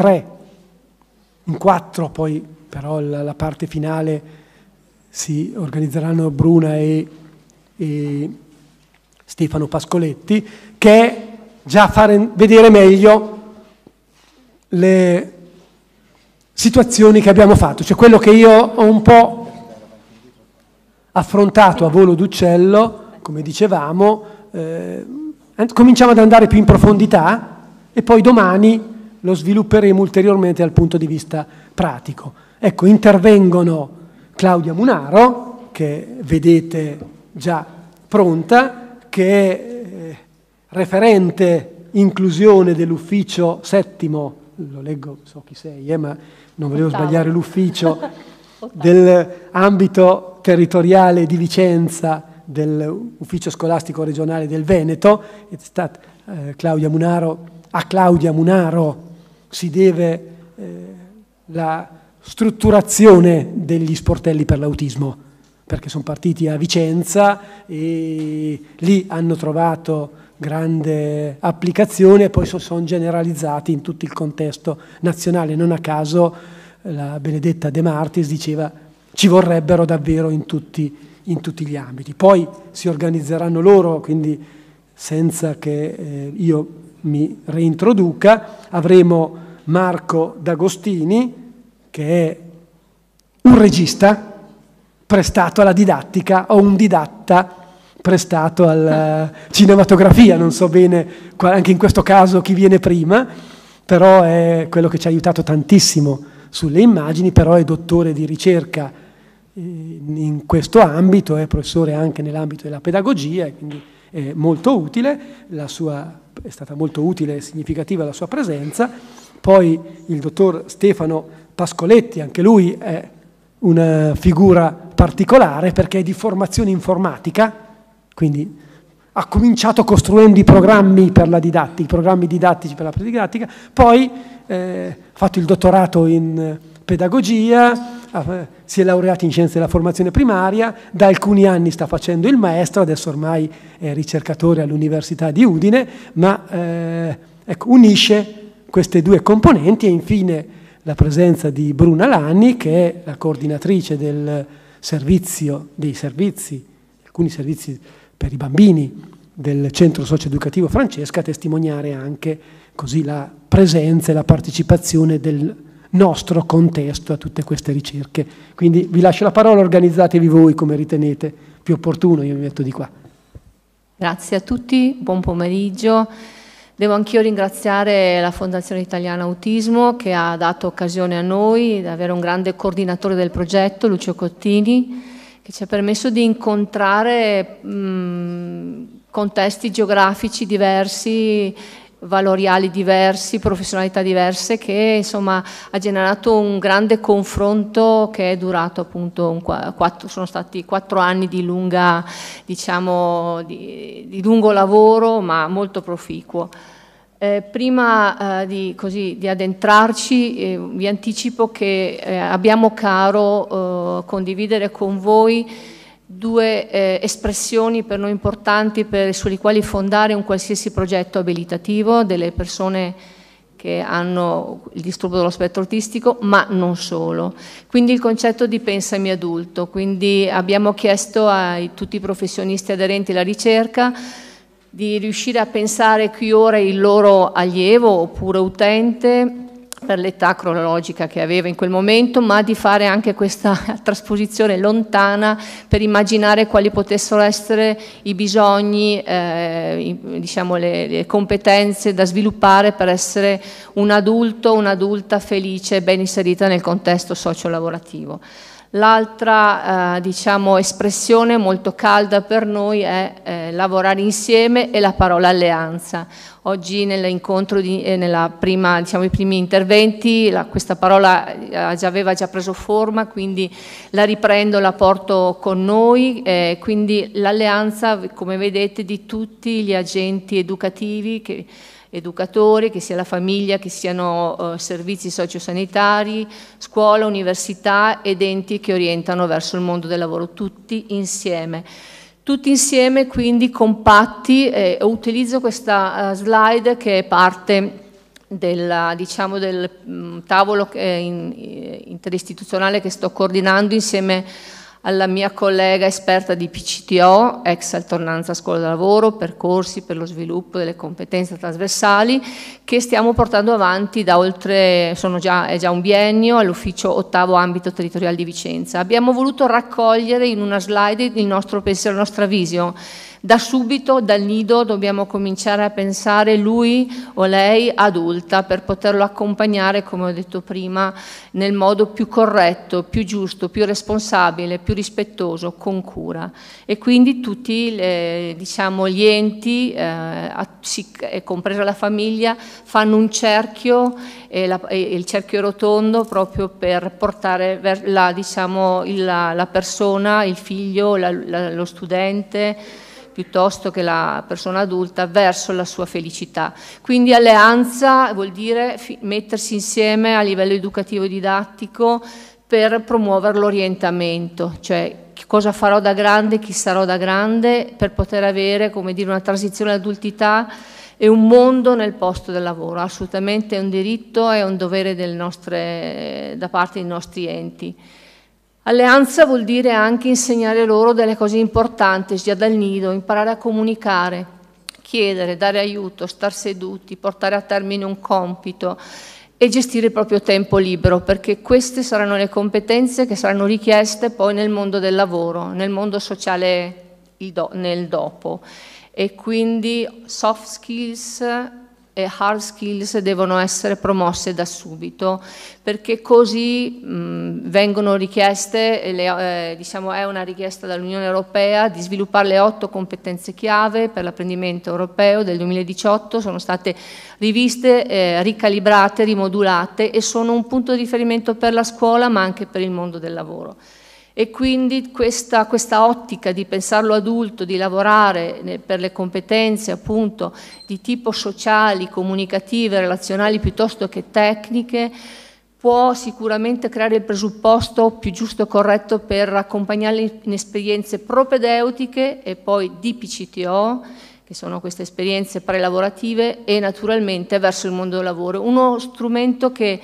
4, poi però la parte finale si organizzeranno Bruna e Stefano Pascoletti, che è già fare vedere meglio le situazioni che abbiamo fatto, cioè quello che io ho un po' affrontato a volo d'uccello, come dicevamo. Cominciamo ad andare più in profondità e poi domani lo svilupperemo ulteriormente dal punto di vista pratico. Ecco, intervengono Claudia Munaro, che vedete già pronta, che referente inclusione dell'ufficio settimo, lo leggo, so chi sei, ma non volevo sbagliare l'ufficio, dell'ambito territoriale di Vicenza dell'ufficio scolastico regionale del Veneto, è stata Claudia Munaro. A Claudia Munaro si deve la strutturazione degli sportelli per l'autismo, perché sono partiti a Vicenza e lì hanno trovato grande applicazione e poi sono generalizzati in tutto il contesto nazionale. Non a caso la Benedetta De Martis diceva ci vorrebbero davvero in tutti gli ambiti. Poi si organizzeranno loro, quindi senza che io mi reintroduca, avremo Marco D'Agostini, che è un regista prestato alla didattica o un didatta prestato alla cinematografia, non so bene anche in questo caso chi viene prima, però è quello che ci ha aiutato tantissimo sulle immagini, però è dottore di ricerca in questo ambito, è professore anche nell'ambito della pedagogia, e quindi è molto utile, è stata molto utile e significativa la sua presenza. Poi il dottor Stefano Pascoletti, anche lui è una figura particolare perché è di formazione informatica, quindi ha cominciato costruendo i programmi per la didattica, i programmi didattici per la didattica, poi ha fatto il dottorato in pedagogia, si è laureato in scienze della formazione primaria, da alcuni anni sta facendo il maestro, adesso ormai è ricercatore all'Università di Udine, ma ecco, unisce queste due componenti. E infine la presenza di Bruna Lanni, che è la coordinatrice del alcuni servizi per i bambini del Centro Socioeducativo Francesca, a testimoniare anche così la presenza e la partecipazione del nostro contesto a tutte queste ricerche. Quindi vi lascio la parola, organizzatevi voi come ritenete più opportuno, io mi metto di qua. Grazie a tutti, buon pomeriggio. Devo anch'io ringraziare la Fondazione Italiana Autismo, che ha dato occasione a noi di avere un grande coordinatore del progetto, Lucio Cottini, che ci ha permesso di incontrare contesti geografici diversi, valoriali diversi, professionalità diverse, che insomma ha generato un grande confronto che è durato appunto sono stati 4 anni di lunga, diciamo, di lungo lavoro, ma molto proficuo. Prima di addentrarci, vi anticipo che abbiamo caro condividere con voi 2 espressioni per noi importanti sulle quali fondare un qualsiasi progetto abilitativo delle persone che hanno il disturbo dello spettro autistico, ma non solo. Quindi il concetto di pensami adulto. Quindi abbiamo chiesto a tutti i professionisti aderenti alla ricerca di riuscire a pensare qui ora il loro allievo oppure utente per l'età cronologica che aveva in quel momento, ma di fare anche questa trasposizione lontana per immaginare quali potessero essere i bisogni, diciamo le competenze da sviluppare per essere un adulto, un'adulta felice e ben inserita nel contesto socio-lavorativo. L'altra diciamo, espressione molto calda per noi è lavorare insieme e la parola alleanza. Oggi nell'incontro, nella prima, diciamo, i primi interventi, questa parola aveva già preso forma, quindi la riprendo, la porto con noi, quindi l'alleanza, come vedete, di tutti gli agenti educativi, educatori, che sia la famiglia, che siano servizi sociosanitari, scuola, università ed enti che orientano verso il mondo del lavoro, tutti insieme. Tutti insieme, quindi compatti. Utilizzo questa slide che è parte diciamo, del tavolo interistituzionale che sto coordinando insieme alla mia collega esperta di PCTO, ex alternanza scuola del lavoro, percorsi per lo sviluppo delle competenze trasversali, che stiamo portando avanti da è già un biennio all'ufficio 8° ambito territoriale di Vicenza. Abbiamo voluto raccogliere in una slide il nostro pensiero, la nostra vision, Da subito, dal nido, dobbiamo cominciare a pensare lui o lei adulta per poterlo accompagnare, come ho detto prima, nel modo più corretto, più giusto, più responsabile, più rispettoso, con cura. E quindi tutti diciamo, gli enti, compresa la famiglia, fanno un cerchio, il cerchio rotondo, proprio per portare la persona, il figlio, lo studente, piuttosto che la persona adulta, verso la sua felicità. Quindi alleanza vuol dire mettersi insieme a livello educativo e didattico per promuovere l'orientamento, cioè cosa farò da grande, chi sarò da grande, per poter avere, come dire, una transizione all'adultità e un mondo nel posto del lavoro. Assolutamente è un diritto e un dovere da parte dei nostri enti. Alleanza vuol dire anche insegnare loro delle cose importanti, già dal nido, imparare a comunicare, chiedere, dare aiuto, star seduti, portare a termine un compito e gestire il proprio tempo libero, perché queste saranno le competenze che saranno richieste poi nel mondo del lavoro, nel mondo sociale nel dopo. E quindi soft skills e hard skills devono essere promosse da subito, perché così vengono richieste, diciamo è una richiesta dall'Unione Europea di sviluppare le 8 competenze chiave per l'apprendimento europeo del 2018, sono state riviste, ricalibrate, rimodulate e sono un punto di riferimento per la scuola ma anche per il mondo del lavoro. E quindi questa ottica di pensarlo adulto, di lavorare per le competenze appunto di tipo sociali, comunicative, relazionali piuttosto che tecniche, può sicuramente creare il presupposto più giusto e corretto per accompagnarli in esperienze propedeutiche e poi di PCTO, che sono queste esperienze prelavorative, e naturalmente verso il mondo del lavoro. Uno strumento che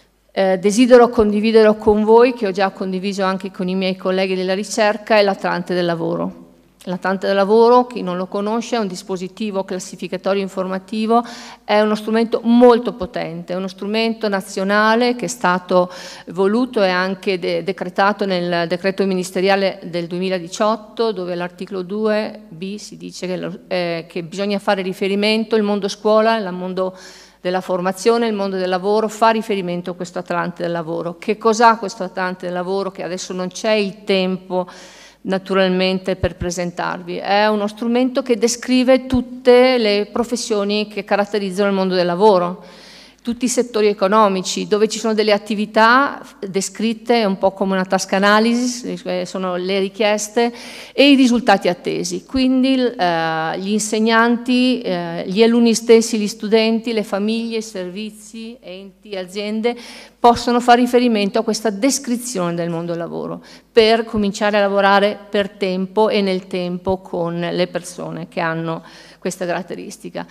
desidero condividere con voi, che ho già condiviso anche con i miei colleghi della ricerca, è l'Atlante del lavoro. L'Atlante del lavoro, chi non lo conosce, è un dispositivo classificatorio informativo, è uno strumento molto potente, è uno strumento nazionale che è stato voluto e anche decretato nel decreto ministeriale del 2018, dove all'articolo 2b si dice che bisogna fare riferimento al mondo scuola, al mondo della formazione, il mondo del lavoro, fa riferimento a questo Atlante del lavoro. Che cos'ha questo Atlante del lavoro, che adesso non c'è il tempo naturalmente per presentarvi? È uno strumento che descrive tutte le professioni che caratterizzano il mondo del lavoro, tutti i settori economici, dove ci sono delle attività descritte, un po' come una task analysis, sono le richieste e i risultati attesi. Quindi gli insegnanti, gli alunni stessi, gli studenti, le famiglie, i servizi, enti, aziende possono fare riferimento a questa descrizione del mondo del lavoro per cominciare a lavorare per tempo e nel tempo con le persone che hanno questa caratteristica.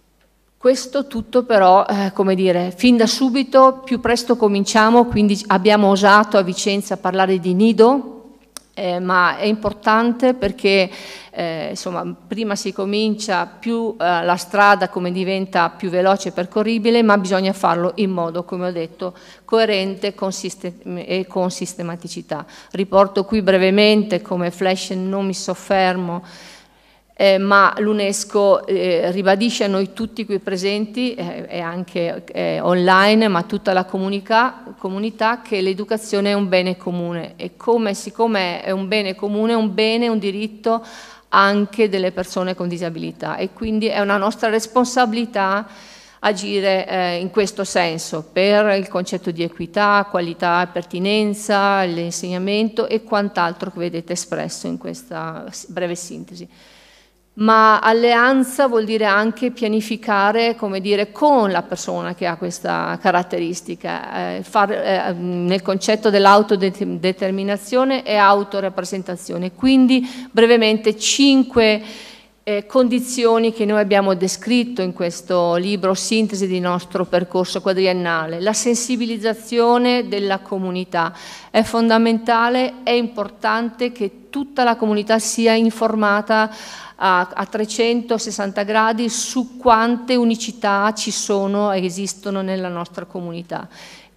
Questo tutto però, come dire, fin da subito, più presto cominciamo, quindi abbiamo osato a Vicenza parlare di nido, ma è importante perché insomma, prima si comincia, più la strada come diventa più veloce e percorribile, ma bisogna farlo in modo, come ho detto, coerente e con sistematicità. Riporto qui brevemente, come flash non mi soffermo, ma l'UNESCO ribadisce a noi tutti qui presenti e anche online, ma tutta la comunità, che l'educazione è un bene comune e siccome è un bene comune, un diritto anche delle persone con disabilità, e quindi è una nostra responsabilità agire in questo senso per il concetto di equità, qualità, pertinenza, l'insegnamento e quant'altro che vedete espresso in questa breve sintesi. Ma alleanza vuol dire anche pianificare, come dire, con la persona che ha questa caratteristica, nel concetto dell'autodeterminazione e autorappresentazione. Quindi brevemente 5 condizioni che noi abbiamo descritto in questo libro, sintesi del nostro percorso quadriennale. La sensibilizzazione della comunità è fondamentale, è importante che tutta la comunità sia informata a 360 gradi su quante unicità ci sono e esistono nella nostra comunità.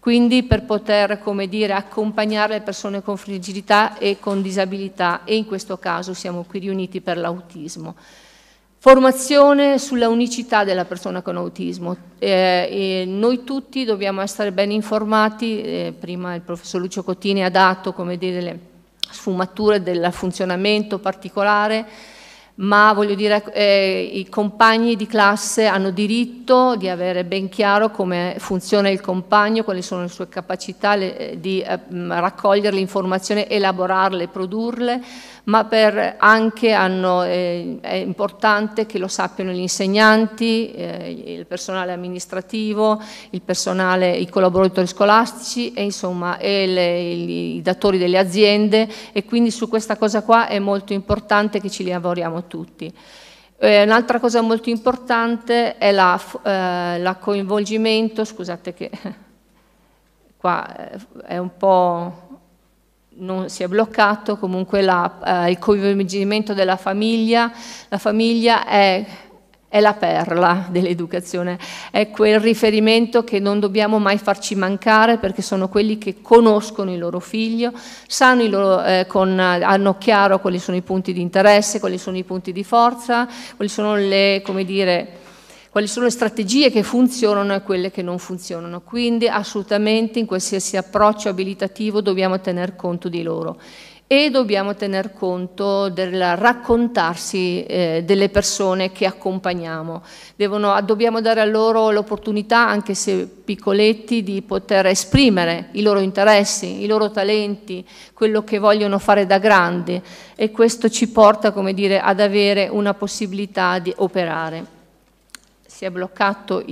quindi per poter, come dire, accompagnare le persone con fragilità e con disabilità, e in questo caso siamo qui riuniti per l'autismo. Formazione sulla unicità della persona con autismo. Noi tutti dobbiamo essere ben informati, prima il professor Lucio Cottini ha dato, come dire, le sfumature del funzionamento particolare, ma voglio dire, i compagni di classe hanno diritto di avere ben chiaro come funziona il compagno, quali sono le sue capacità di raccogliere le informazioni, elaborarle, produrle, ma anche è importante che lo sappiano gli insegnanti, il personale amministrativo, i collaboratori scolastici e insomma i datori delle aziende, e quindi su questa cosa qua è molto importante che ci lavoriamo tutti. Un'altra cosa molto importante è la coinvolgimento, scusate che qua è un po'... non si è bloccato, comunque il coinvolgimento della famiglia. La famiglia è la perla dell'educazione, è quel riferimento che non dobbiamo mai farci mancare, perché sono quelli che conoscono il loro figlio, hanno chiaro quali sono i punti di interesse, quali sono i punti di forza, quali sono quali sono le strategie che funzionano e quelle che non funzionano. Quindi assolutamente in qualsiasi approccio abilitativo dobbiamo tener conto di loro e dobbiamo tener conto del raccontarsi delle persone che accompagniamo. Dobbiamo dare a loro l'opportunità, anche se piccoletti, di poter esprimere i loro interessi, i loro talenti, quello che vogliono fare da grandi, e questo ci porta, come dire, ad avere una possibilità di operare. Si è bloccato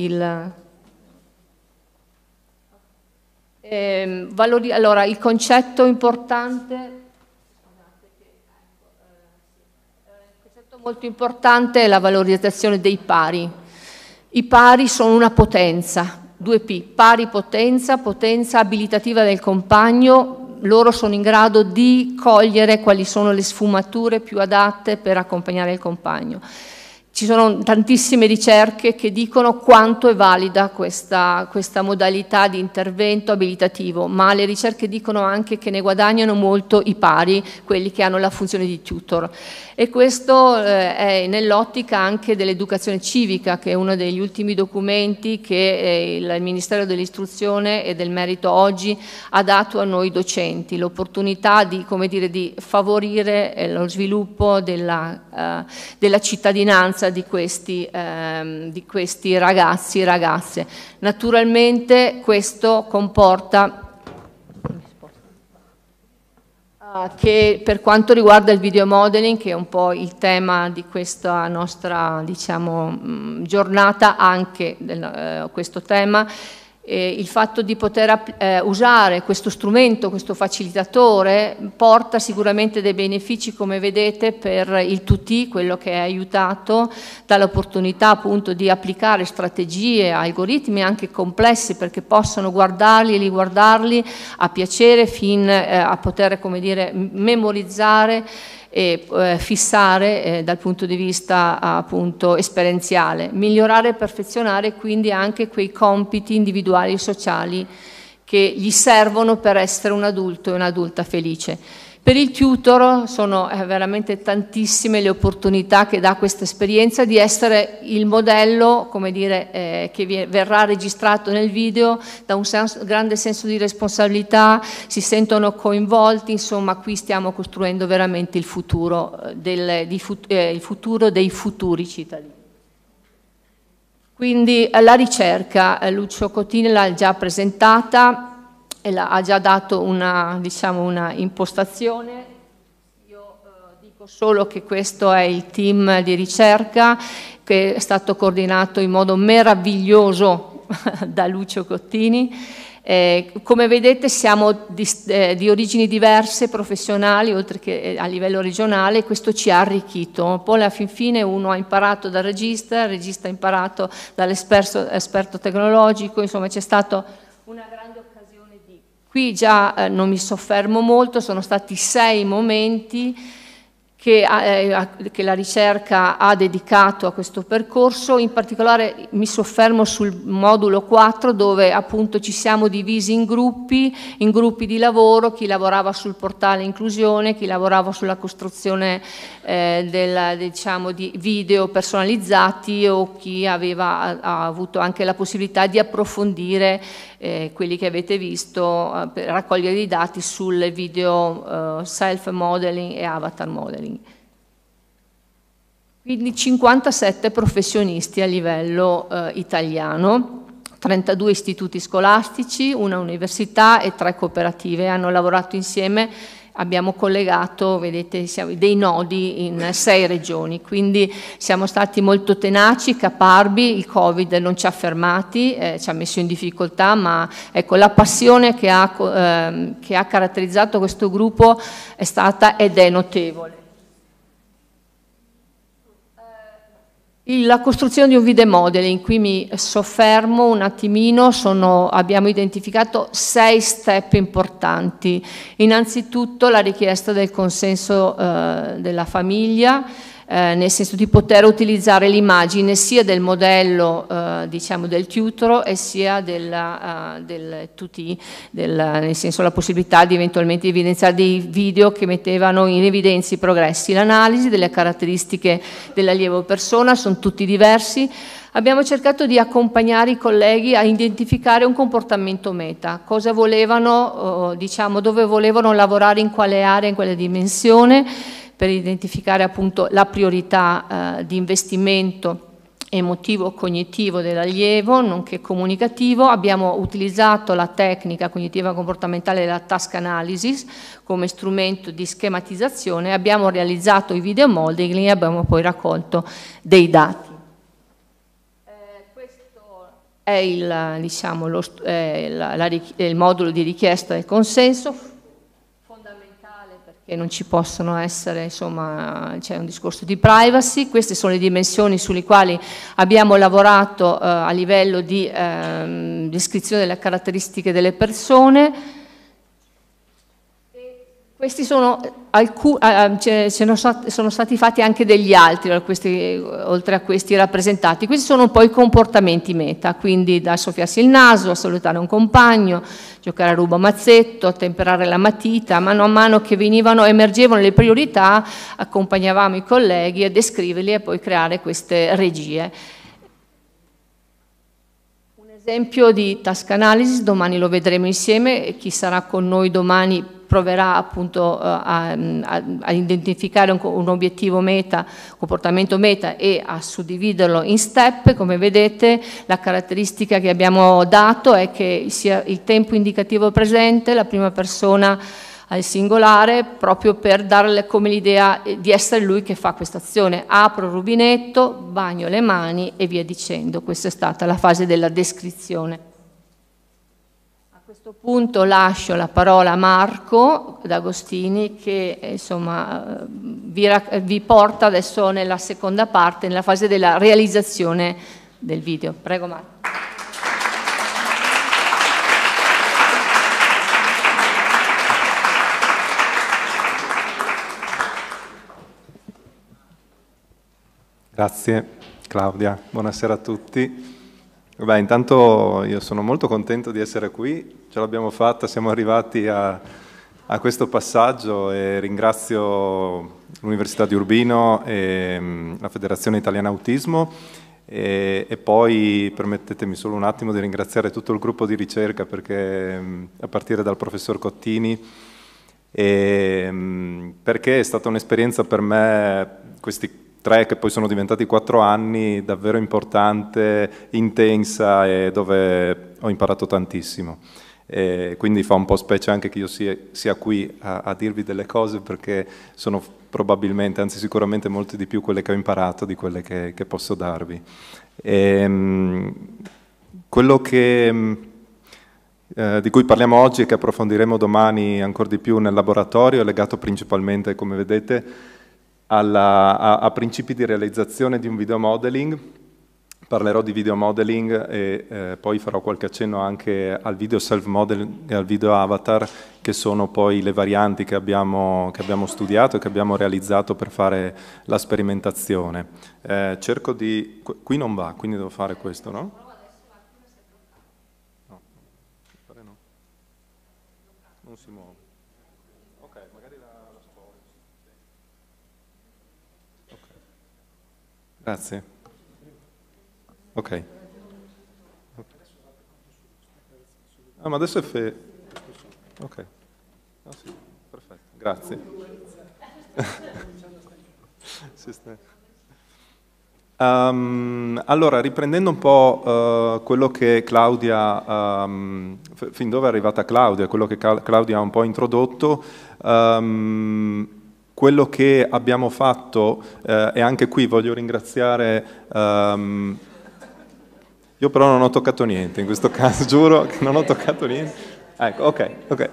allora, il concetto importante, molto importante è la valorizzazione dei pari. I pari sono una potenza, 2P, pari potenza, potenza abilitativa del compagno. Loro sono in grado di cogliere quali sono le sfumature più adatte per accompagnare il compagno. Ci sono tantissime ricerche che dicono quanto è valida questa modalità di intervento abilitativo, ma le ricerche dicono anche che ne guadagnano molto i pari, quelli che hanno la funzione di tutor. E questo è nell'ottica anche dell'educazione civica, che è uno degli ultimi documenti che il Ministero dell'Istruzione e del Merito oggi ha dato a noi docenti, l'opportunità di, come dire, di favorire lo sviluppo della cittadinanza di questi ragazzi e ragazze. Naturalmente questo comporta che, per quanto riguarda il video modeling, che è un po' il tema di questa nostra, diciamo, giornata, anche questo tema, il fatto di poter usare questo strumento, questo facilitatore, porta sicuramente dei benefici, come vedete, per il tutti, quello che è aiutato dall'opportunità appunto di applicare strategie, algoritmi anche complessi, perché possono guardarli e riguardarli a piacere, fin a poter, come dire, memorizzare e fissare dal punto di vista appunto esperienziale, migliorare e perfezionare quindi anche quei compiti individuali e sociali che gli servono per essere un adulto e un'adulta felice. Per il tutor sono veramente tantissime le opportunità che dà questa esperienza di essere il modello, come dire, che verrà registrato nel video, da un grande senso di responsabilità, si sentono coinvolti, insomma qui stiamo costruendo veramente il futuro, il futuro dei futuri cittadini. Quindi la ricerca, Lucio Cottini l'ha già presentata, e ha già dato una impostazione. Io dico solo che questo è il team di ricerca che è stato coordinato in modo meraviglioso da Lucio Cottini. Come vedete siamo di origini diverse, professionali, oltre che a livello regionale, e questo ci ha arricchito. Poi alla fin fine uno ha imparato dal regista, il regista ha imparato dall'esperto tecnologico, insomma c'è stata una grande occasione. Qui già non mi soffermo molto, sono stati 6 momenti che la ricerca ha dedicato a questo percorso. In particolare mi soffermo sul modulo 4, dove appunto ci siamo divisi in gruppi di lavoro, chi lavorava sul portale inclusione, chi lavorava sulla costruzione diciamo, di video personalizzati, o chi ha avuto anche la possibilità di approfondire quelli che avete visto per raccogliere i dati sul video self-modeling e avatar modeling. Quindi 57 professionisti a livello italiano, 32 istituti scolastici, una università e 3 cooperative hanno lavorato insieme. Abbiamo collegato, vedete, dei nodi in 6 regioni, quindi siamo stati molto tenaci, caparbi. Il Covid non ci ha fermati, ci ha messo in difficoltà, ma ecco, la passione che ha caratterizzato questo gruppo è stata ed è notevole. La costruzione di un video modeling, qui mi soffermo un attimino, abbiamo identificato 6 step importanti. Innanzitutto la richiesta del consenso della famiglia, nel senso di poter utilizzare l'immagine sia del modello diciamo del tutor e sia del tuti, nel senso la possibilità di eventualmente evidenziare dei video che mettevano in evidenza i progressi, l'analisi delle caratteristiche dell'allievo persona, sono tutti diversi. Abbiamo cercato di accompagnare i colleghi a identificare un comportamento meta, cosa volevano, diciamo, dove volevano lavorare, in quale area, in quale dimensione, per identificare appunto la priorità di investimento emotivo-cognitivo dell'allievo, nonché comunicativo. Abbiamo utilizzato la tecnica cognitiva comportamentale della task analysis come strumento di schematizzazione, abbiamo realizzato i video modeling e abbiamo poi raccolto dei dati. Questo è diciamo, il modulo di richiesta del consenso, che non ci possono essere, insomma, c'è un discorso di privacy. Queste sono le dimensioni sulle quali abbiamo lavorato a livello di descrizione delle caratteristiche delle persone. Questi sono sono stati fatti anche degli altri, oltre a questi rappresentati. Questi sono un po' i comportamenti meta, quindi da soffiarsi il naso, a salutare un compagno, giocare a ruba mazzetto, a temperare la matita. Mano a mano che emergevano le priorità, accompagnavamo i colleghi a descriverli e poi creare queste regie. Un esempio di task analysis, domani lo vedremo insieme, e chi sarà con noi domani proverà appunto a identificare un obiettivo meta, comportamento meta, e a suddividerlo in step. Come vedete, la caratteristica che abbiamo dato è che sia il tempo indicativo presente, la prima persona al singolare, proprio per darle come l'idea di essere lui che fa questa azione. Apro il rubinetto, bagno le mani e via dicendo. Questa è stata la fase della descrizione. A questo punto lascio la parola a Marco D'Agostini, che insomma vi porta adesso nella seconda parte, nella fase della realizzazione del video. Prego Marco. Grazie Claudia, buonasera a tutti. Beh, intanto io sono molto contento di essere qui, ce l'abbiamo fatta, siamo arrivati a questo passaggio, e ringrazio l'Università di Urbino e la Federazione Italiana Autismo, e poi permettetemi solo un attimo di ringraziare tutto il gruppo di ricerca, perché a partire dal professor Cottini, perché è stata un'esperienza per me, questi 3 che poi sono diventati 4 anni, davvero importante, intensa, e dove ho imparato tantissimo. E quindi fa un po' specie anche che io sia qui a dirvi delle cose, perché sono probabilmente, anzi sicuramente, molte di più quelle che ho imparato di quelle che posso darvi. Quello di cui parliamo oggi e che approfondiremo domani ancora di più nel laboratorio è legato principalmente, come vedete, a principi di realizzazione di un video modeling, parlerò di video modeling e poi farò qualche accenno anche al video self-modeling e al video avatar, che sono poi le varianti che abbiamo studiato e che abbiamo realizzato per fare la sperimentazione. Cerco di... Qui non va, quindi devo fare questo, no? No, no. Non si muove. Ok, magari la sposto. Ok. Grazie. Ok. Ah, ma adesso è ok. Ah, sì. Perfetto, grazie. Allora, riprendendo un po' quello che Claudia, fin dove è arrivata Claudia, quello che Claudia ha un po' introdotto, quello che abbiamo fatto, e anche qui voglio ringraziare... io però non ho toccato niente, in questo caso giuro che non ho toccato niente. Ecco, ok.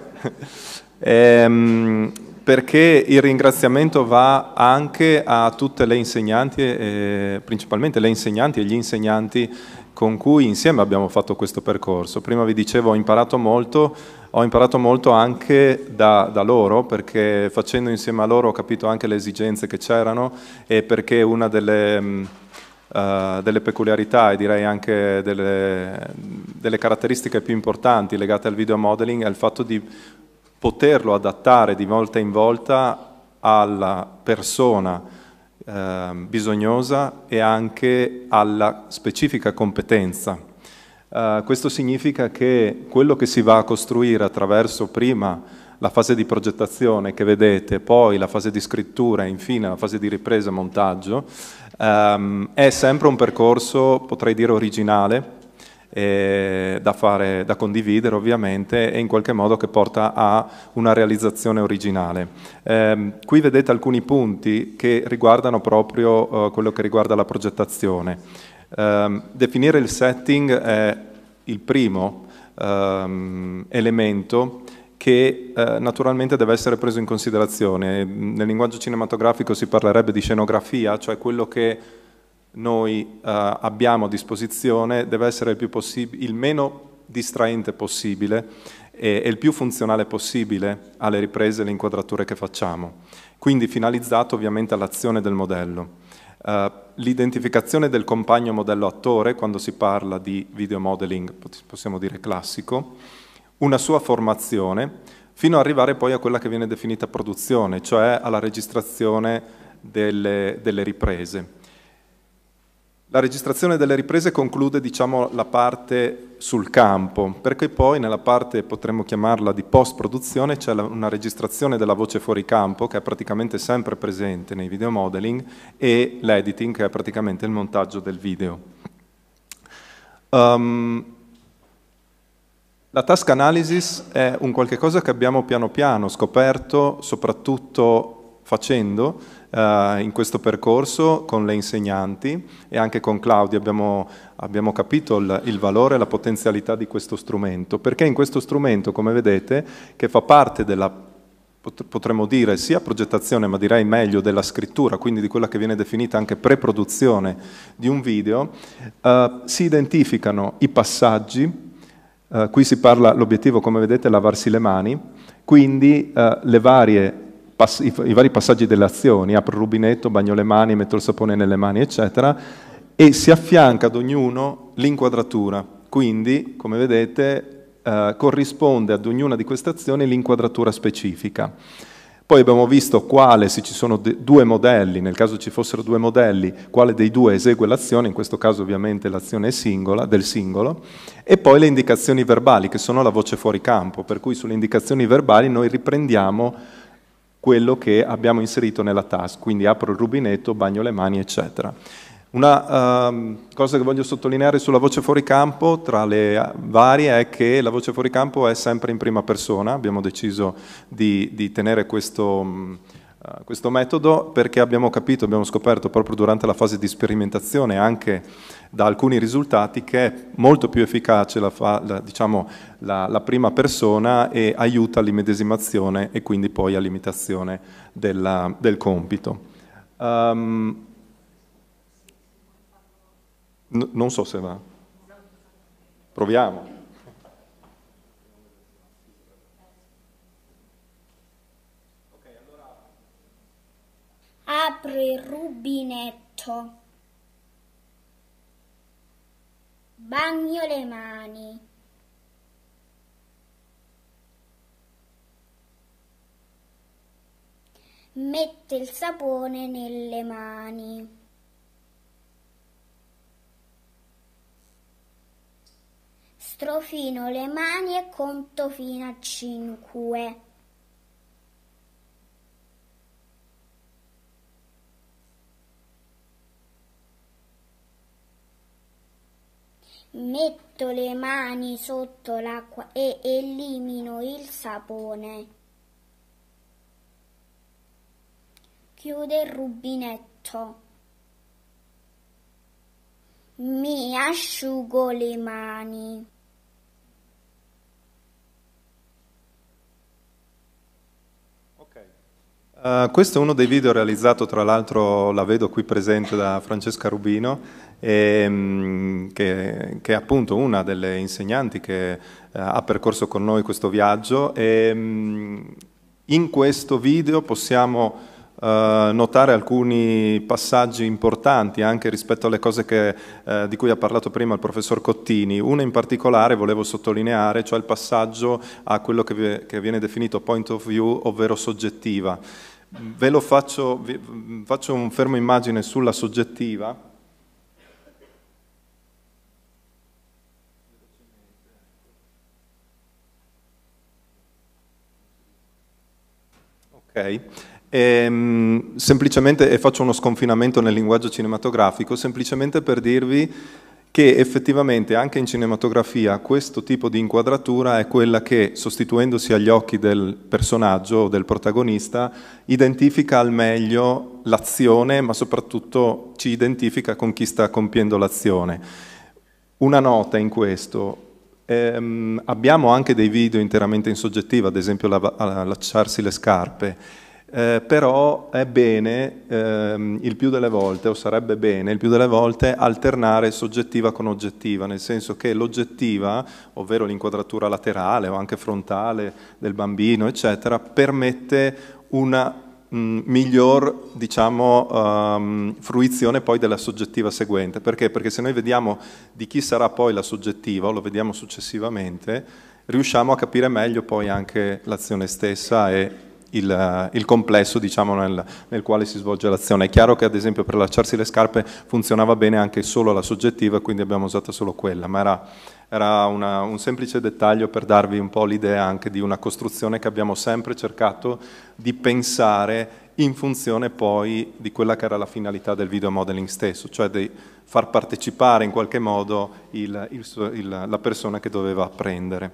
Perché il ringraziamento va anche a tutte le insegnanti, principalmente le insegnanti e gli insegnanti con cui insieme abbiamo fatto questo percorso. Prima vi dicevo, ho imparato molto anche da loro, perché facendo insieme a loro ho capito anche le esigenze che c'erano e perché una delle peculiarità e direi anche delle caratteristiche più importanti legate al video modeling è il fatto di poterlo adattare di volta in volta alla persona bisognosa e anche alla specifica competenza. Questo significa che quello che si va a costruire attraverso prima la fase di progettazione che vedete, poi la fase di scrittura e infine la fase di ripresa e montaggio, è sempre un percorso, potrei dire, originale, da condividere ovviamente e in qualche modo che porta a una realizzazione originale. Qui vedete alcuni punti che riguardano proprio quello che riguarda la progettazione. Definire il setting è il primo elemento che naturalmente deve essere preso in considerazione. Nel linguaggio cinematografico si parlerebbe di scenografia, cioè quello che noi abbiamo a disposizione deve essere il meno distraente possibile e il più funzionale possibile alle riprese e alle inquadrature che facciamo. Quindi finalizzato ovviamente all'azione del modello. L'identificazione del compagno modello attore, quando si parla di video modeling, possiamo dire classico, una sua formazione, fino ad arrivare poi a quella che viene definita produzione, cioè alla registrazione delle riprese. La registrazione delle riprese conclude, diciamo, la parte sul campo, perché poi nella parte, potremmo chiamarla di post-produzione, c'è una registrazione della voce fuori campo, che è praticamente sempre presente nei video modeling, e l'editing, che è praticamente il montaggio del video. La task analysis è un qualche cosa che abbiamo piano piano scoperto, soprattutto facendo in questo percorso con le insegnanti e anche con Claudia abbiamo capito il valore e la potenzialità di questo strumento, perché in questo strumento, come vedete, che fa parte della, potremmo dire, sia progettazione, ma direi meglio della scrittura, quindi di quella che viene definita anche pre-produzione di un video, si identificano i passaggi. Qui si parla, l'obiettivo come vedete è lavarsi le mani, quindi i vari passaggi delle azioni, apro il rubinetto, bagno le mani, metto il sapone nelle mani, eccetera, e si affianca ad ognuno l'inquadratura, quindi come vedete corrisponde ad ognuna di queste azioni l'inquadratura specifica. Poi abbiamo visto quale, se ci sono due modelli, nel caso ci fossero due modelli, quale dei due esegue l'azione, in questo caso ovviamente l'azione è del singolo, e poi le indicazioni verbali, che sono la voce fuori campo, per cui sulle indicazioni verbali noi riprendiamo quello che abbiamo inserito nella task, quindi apro il rubinetto, bagno le mani, eccetera. Una cosa che voglio sottolineare sulla voce fuori campo, tra le varie, è che la voce fuori campo è sempre in prima persona. Abbiamo deciso di tenere questo metodo perché abbiamo scoperto proprio durante la fase di sperimentazione, anche da alcuni risultati, che è molto più efficace la prima persona e aiuta all'immedesimazione e quindi poi all'imitazione del compito. Non so se va. Proviamo. Apro il rubinetto. Bagno le mani. Metto il sapone nelle mani. Strofino le mani e conto fino a 5. Metto le mani sotto l'acqua e elimino il sapone. Chiudo il rubinetto. Mi asciugo le mani. Questo è uno dei video realizzato, tra l'altro la vedo qui presente, da Francesca Rubino, che è appunto una delle insegnanti che ha percorso con noi questo viaggio, e in questo video possiamo notare alcuni passaggi importanti anche rispetto alle cose di cui ha parlato prima il professor Cottini. Uno in particolare volevo sottolineare, cioè il passaggio a quello che viene definito point of view, ovvero soggettiva. Ve lo faccio un fermo immagine sulla soggettiva. Ok. Semplicemente, e faccio uno sconfinamento nel linguaggio cinematografico, semplicemente per dirvi che effettivamente anche in cinematografia questo tipo di inquadratura è quella che, sostituendosi agli occhi del personaggio o del protagonista, identifica al meglio l'azione, ma soprattutto ci identifica con chi sta compiendo l'azione. Una nota in questo: abbiamo anche dei video interamente in soggettiva, ad esempio allacciarsi le scarpe. Però è bene il più delle volte, o sarebbe bene il più delle volte, alternare soggettiva con oggettiva, nel senso che l'oggettiva, ovvero l'inquadratura laterale o anche frontale del bambino, eccetera, permette una miglior, diciamo, fruizione poi della soggettiva seguente. Perché? Perché se noi vediamo di chi sarà poi la soggettiva, o lo vediamo successivamente, riusciamo a capire meglio poi anche l'azione stessa e il complesso, diciamo, nel quale si svolge l'azione. È chiaro che ad esempio per allacciarsi le scarpe funzionava bene anche solo la soggettiva, quindi abbiamo usato solo quella, ma era un semplice dettaglio per darvi un po' l'idea anche di una costruzione che abbiamo sempre cercato di pensare in funzione poi di quella che era la finalità del video modeling stesso, cioè di far partecipare in qualche modo la persona che doveva apprendere.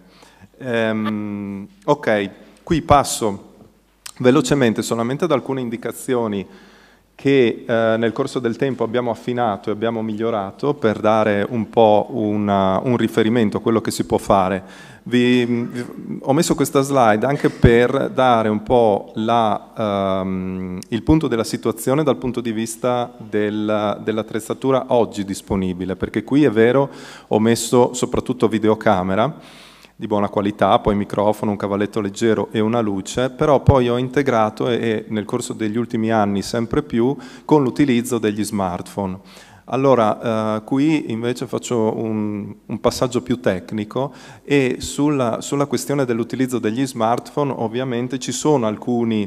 Ok, qui passo velocemente solamente ad alcune indicazioni che nel corso del tempo abbiamo affinato e abbiamo migliorato per dare un po' un riferimento a quello che si può fare. Ho messo questa slide anche per dare un po' il punto della situazione dal punto di vista dell'attrezzatura oggi disponibile, perché qui è vero, ho messo soprattutto videocamera di buona qualità, poi microfono, un cavalletto leggero e una luce, però poi ho integrato e nel corso degli ultimi anni sempre più con l'utilizzo degli smartphone. Allora, qui invece faccio un passaggio più tecnico e sulla questione dell'utilizzo degli smartphone ovviamente ci sono alcuni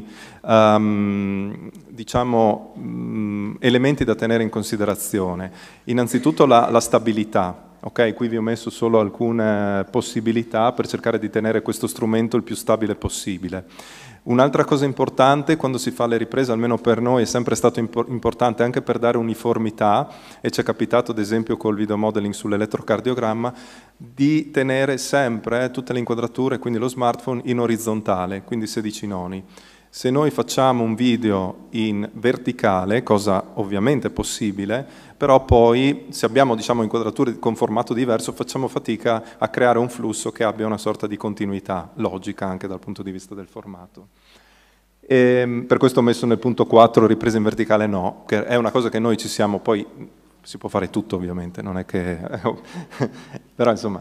diciamo, elementi da tenere in considerazione. Innanzitutto la stabilità. Ok, qui vi ho messo solo alcune possibilità per cercare di tenere questo strumento il più stabile possibile. Un'altra cosa importante quando si fa le riprese, almeno per noi è sempre stato importante anche per dare uniformità, e ci è capitato ad esempio col video modeling sull'elettrocardiogramma, di tenere sempre tutte le inquadrature, quindi lo smartphone, in orizzontale, quindi 16 noni. Se noi facciamo un video in verticale, cosa ovviamente possibile, però poi se abbiamo, diciamo, inquadrature con formato diverso facciamo fatica a creare un flusso che abbia una sorta di continuità logica anche dal punto di vista del formato. Per questo ho messo nel punto 4 riprese in verticale no, che è una cosa che noi ci siamo poi si può fare tutto ovviamente, non è che... però insomma...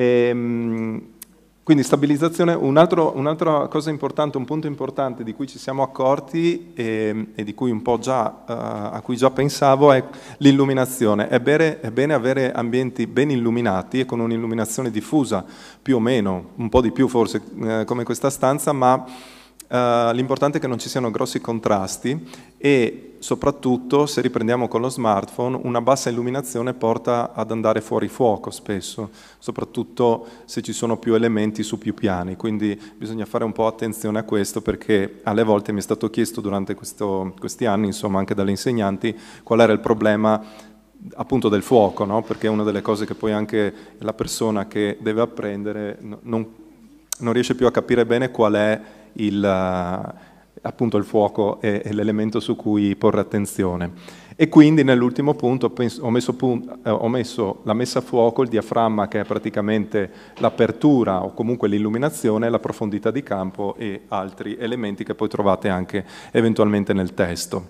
Quindi stabilizzazione, un'altra cosa importante, un punto importante di cui ci siamo accorti e di cui un po' già, a cui già pensavo è l'illuminazione. È bene avere ambienti ben illuminati e con un'illuminazione diffusa, più o meno, un po' di più forse come questa stanza, ma l'importante è che non ci siano grossi contrasti e soprattutto, se riprendiamo con lo smartphone, una bassa illuminazione porta ad andare fuori fuoco spesso, soprattutto se ci sono più elementi su più piani, quindi bisogna fare un po' attenzione a questo, perché alle volte mi è stato chiesto durante questi anni, insomma anche dalle insegnanti, qual era il problema appunto del fuoco, no? Perché è una delle cose che poi anche la persona che deve apprendere non riesce più a capire bene qual è appunto il fuoco è l'elemento su cui porre attenzione. E quindi nell'ultimo punto ho messo la messa a fuoco, il diaframma, che è praticamente l'apertura o comunque l'illuminazione, la profondità di campo e altri elementi che poi trovate anche eventualmente nel testo.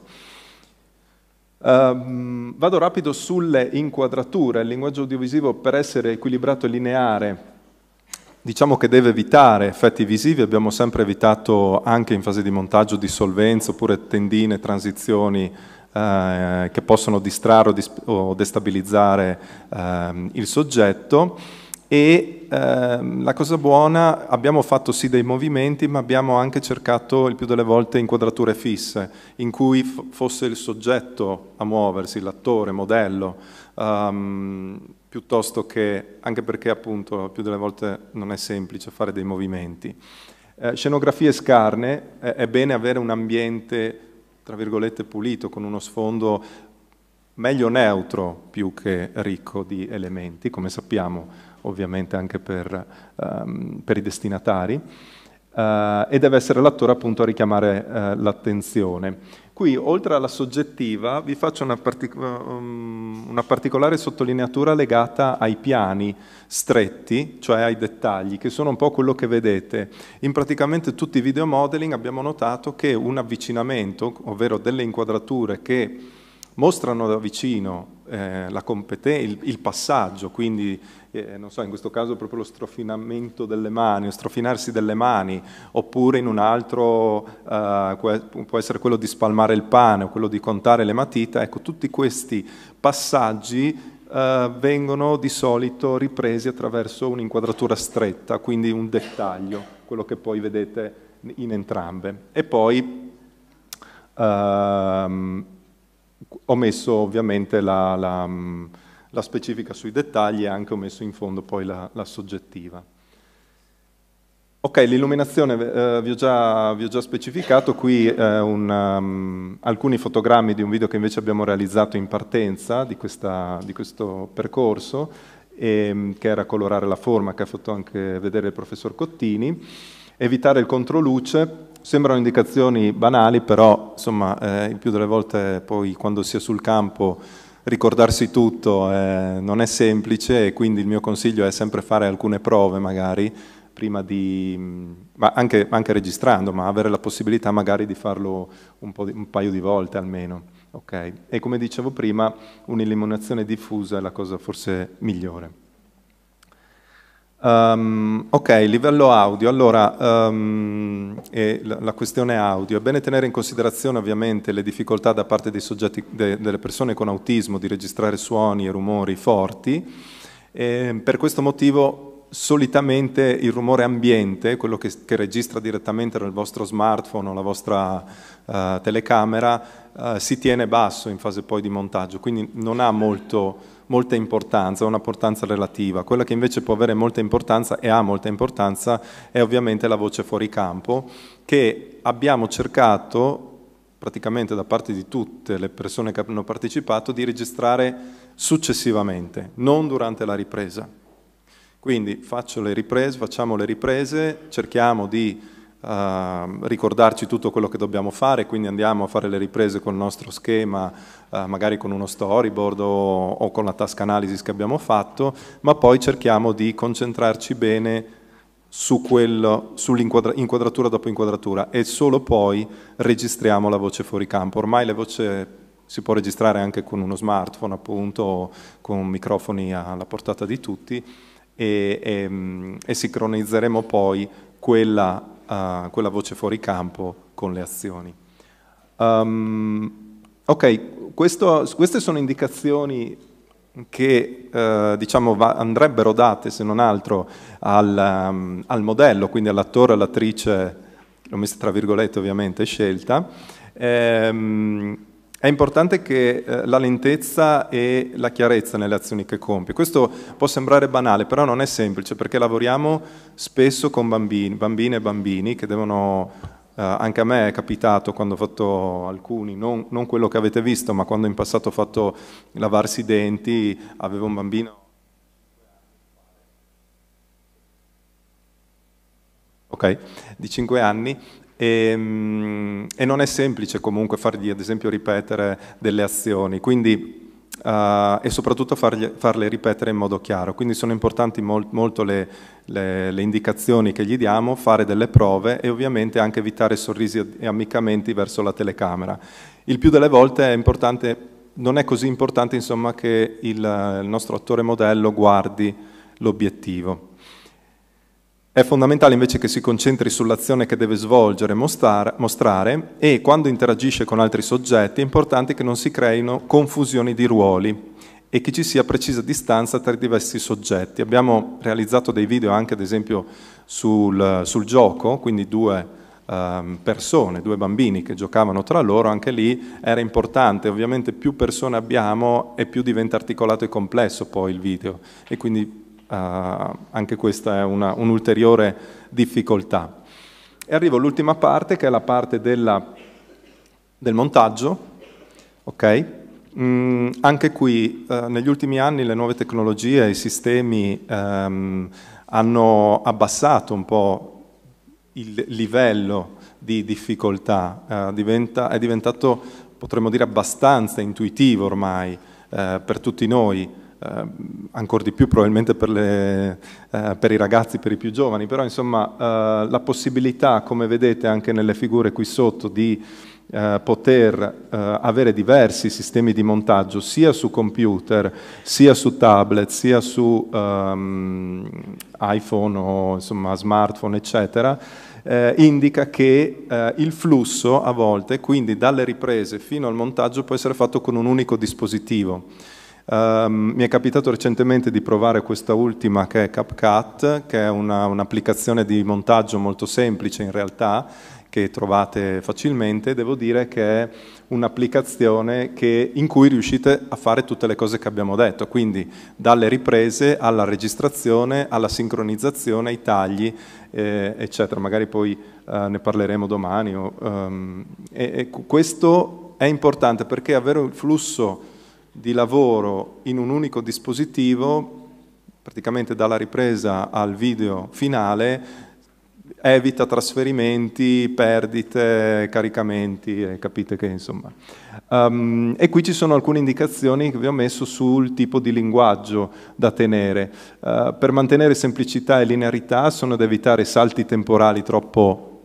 Vado rapido sulle inquadrature. Il linguaggio audiovisivo, per essere equilibrato e lineare, diciamo che deve evitare effetti visivi. Abbiamo sempre evitato anche in fase di montaggio dissolvenze oppure tendine, transizioni che possono distrarre o destabilizzare il soggetto. E la cosa buona, abbiamo fatto sì dei movimenti, ma abbiamo anche cercato il più delle volte inquadrature fisse, in cui fosse il soggetto a muoversi, l'attore, modello, piuttosto che, anche perché appunto il più delle volte non è semplice fare dei movimenti. Scenografie scarne, è bene avere un ambiente, tra virgolette, pulito, con uno sfondo meglio neutro più che ricco di elementi, come sappiamo ovviamente anche per i destinatari, e deve essere l'attore appunto a richiamare l'attenzione. Qui, oltre alla soggettiva, vi faccio una particolare sottolineatura legata ai piani stretti, cioè ai dettagli, che sono un po' quello che vedete. In praticamente tutti i video modeling abbiamo notato che un avvicinamento, ovvero delle inquadrature che mostrano da vicino il passaggio, quindi non so, in questo caso proprio lo strofinamento delle mani, lo strofinarsi delle mani, oppure in un altro può essere quello di spalmare il pane o quello di contare le matite. Ecco, tutti questi passaggi vengono di solito ripresi attraverso un'inquadratura stretta, quindi un dettaglio, quello che poi vedete in entrambe. E poi ho messo ovviamente la specifica sui dettagli e anche ho messo in fondo poi la soggettiva. Ok, l'illuminazione vi ho già specificato, qui alcuni fotogrammi di un video che invece abbiamo realizzato in partenza di questo percorso, che era colorare la forma, che ha fatto anche vedere il professor Cottini. Evitare il controluce. Sembrano indicazioni banali, però insomma il più delle volte poi quando si è sul campo ricordarsi tutto non è semplice, e quindi il mio consiglio è sempre fare alcune prove magari prima ma anche registrando, ma avere la possibilità magari di farlo un paio di volte almeno. Okay? E come dicevo prima, un'illuminazione diffusa è la cosa forse migliore. Ok, livello audio. Allora, la questione audio. È bene tenere in considerazione ovviamente le difficoltà da parte dei soggetti, delle persone con autismo, di registrare suoni e rumori forti. Per questo motivo, solitamente il rumore ambiente, quello che registra direttamente dal vostro smartphone o la vostra telecamera, si tiene basso in fase poi di montaggio, quindi non ha molta importanza, una importanza relativa. Quella che invece può avere molta importanza e ha molta importanza è ovviamente la voce fuori campo, che abbiamo cercato praticamente da parte di tutte le persone che hanno partecipato di registrare successivamente, non durante la ripresa. Quindi facciamo le riprese, cerchiamo di ricordarci tutto quello che dobbiamo fare, quindi andiamo a fare le riprese col nostro schema, magari con uno storyboard o con la task analysis che abbiamo fatto, ma poi cerchiamo di concentrarci bene sull'inquadratura dopo inquadratura, e solo poi registriamo la voce fuori campo. Ormai le voci si può registrare anche con uno smartphone, appunto, o con microfoni alla portata di tutti, e sincronizzeremo poi quella voce fuori campo con le azioni. Ok, queste sono indicazioni che diciamo andrebbero date, se non altro, al modello, quindi all'attore, all'attrice, l'ho messa tra virgolette ovviamente, scelta. È importante che la lentezza e la chiarezza nelle azioni che compie. Questo può sembrare banale, però non è semplice, perché lavoriamo spesso con bambine e bambini che devono... anche a me è capitato quando ho fatto alcuni, non quello che avete visto, ma quando in passato ho fatto lavarsi i denti, avevo un bambino di 5 anni e non è semplice comunque fargli ad esempio ripetere delle azioni, quindi e soprattutto farle ripetere in modo chiaro, quindi sono importanti molto le indicazioni che gli diamo, fare delle prove e ovviamente anche evitare sorrisi e ammiccamenti verso la telecamera. Il più delle volte è importante, non è così importante insomma che il nostro attore modello guardi l'obiettivo. È fondamentale invece che si concentri sull'azione che deve svolgere, mostrare, e quando interagisce con altri soggetti è importante che non si creino confusioni di ruoli e che ci sia precisa distanza tra i diversi soggetti. Abbiamo realizzato dei video anche ad esempio sul gioco, quindi due persone, due bambini che giocavano tra loro, anche lì era importante, ovviamente più persone abbiamo e più diventa articolato e complesso poi il video, e quindi anche questa è un'ulteriore difficoltà. E arrivo all'ultima parte, che è la parte del montaggio. Ok? Anche qui negli ultimi anni le nuove tecnologie e i sistemi hanno abbassato un po' il livello di difficoltà, è diventato, potremmo dire, abbastanza intuitivo ormai per tutti noi. Ancora di più probabilmente per i ragazzi, per i più giovani, però insomma la possibilità, come vedete anche nelle figure qui sotto, di poter avere diversi sistemi di montaggio sia su computer, sia su tablet, sia su iPhone o insomma smartphone eccetera, indica che il flusso a volte, quindi dalle riprese fino al montaggio, può essere fatto con un unico dispositivo. Mi è capitato recentemente di provare questa ultima, che è CapCut, che è un'applicazione di montaggio molto semplice in realtà, che trovate facilmente. Devo dire che è un'applicazione in cui riuscite a fare tutte le cose che abbiamo detto, quindi dalle riprese alla registrazione, alla sincronizzazione, ai tagli, eccetera. Magari poi ne parleremo domani. E questo è importante perché avere un flusso di lavoro in un unico dispositivo, praticamente dalla ripresa al video finale, evita trasferimenti, perdite, caricamenti, e capite che insomma. E qui ci sono alcune indicazioni che vi ho messo sul tipo di linguaggio da tenere. Per mantenere semplicità e linearità sono da evitare salti temporali troppo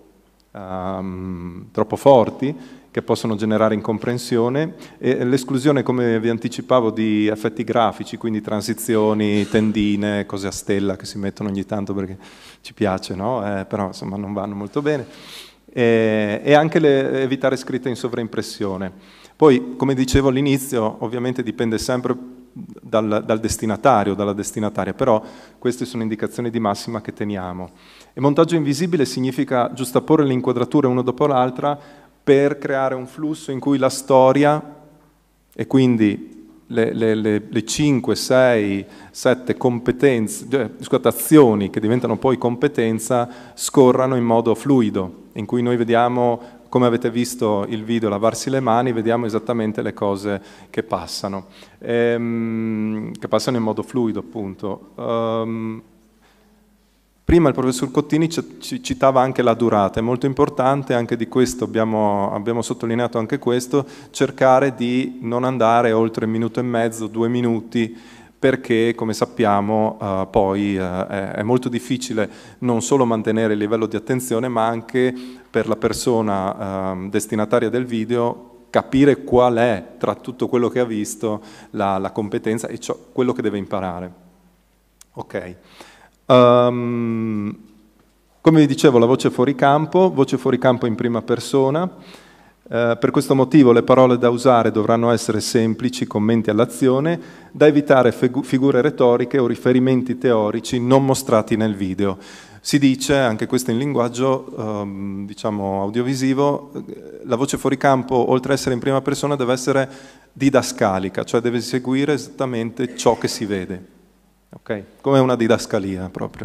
forti, che possono generare incomprensione, e l'esclusione, come vi anticipavo, di effetti grafici, quindi transizioni, tendine, cose a stella che si mettono ogni tanto perché ci piace, no? Però insomma non vanno molto bene, e anche evitare scritte in sovraimpressione. Poi, come dicevo all'inizio, ovviamente dipende sempre dal destinatario, dalla destinataria, però queste sono indicazioni di massima che teniamo. E montaggio invisibile significa giustapporre le inquadrature una dopo l'altra per creare un flusso in cui la storia, e quindi le 5, 6, 7 azioni che diventano poi competenza, scorrano in modo fluido, in cui noi vediamo, come avete visto il video lavarsi le mani, vediamo esattamente le cose che passano in modo fluido, appunto. Prima il professor Cottini ci citava anche la durata, è molto importante, anche di questo abbiamo sottolineato anche questo, cercare di non andare oltre 1 minuto e mezzo, 2 minuti, perché come sappiamo poi è molto difficile non solo mantenere il livello di attenzione, ma anche per la persona destinataria del video capire qual è tra tutto quello che ha visto la competenza e quello che deve imparare. Ok. Come vi dicevo, la voce fuori campo in prima persona. Per questo motivo le parole da usare dovranno essere semplici, commenti all'azione, da evitare figure retoriche o riferimenti teorici non mostrati nel video. Si dice, anche questo in linguaggio diciamo audiovisivo, la voce fuori campo, oltre ad essere in prima persona, deve essere didascalica, cioè deve seguire esattamente ciò che si vede. Okay? Come una didascalia proprio.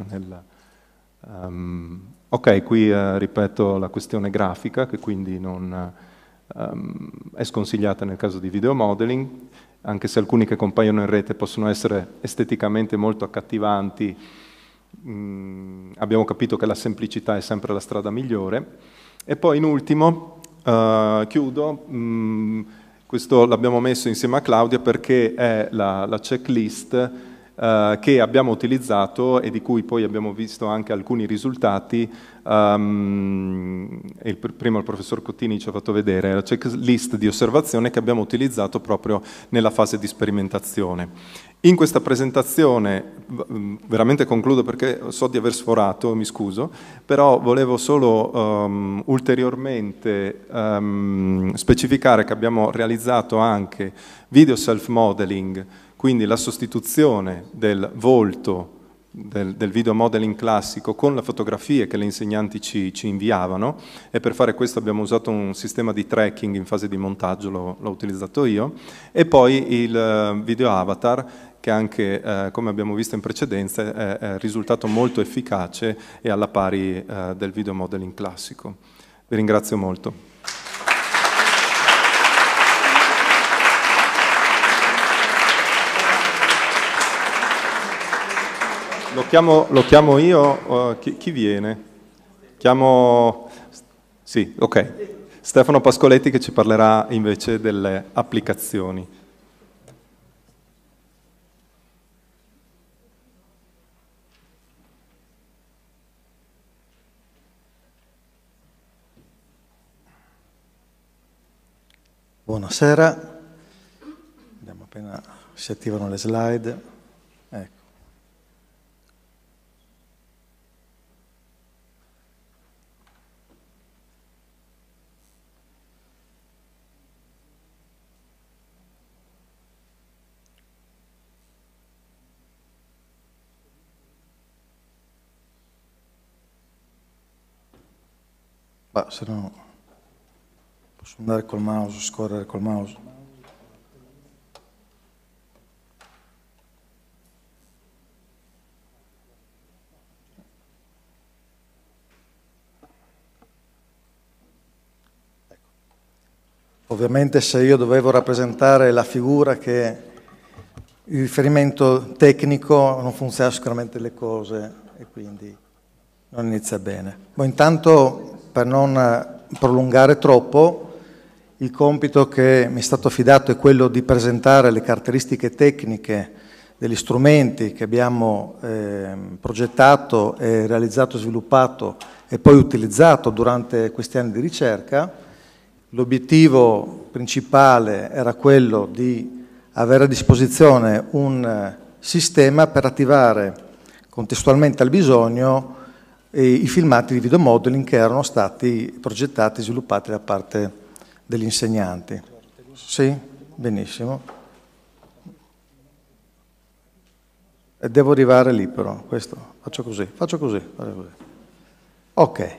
Ok, qui ripeto la questione grafica, che quindi non è sconsigliata nel caso di video modeling, anche se alcuni che compaiono in rete possono essere esteticamente molto accattivanti. Abbiamo capito che la semplicità è sempre la strada migliore. E poi in ultimo, chiudo, questo l'abbiamo messo insieme a Claudia perché è la checklist che abbiamo utilizzato e di cui poi abbiamo visto anche alcuni risultati. Prima il professor Cottini ci ha fatto vedere la checklist di osservazione che abbiamo utilizzato proprio nella fase di sperimentazione. In questa presentazione, veramente concludo perché so di aver sforato, mi scuso, però volevo solo ulteriormente specificare che abbiamo realizzato anche video self-modeling, quindi la sostituzione del volto del video modeling classico con le fotografie che le insegnanti ci inviavano, e per fare questo abbiamo usato un sistema di tracking in fase di montaggio, l'ho utilizzato io, e poi il video avatar che anche, come abbiamo visto in precedenza, è risultato molto efficace e alla pari del video modeling classico. Vi ringrazio molto. Lo chiamo io? Chi viene? Chiamo... Sì, ok. Stefano Pascoletti che ci parlerà invece delle applicazioni. Buonasera. Vediamo appena si attivano le slide. Ecco. Se no posso andare col mouse, scorrere col mouse. Ecco. Ovviamente se io dovevo rappresentare la figura che il riferimento tecnico non funziona sicuramente le cose e quindi non inizia bene. Ma intanto, per non prolungare troppo, il compito che mi è stato affidato è quello di presentare le caratteristiche tecniche degli strumenti che abbiamo progettato, realizzato, sviluppato e poi utilizzato durante questi anni di ricerca. L'obiettivo principale era quello di avere a disposizione un sistema per attivare contestualmente al bisogno i filmati di video modeling che erano stati progettati e sviluppati da parte degli insegnanti. Sì? Benissimo. E devo arrivare lì però, questo. Faccio così. Ok.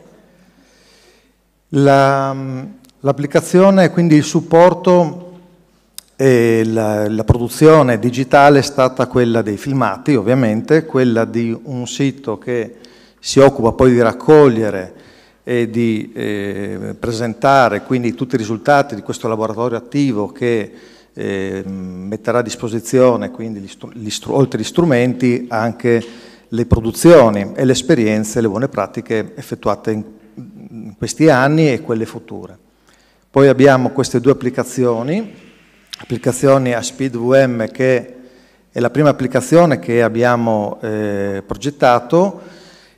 L'applicazione, quindi il supporto e la produzione digitale è stata quella dei filmati, ovviamente, quella di un sito che si occupa poi di raccogliere e di presentare quindi tutti i risultati di questo laboratorio attivo che metterà a disposizione quindi oltre agli strumenti anche le produzioni e le esperienze, le buone pratiche effettuate in questi anni e quelle future. Poi abbiamo queste due applicazioni a SpeedVM, che è la prima applicazione che abbiamo progettato,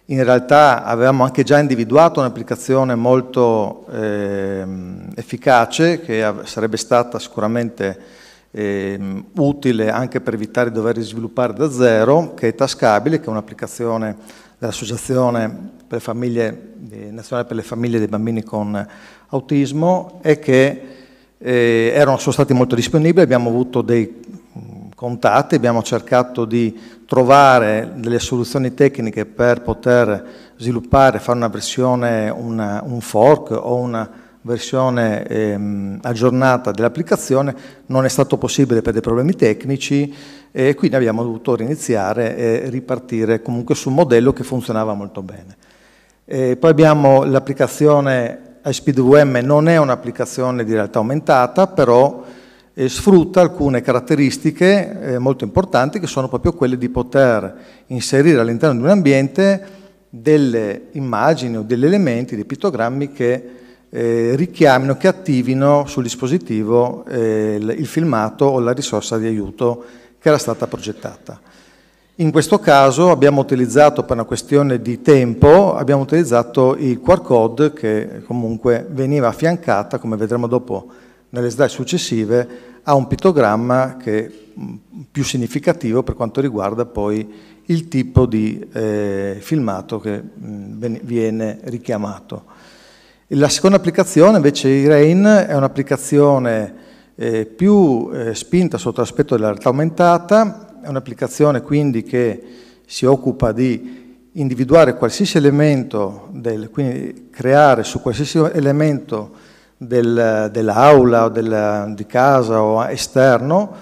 In realtà avevamo anche già individuato un'applicazione molto efficace che sarebbe stata sicuramente utile anche per evitare di dover sviluppare da zero, che è Tascabile, che è un'applicazione dell'Associazione per le Famiglie Nazionale per le Famiglie dei Bambini con Autismo, e che sono stati molto disponibili. Abbiamo avuto dei contatti, abbiamo cercato di trovare delle soluzioni tecniche per poter sviluppare, fare una versione, un fork o una versione aggiornata dell'applicazione. Non è stato possibile per dei problemi tecnici e quindi abbiamo dovuto riniziare e ripartire comunque su un modello che funzionava molto bene. Poi abbiamo l'applicazione iSpeedVM, non è un'applicazione di realtà aumentata, però sfrutta alcune caratteristiche molto importanti, che sono proprio quelle di poter inserire all'interno di un ambiente delle immagini o degli elementi, dei pittogrammi che richiamino, che attivino sul dispositivo il filmato o la risorsa di aiuto che era stata progettata. In questo caso abbiamo utilizzato, per una questione di tempo, abbiamo utilizzato il QR code, che comunque veniva affiancata, come vedremo dopo nelle slide successive, a un pittogramma che è più significativo per quanto riguarda poi il tipo di filmato che viene richiamato. La seconda applicazione, invece, iRain, è un'applicazione più spinta sotto l'aspetto della realtà aumentata. È un'applicazione quindi che si occupa di individuare qualsiasi elemento, quindi creare su qualsiasi elemento dell'aula o di casa o esterno,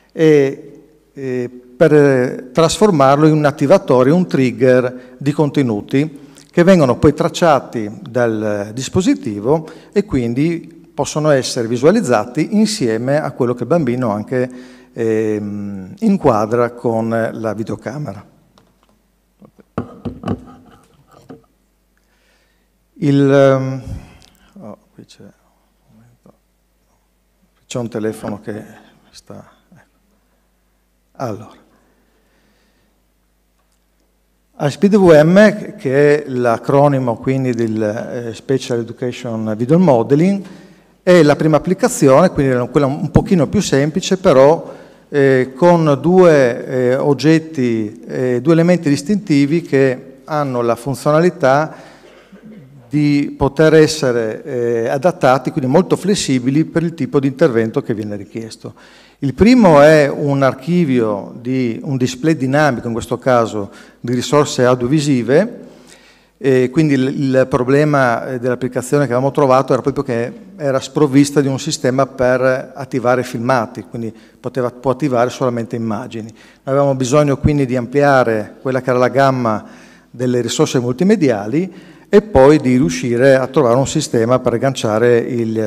per trasformarlo in un attivatore, un trigger di contenuti che vengono poi tracciati dal dispositivo e quindi possono essere visualizzati insieme a quello che il bambino anche inquadra con la videocamera. Qui c'è un telefono che sta... Allora, iSpeedVM, che è l'acronimo quindi del Special Education Video Modeling, è la prima applicazione, quindi quella un pochino più semplice, però con due oggetti, due elementi distintivi che hanno la funzionalità di poter essere adattati, quindi molto flessibili per il tipo di intervento che viene richiesto. Il primo è un archivio di un display dinamico, in questo caso di risorse audiovisive, quindi il problema dell'applicazione che avevamo trovato era proprio che era sprovvista di un sistema per attivare filmati, quindi può attivare solamente immagini. Noi avevamo bisogno quindi di ampliare quella che era la gamma delle risorse multimediali e poi di riuscire a trovare un sistema per agganciare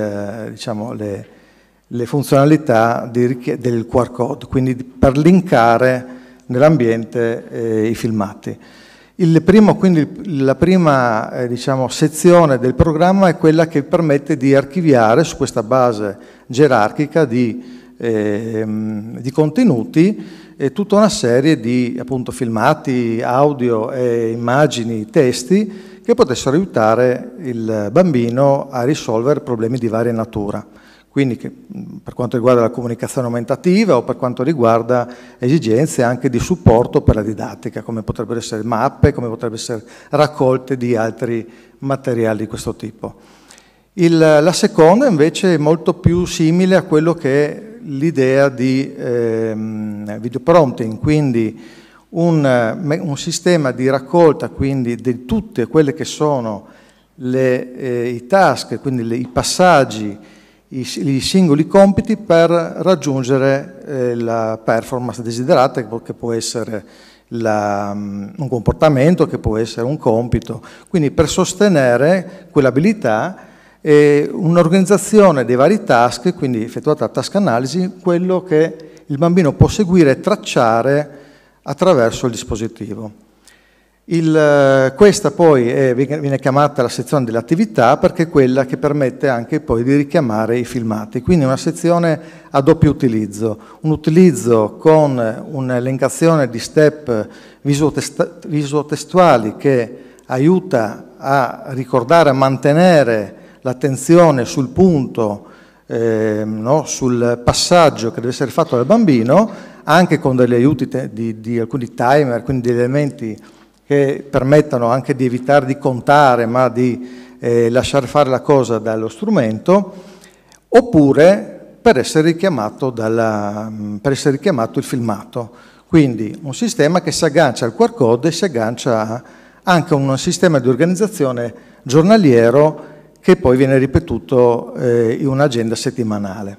le funzionalità del QR code, quindi per linkare nell'ambiente i filmati. La prima sezione del programma è quella che permette di archiviare su questa base gerarchica di contenuti tutta una serie di appunto filmati, audio, immagini, testi che potessero aiutare il bambino a risolvere problemi di varia natura. Quindi per quanto riguarda la comunicazione aumentativa o per quanto riguarda esigenze anche di supporto per la didattica, come potrebbero essere mappe, come potrebbero essere raccolte di altri materiali di questo tipo. La seconda invece è molto più simile a quello che è l'idea di video prompting, quindi un sistema di raccolta quindi di tutte quelle che sono i task, quindi i passaggi, i singoli compiti per raggiungere la performance desiderata, che può essere un comportamento, che può essere un compito. Quindi per sostenere quell'abilità un'organizzazione dei vari task, quindi effettuata la task analisi, quello che il bambino può seguire e tracciare attraverso il dispositivo. Questa poi viene chiamata la sezione delle attività perché è quella che permette anche poi di richiamare i filmati, quindi una sezione a doppio utilizzo, un utilizzo con un'elencazione di step visuotestuali che aiuta a ricordare, a mantenere l'attenzione sul punto, no, sul passaggio che deve essere fatto dal bambino, anche con degli aiuti di alcuni timer, quindi degli elementi che permettano anche di evitare di contare, ma di lasciare fare la cosa dallo strumento, oppure per essere richiamato il filmato. Quindi un sistema che si aggancia al QR code e si aggancia anche a un sistema di organizzazione giornaliero che poi viene ripetuto in un'agenda settimanale.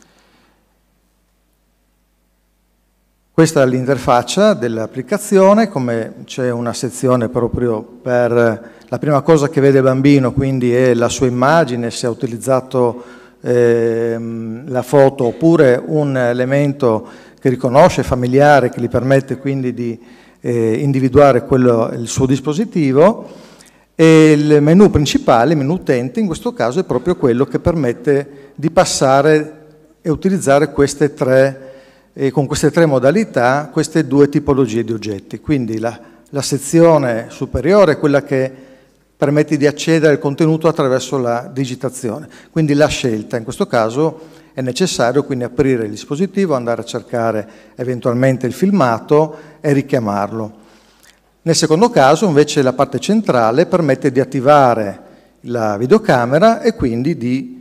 Questa è l'interfaccia dell'applicazione, come c'è una sezione proprio per la prima cosa che vede il bambino, quindi è la sua immagine, se ha utilizzato la foto oppure un elemento che riconosce, familiare, che gli permette quindi di individuare il suo dispositivo, e il menu principale, il menu utente, in questo caso è proprio quello che permette di passare e utilizzare queste tre, con queste tre modalità, queste due tipologie di oggetti. Quindi la sezione superiore è quella che permette di accedere al contenuto attraverso la digitazione, quindi la scelta. In questo caso è necessario quindi aprire il dispositivo, andare a cercare eventualmente il filmato e richiamarlo. Nel secondo caso invece la parte centrale permette di attivare la videocamera e quindi di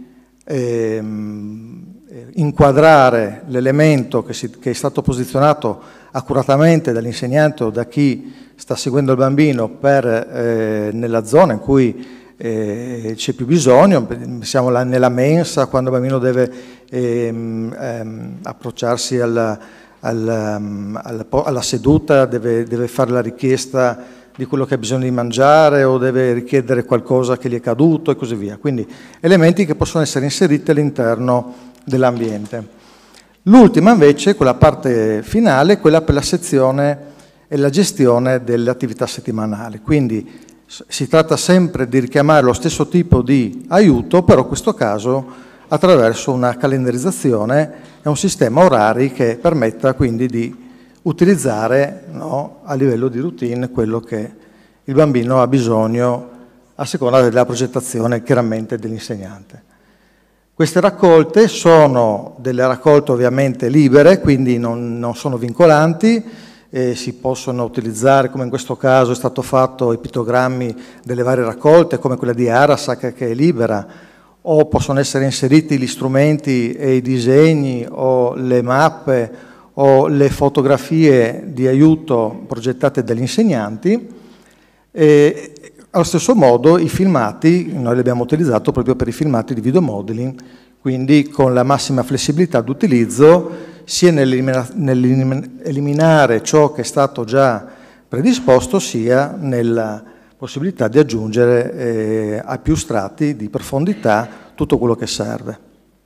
inquadrare l'elemento che è stato posizionato accuratamente dall'insegnante o da chi sta seguendo il bambino nella zona in cui c'è più bisogno. Siamo nella mensa, quando il bambino deve approcciarsi alla seduta, deve fare la richiesta di quello che ha bisogno di mangiare o deve richiedere qualcosa che gli è caduto e così via. Quindi elementi che possono essere inseriti all'interno dell'ambiente. L'ultima invece, quella parte finale, è quella per la sezione e la gestione delle attività settimanali. Quindi si tratta sempre di richiamare lo stesso tipo di aiuto, però in questo caso attraverso una calendarizzazione e un sistema orari che permetta quindi di utilizzare, no, a livello di routine quello che il bambino ha bisogno a seconda della progettazione chiaramente dell'insegnante. Queste raccolte sono delle raccolte ovviamente libere, quindi non sono vincolanti, si possono utilizzare, come in questo caso è stato fatto, i pittogrammi delle varie raccolte, come quella di Arasak che è libera, o possono essere inseriti gli strumenti e i disegni o le mappe o le fotografie di aiuto progettate dagli insegnanti. E allo stesso modo i filmati, noi li abbiamo utilizzato proprio per i filmati di video modeling, quindi con la massima flessibilità d'utilizzo sia nell'eliminare ciò che è stato già predisposto, sia nella possibilità di aggiungere a più strati di profondità tutto quello che serve.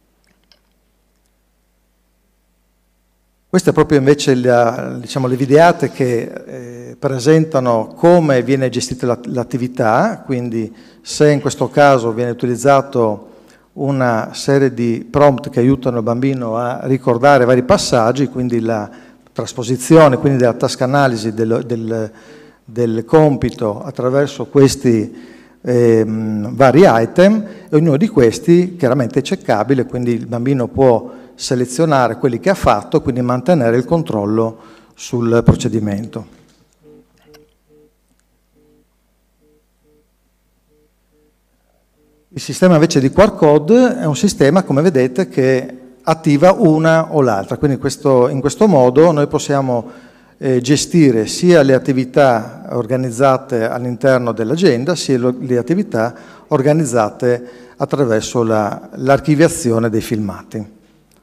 Queste proprio invece diciamo, le videate che presentano come viene gestita l'attività, quindi se in questo caso viene utilizzato una serie di prompt che aiutano il bambino a ricordare vari passaggi, quindi la trasposizione, quindi della task analisi del compito attraverso questi vari item, e ognuno di questi chiaramente è checkabile, quindi il bambino può selezionare quelli che ha fatto e quindi mantenere il controllo sul procedimento. Il sistema invece di QR code è un sistema, come vedete, che attiva una o l'altra, quindi in questo modo noi possiamo gestire sia le attività organizzate all'interno dell'agenda, sia le attività organizzate attraverso l'archiviazione dei filmati.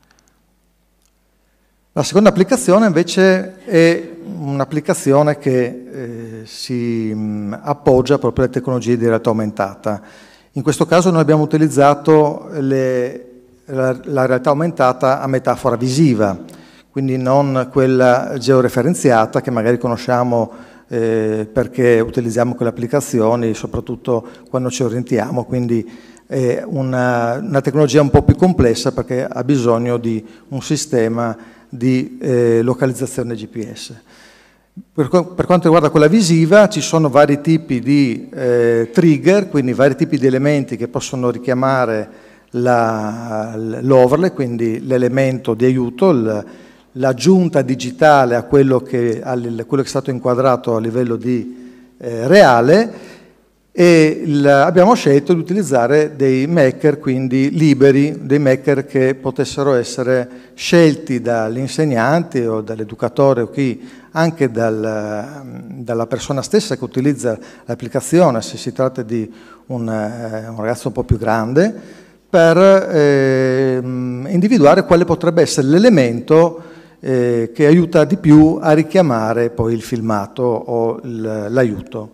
La seconda applicazione invece è un'applicazione che si appoggia proprio alle tecnologie di realtà aumentata. In questo caso noi abbiamo utilizzato la realtà aumentata a metafora visiva, quindi non quella georeferenziata che magari conosciamo perché utilizziamo quelle applicazioni, soprattutto quando ci orientiamo, quindi è una tecnologia un po' più complessa perché ha bisogno di un sistema di localizzazione GPS. Per quanto riguarda quella visiva ci sono vari tipi di trigger, quindi vari tipi di elementi che possono richiamare l'overlay, quindi l'elemento di aiuto, l'aggiunta digitale a quello che è stato inquadrato a livello di reale, e abbiamo scelto di utilizzare dei maker, quindi liberi, dei maker che potessero essere scelti dagli insegnanti o dall'educatore o chi, anche dalla persona stessa che utilizza l'applicazione, se si tratta di un ragazzo un po' più grande, per individuare quale potrebbe essere l'elemento che aiuta di più a richiamare poi il filmato o l'aiuto.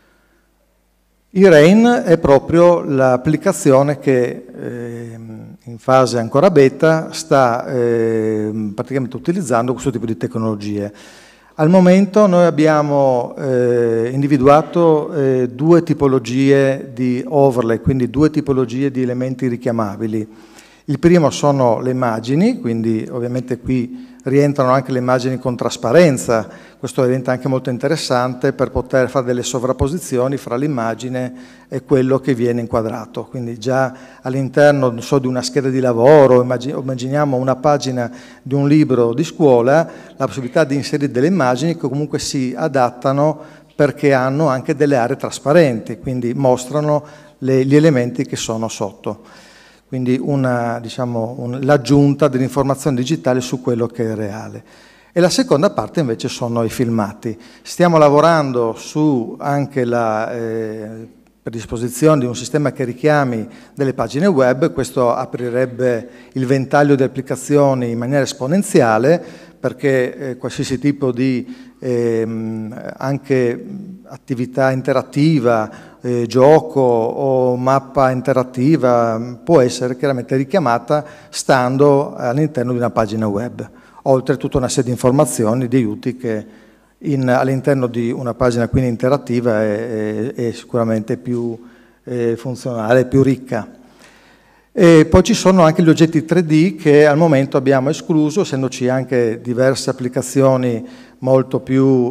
iRain è proprio l'applicazione che in fase ancora beta sta praticamente utilizzando questo tipo di tecnologie. Al momento noi abbiamo individuato due tipologie di overlay, quindi due tipologie di elementi richiamabili. Il primo sono le immagini, quindi ovviamente qui rientrano anche le immagini con trasparenza, questo diventa anche molto interessante per poter fare delle sovrapposizioni fra l'immagine e quello che viene inquadrato, quindi già all'interno di una scheda di lavoro, immaginiamo una pagina di un libro di scuola, la possibilità di inserire delle immagini che comunque si adattano perché hanno anche delle aree trasparenti, quindi mostrano gli elementi che sono sotto. Quindi l'aggiunta dell'informazione digitale su quello che è reale. E la seconda parte invece sono i filmati. Stiamo lavorando su anche la predisposizione di un sistema che richiami delle pagine web, questo aprirebbe il ventaglio di applicazioni in maniera esponenziale, perché qualsiasi tipo di anche attività interattiva, gioco o mappa interattiva può essere chiaramente richiamata stando all'interno di una pagina web, oltre a tutta una serie di informazioni, di aiuti che all'interno di una pagina quindi interattiva è sicuramente più funzionale, più ricca. E poi ci sono anche gli oggetti 3D che al momento abbiamo escluso, essendoci anche diverse applicazioni molto più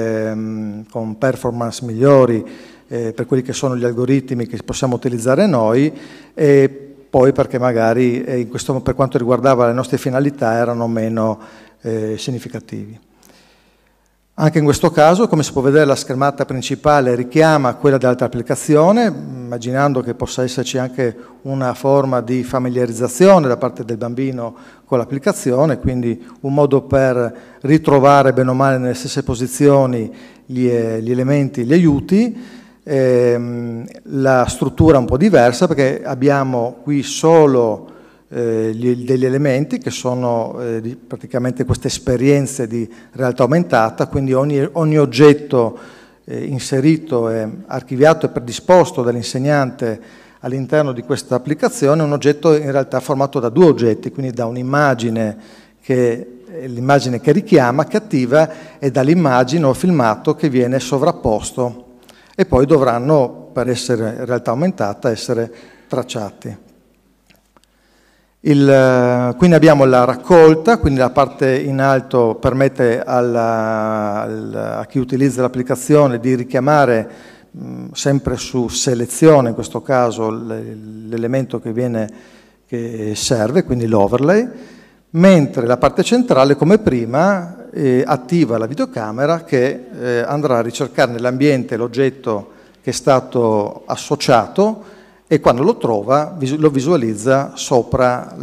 con performance migliori per quelli che sono gli algoritmi che possiamo utilizzare noi, e poi perché magari per quanto riguardava le nostre finalità erano meno significativi. Anche in questo caso, come si può vedere, la schermata principale richiama quella dell'altra applicazione, immaginando che possa esserci anche una forma di familiarizzazione da parte del bambino con l'applicazione, quindi un modo per ritrovare bene o male nelle stesse posizioni gli elementi, gli aiuti. La struttura è un po' diversa perché abbiamo qui solo degli elementi che sono praticamente queste esperienze di realtà aumentata, quindi ogni oggetto inserito, archiviato e predisposto dall'insegnante all'interno di questa applicazione è un oggetto in realtà formato da due oggetti, quindi da un'immagine che è l'immagine che richiama, che attiva, e dall'immagine o filmato che viene sovrapposto, e poi dovranno, per essere in realtà aumentata, essere tracciati. Quindi abbiamo la raccolta, quindi la parte in alto permette a chi utilizza l'applicazione di richiamare sempre su selezione, in questo caso l'elemento che serve, quindi l'overlay, mentre la parte centrale, come prima, attiva la videocamera che andrà a ricercare nell'ambiente l'oggetto che è stato associato, e quando lo trova lo visualizza sopra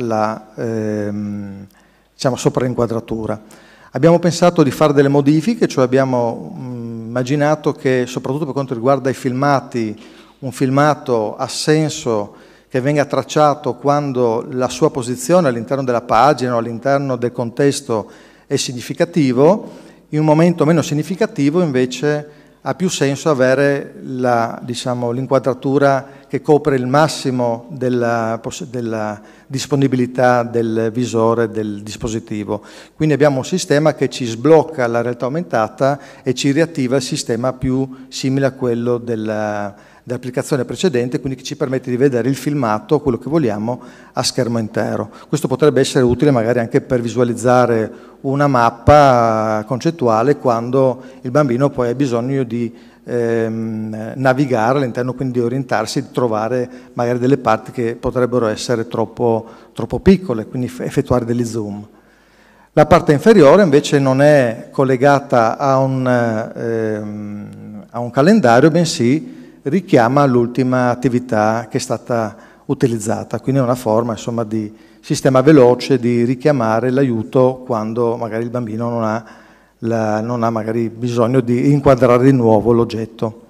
sopra l'inquadratura. Abbiamo pensato di fare delle modifiche, cioè abbiamo immaginato che, soprattutto per quanto riguarda i filmati, un filmato ha senso che venga tracciato quando la sua posizione all'interno della pagina o all'interno del contesto è significativo. In un momento meno significativo invece ha più senso avere l'inquadratura che copre il massimo della disponibilità del visore del dispositivo. Quindi abbiamo un sistema che ci sblocca la realtà aumentata e ci riattiva il sistema più simile a quello dell'applicazione precedente, quindi che ci permette di vedere il filmato, quello che vogliamo, a schermo intero. Questo potrebbe essere utile magari anche per visualizzare una mappa concettuale quando il bambino poi ha bisogno di navigare all'interno, quindi di orientarsi, di trovare magari delle parti che potrebbero essere troppo piccole, quindi effettuare degli zoom. La parte inferiore invece non è collegata a un calendario, bensì richiama l'ultima attività che è stata utilizzata, quindi è una forma insomma di sistema veloce di richiamare l'aiuto quando magari il bambino non ha magari bisogno di inquadrare di nuovo l'oggetto.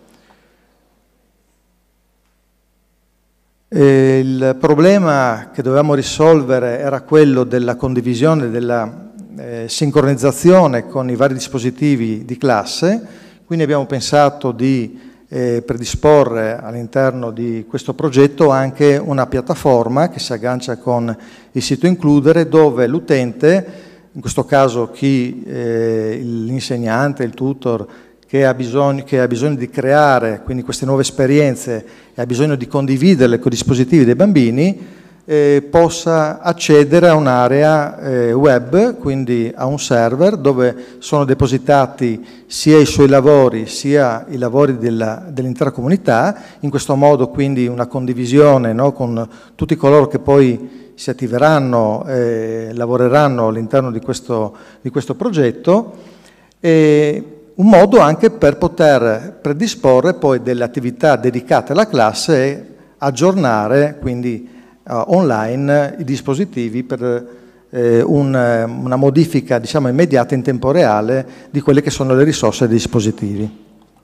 Il problema che dovevamo risolvere era quello della condivisione, della sincronizzazione con i vari dispositivi di classe, quindi abbiamo pensato di predisporre all'interno di questo progetto anche una piattaforma che si aggancia con il sito Includere, dove l'utente, in questo caso l'insegnante, il tutor, che ha bisogno di creare quindi queste nuove esperienze e ha bisogno di condividerle con i dispositivi dei bambini, possa accedere a un'area web, quindi a un server dove sono depositati sia i suoi lavori sia i lavori dell'intera comunità. In questo modo quindi una condivisione, no, con tutti coloro che poi si attiveranno e lavoreranno all'interno di questo progetto, e un modo anche per poter predisporre poi delle attività dedicate alla classe e aggiornare quindi online i dispositivi per una modifica diciamo immediata in tempo reale di quelle che sono le risorse dei dispositivi.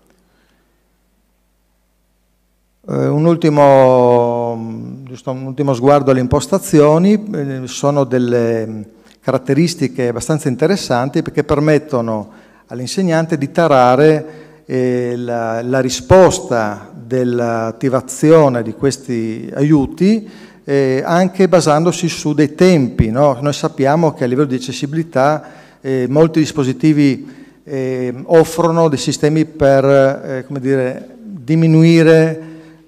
Un ultimo sguardo alle impostazioni, sono delle caratteristiche abbastanza interessanti perché permettono all'insegnante di tarare la risposta dell'attivazione di questi aiuti anche basandosi su dei tempi, no? Noi sappiamo che a livello di accessibilità molti dispositivi offrono dei sistemi per come dire, diminuire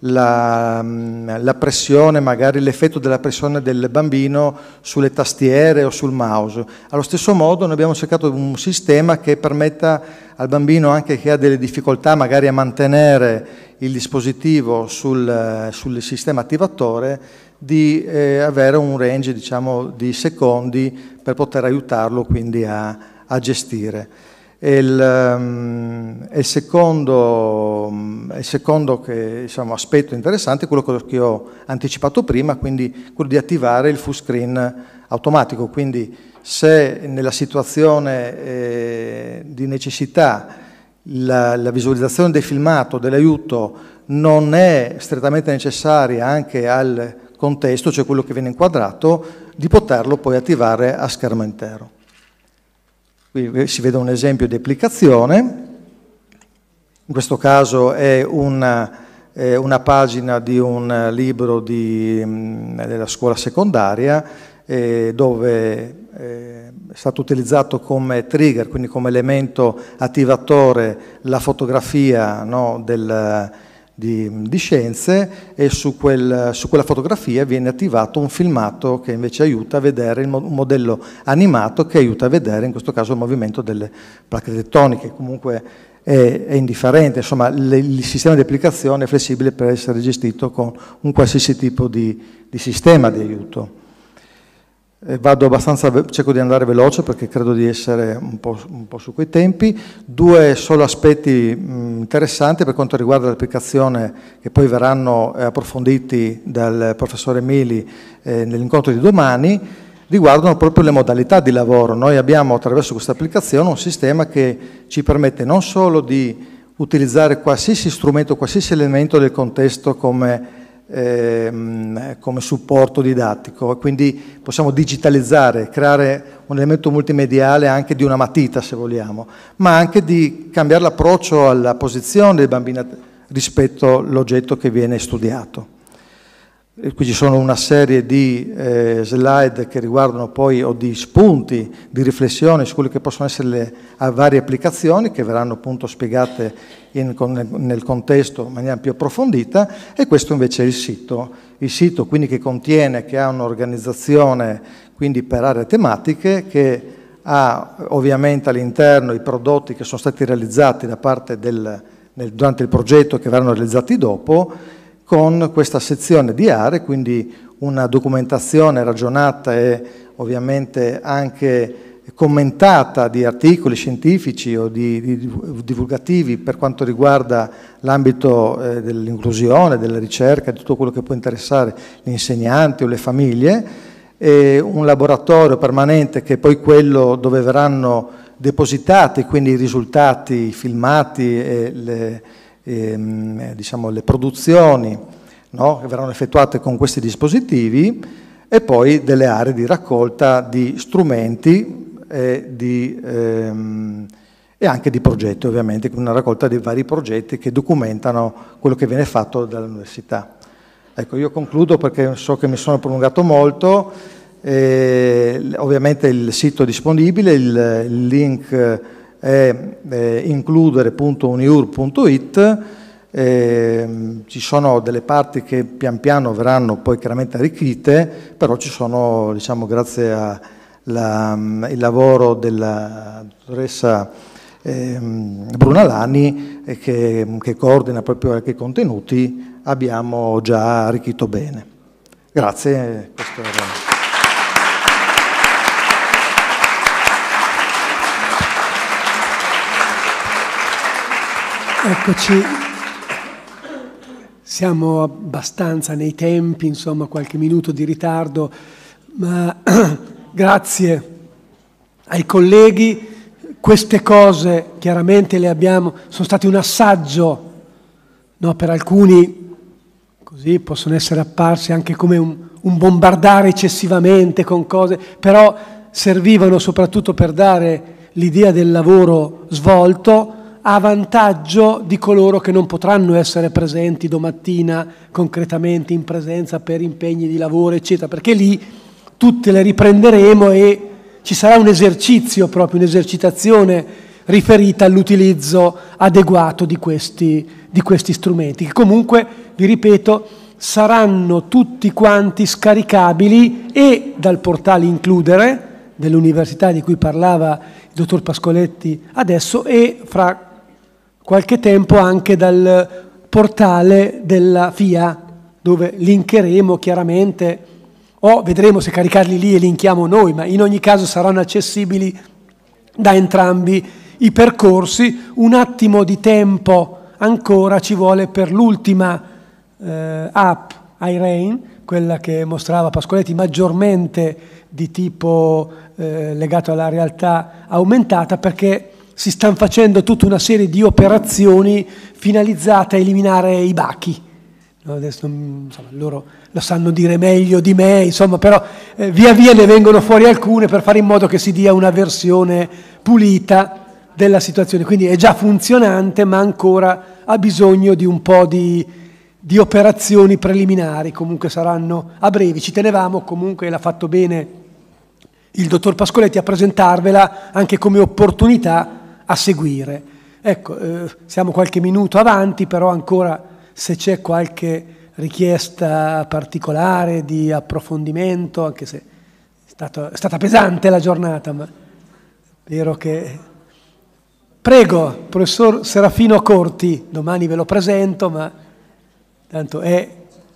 la pressione, magari l'effetto della pressione del bambino sulle tastiere o sul mouse. Allo stesso modo noi abbiamo cercato un sistema che permetta al bambino, anche che ha delle difficoltà magari a mantenere il dispositivo sul sistema attivatore, di avere un range diciamo di secondi per poter aiutarlo quindi a gestire. Il secondo diciamo, aspetto interessante è quello che ho anticipato prima, quindi quello di attivare il full screen automatico. Quindi se nella situazione di necessità la visualizzazione del filmato, dell'aiuto, non è strettamente necessaria anche al contesto, cioè quello che viene inquadrato, di poterlo poi attivare a schermo intero. Qui si vede un esempio di applicazione, in questo caso è una pagina di un libro della scuola secondaria dove è stato utilizzato come trigger, quindi come elemento attivatore, la fotografia, no, di scienze, e su quella fotografia viene attivato un filmato che invece aiuta a vedere un modello animato che aiuta a vedere in questo caso il movimento delle placche tettoniche. Comunque è indifferente, insomma il sistema di applicazione è flessibile per essere gestito con un qualsiasi tipo di sistema di aiuto. Cerco di andare veloce perché credo di essere un po' su quei tempi. Due solo aspetti interessanti per quanto riguarda l'applicazione, che poi verranno approfonditi dal professore Mili nell'incontro di domani, riguardano proprio le modalità di lavoro. Noi abbiamo attraverso questa applicazione un sistema che ci permette non solo di utilizzare qualsiasi strumento, qualsiasi elemento del contesto come supporto didattico, quindi possiamo digitalizzare, creare un elemento multimediale anche di una matita se vogliamo, ma anche di cambiare l'approccio alla posizione del bambino rispetto all'oggetto che viene studiato. Qui ci sono una serie di slide che riguardano poi, o di spunti di riflessione su quelle che possono essere le varie applicazioni, che verranno appunto spiegate nel contesto in maniera più approfondita, e questo invece è il sito quindi che ha un'organizzazione quindi per aree tematiche, che ha ovviamente all'interno i prodotti che sono stati realizzati da parte durante il progetto e che verranno realizzati dopo, con questa sezione di aree, quindi una documentazione ragionata e ovviamente anche commentata di articoli scientifici o divulgativi per quanto riguarda l'ambito dell'inclusione, della ricerca, di tutto quello che può interessare gli insegnanti o le famiglie, e un laboratorio permanente che è poi quello dove verranno depositati quindi i risultati, i filmati e diciamo, le produzioni, no, che verranno effettuate con questi dispositivi, e poi delle aree di raccolta di strumenti e anche di progetti, ovviamente, quindi una raccolta di vari progetti che documentano quello che viene fatto dall'università. Ecco, io concludo perché so che mi sono prolungato molto. Ovviamente il sito è disponibile, il link è includere.uniur.it. Ci sono delle parti che pian piano verranno poi chiaramente arricchite, però ci sono, diciamo, grazie al lavoro della dottoressa Bruna Lani, che coordina proprio anche i contenuti, abbiamo già arricchito bene. Grazie. Eccoci, siamo abbastanza nei tempi, insomma qualche minuto di ritardo, ma grazie ai colleghi. Queste cose chiaramente le abbiamo, sono state un assaggio, no, per alcuni così possono essere apparsi anche come un bombardare eccessivamente con cose, però servivano soprattutto per dare l'idea del lavoro svolto a vantaggio di coloro che non potranno essere presenti domattina concretamente in presenza per impegni di lavoro, eccetera, perché lì tutte le riprenderemo e ci sarà un esercizio, proprio un'esercitazione riferita all'utilizzo adeguato di questi strumenti, che comunque, vi ripeto, saranno tutti quanti scaricabili e dal portale Includere dell'università di cui parlava il dottor Pascoletti adesso, e fra qualche tempo anche dal portale della FIA, dove linkeremo chiaramente, o vedremo se caricarli lì e linkiamo noi, ma in ogni caso saranno accessibili da entrambi i percorsi. Un attimo di tempo ancora ci vuole per l'ultima app, iRain, quella che mostrava Pascoletti, maggiormente di tipo legato alla realtà aumentata, perché si stanno facendo tutta una serie di operazioni finalizzate a eliminare i bachi. No, adesso, insomma, loro lo sanno dire meglio di me, insomma, però via via ne vengono fuori alcune per fare in modo che si dia una versione pulita della situazione. Quindi è già funzionante, ma ancora ha bisogno di un po' di operazioni preliminari, comunque saranno a breve. Ci tenevamo, comunque l'ha fatto bene il dottor Pascoletti a presentarvela anche come opportunità a seguire. Ecco, siamo qualche minuto avanti, però ancora se c'è qualche richiesta particolare di approfondimento, anche se è stata pesante la giornata, ma vero che... Prego, professor Serafino Corti, domani ve lo presento, ma tanto è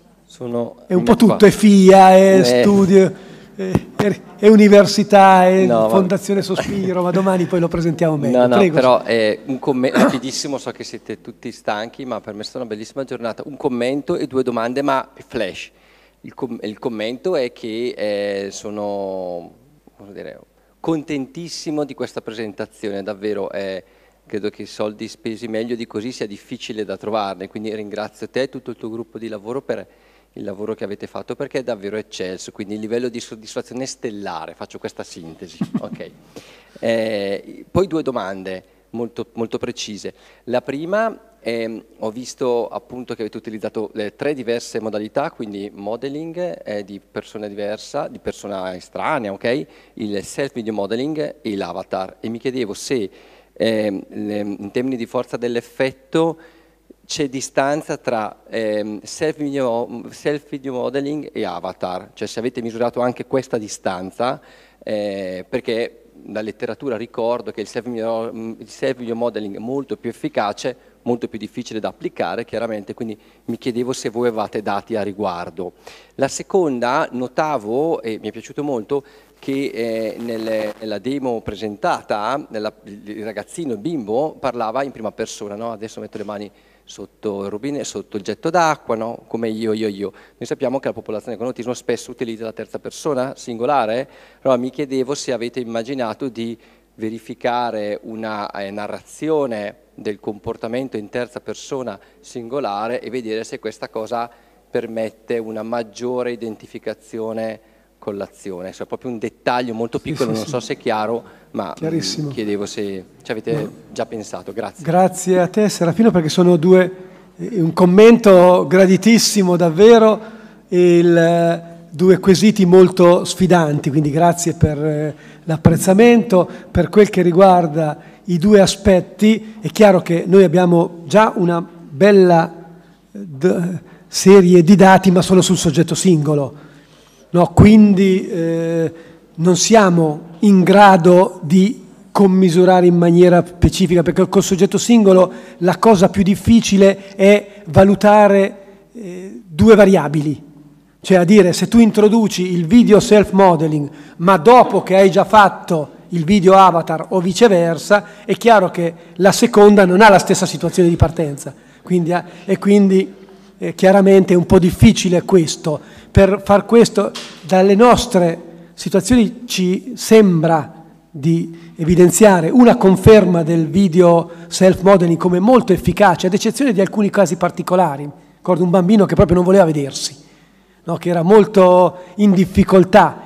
un po' tutto, è FIA, è studio... è università, è Fondazione Sospiro, ma domani poi lo presentiamo meglio. No, prego. Però un commento rapidissimo, so che siete tutti stanchi, ma per me è stata una bellissima giornata. Un commento e due domande, ma flash. Il commento è che sono contentissimo di questa presentazione, davvero credo che i soldi spesi meglio di così sia difficile da trovarne, quindi ringrazio te e tutto il tuo gruppo di lavoro per il lavoro che avete fatto, perché è davvero eccelso, quindi il livello di soddisfazione è stellare, faccio questa sintesi. Okay. Poi due domande molto, molto precise. La prima Ho visto appunto che avete utilizzato le 3 diverse modalità, quindi modeling di persona diversa, di persona estranea, ok? Il self-video modeling e l'avatar. E mi chiedevo se in termini di forza dell'effetto c'è distanza tra self-video modeling e avatar, cioè se avete misurato anche questa distanza, perché da letteratura ricordo che il self-video modeling è molto più efficace, molto più difficile da applicare chiaramente, quindi mi chiedevo se voi avevate dati a riguardo. La seconda, notavo, e mi è piaciuto molto, che nella demo presentata il ragazzino, il bimbo, parlava in prima persona, no? Adesso metto le mani sotto il rubinetto, sotto il getto d'acqua, no? Come io. Noi sappiamo che la popolazione con autismo spesso utilizza la terza persona singolare, allora mi chiedevo se avete immaginato di verificare una narrazione del comportamento in terza persona singolare e vedere se questa cosa permette una maggiore identificazione con l'azione. Cioè, proprio un dettaglio molto piccolo, non so se è chiaro, ma chiedevo se ci avete già pensato. Grazie. Grazie a te Serafino, perché sono un commento graditissimo davvero, due quesiti molto sfidanti, quindi grazie per l'apprezzamento. Per quel che riguarda i 2 aspetti, è chiaro che noi abbiamo già una bella serie di dati, ma solo sul soggetto singolo. No, quindi non siamo in grado di commisurare in maniera specifica, perché col soggetto singolo la cosa più difficile è valutare 2 variabili, cioè a dire se tu introduci il video self-modeling ma dopo che hai già fatto il video avatar o viceversa, è chiaro che la seconda non ha la stessa situazione di partenza, quindi chiaramente è un po' difficile questo. Per far questo, dalle nostre situazioni ci sembra di evidenziare una conferma del video self-modeling come molto efficace, ad eccezione di alcuni casi particolari. Ricordo un bambino che proprio non voleva vedersi, no? Che era molto in difficoltà,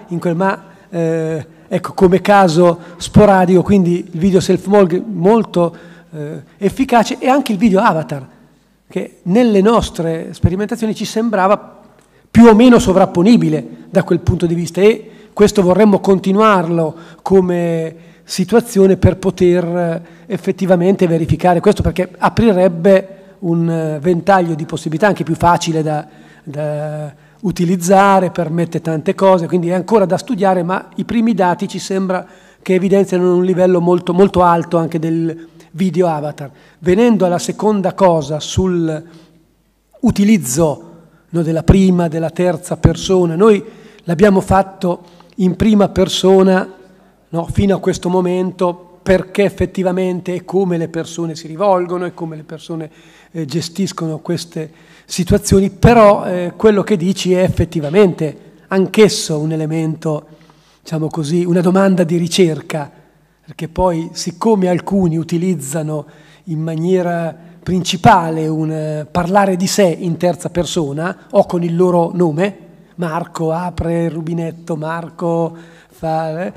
ecco, come caso sporadico, quindi il video self-modeling molto efficace, e anche il video avatar, che nelle nostre sperimentazioni ci sembrava più o meno sovrapponibile da quel punto di vista, e questo vorremmo continuarlo come situazione per poter effettivamente verificare questo, perché aprirebbe un ventaglio di possibilità anche più facile da utilizzare, permette tante cose, quindi è ancora da studiare, ma i primi dati ci sembra che evidenziano un livello molto, molto alto anche del video avatar. Venendo alla seconda cosa, sul utilizzo della prima, della terza persona, noi l'abbiamo fatto in prima persona fino a questo momento, perché effettivamente è come le persone si rivolgono e come le persone gestiscono queste situazioni, però quello che dici è effettivamente anch'esso un elemento, diciamo così, una domanda di ricerca, perché poi siccome alcuni utilizzano in maniera principale parlare di sé in terza persona o con il loro nome, Marco apre il rubinetto, Marco fa...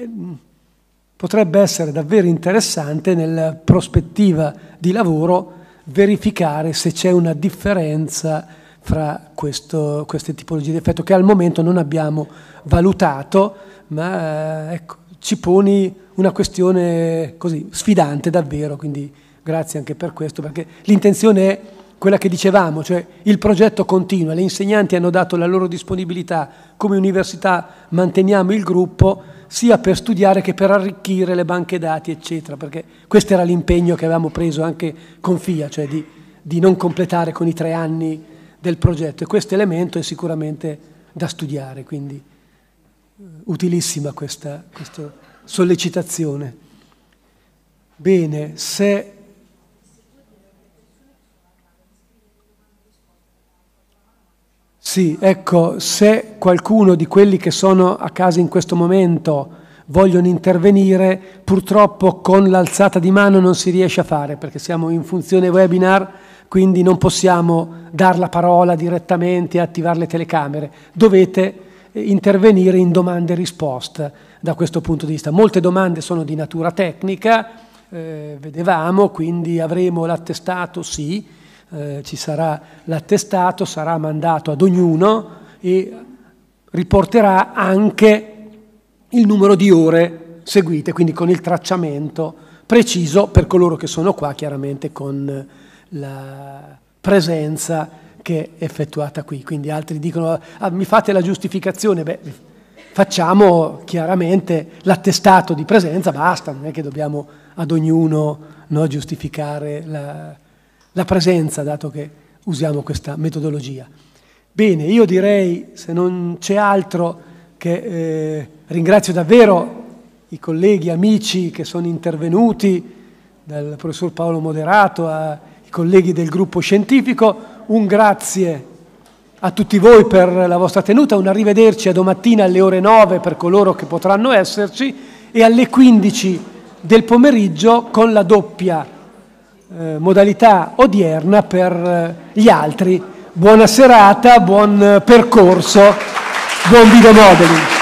potrebbe essere davvero interessante nella prospettiva di lavoro verificare se c'è una differenza fra queste tipologie di effetto che al momento non abbiamo valutato, ma ecco, ci poni una questione così sfidante davvero, quindi grazie anche per questo, perché l'intenzione è quella che dicevamo, cioè il progetto continua, le insegnanti hanno dato la loro disponibilità, come università manteniamo il gruppo sia per studiare che per arricchire le banche dati, eccetera, perché questo era l'impegno che avevamo preso anche con FIA, cioè di non completare con i 3 anni del progetto, e questo elemento è sicuramente da studiare, quindi utilissima questa sollecitazione. Bene, se... Sì, ecco, se qualcuno di quelli che sono a casa in questo momento vogliono intervenire, purtroppo con l'alzata di mano non si riesce a fare, perché siamo in funzione webinar, quindi non possiamo dar la parola direttamente e attivare le telecamere. Dovete intervenire in domande e risposte da questo punto di vista. Molte domande sono di natura tecnica, vedevamo, quindi avremo l'attestato, sì, ci sarà l'attestato, sarà mandato ad ognuno e riporterà anche il numero di ore seguite, quindi con il tracciamento preciso per coloro che sono qua, chiaramente con la presenza che è effettuata qui. Quindi altri dicono, mi fate la giustificazione? Beh, facciamo chiaramente l'attestato di presenza, basta, non è che dobbiamo ad ognuno, no, giustificare la presenza, dato che usiamo questa metodologia. Bene, io direi, se non c'è altro, che ringrazio davvero i colleghi, amici che sono intervenuti, dal professor Paolo Moderato ai colleghi del gruppo scientifico. Un grazie a tutti voi per la vostra tenuta, un arrivederci a domattina alle ore 9 per coloro che potranno esserci e alle 15 del pomeriggio con la doppia modalità odierna per gli altri. Buona serata, buon percorso, buon video modeling.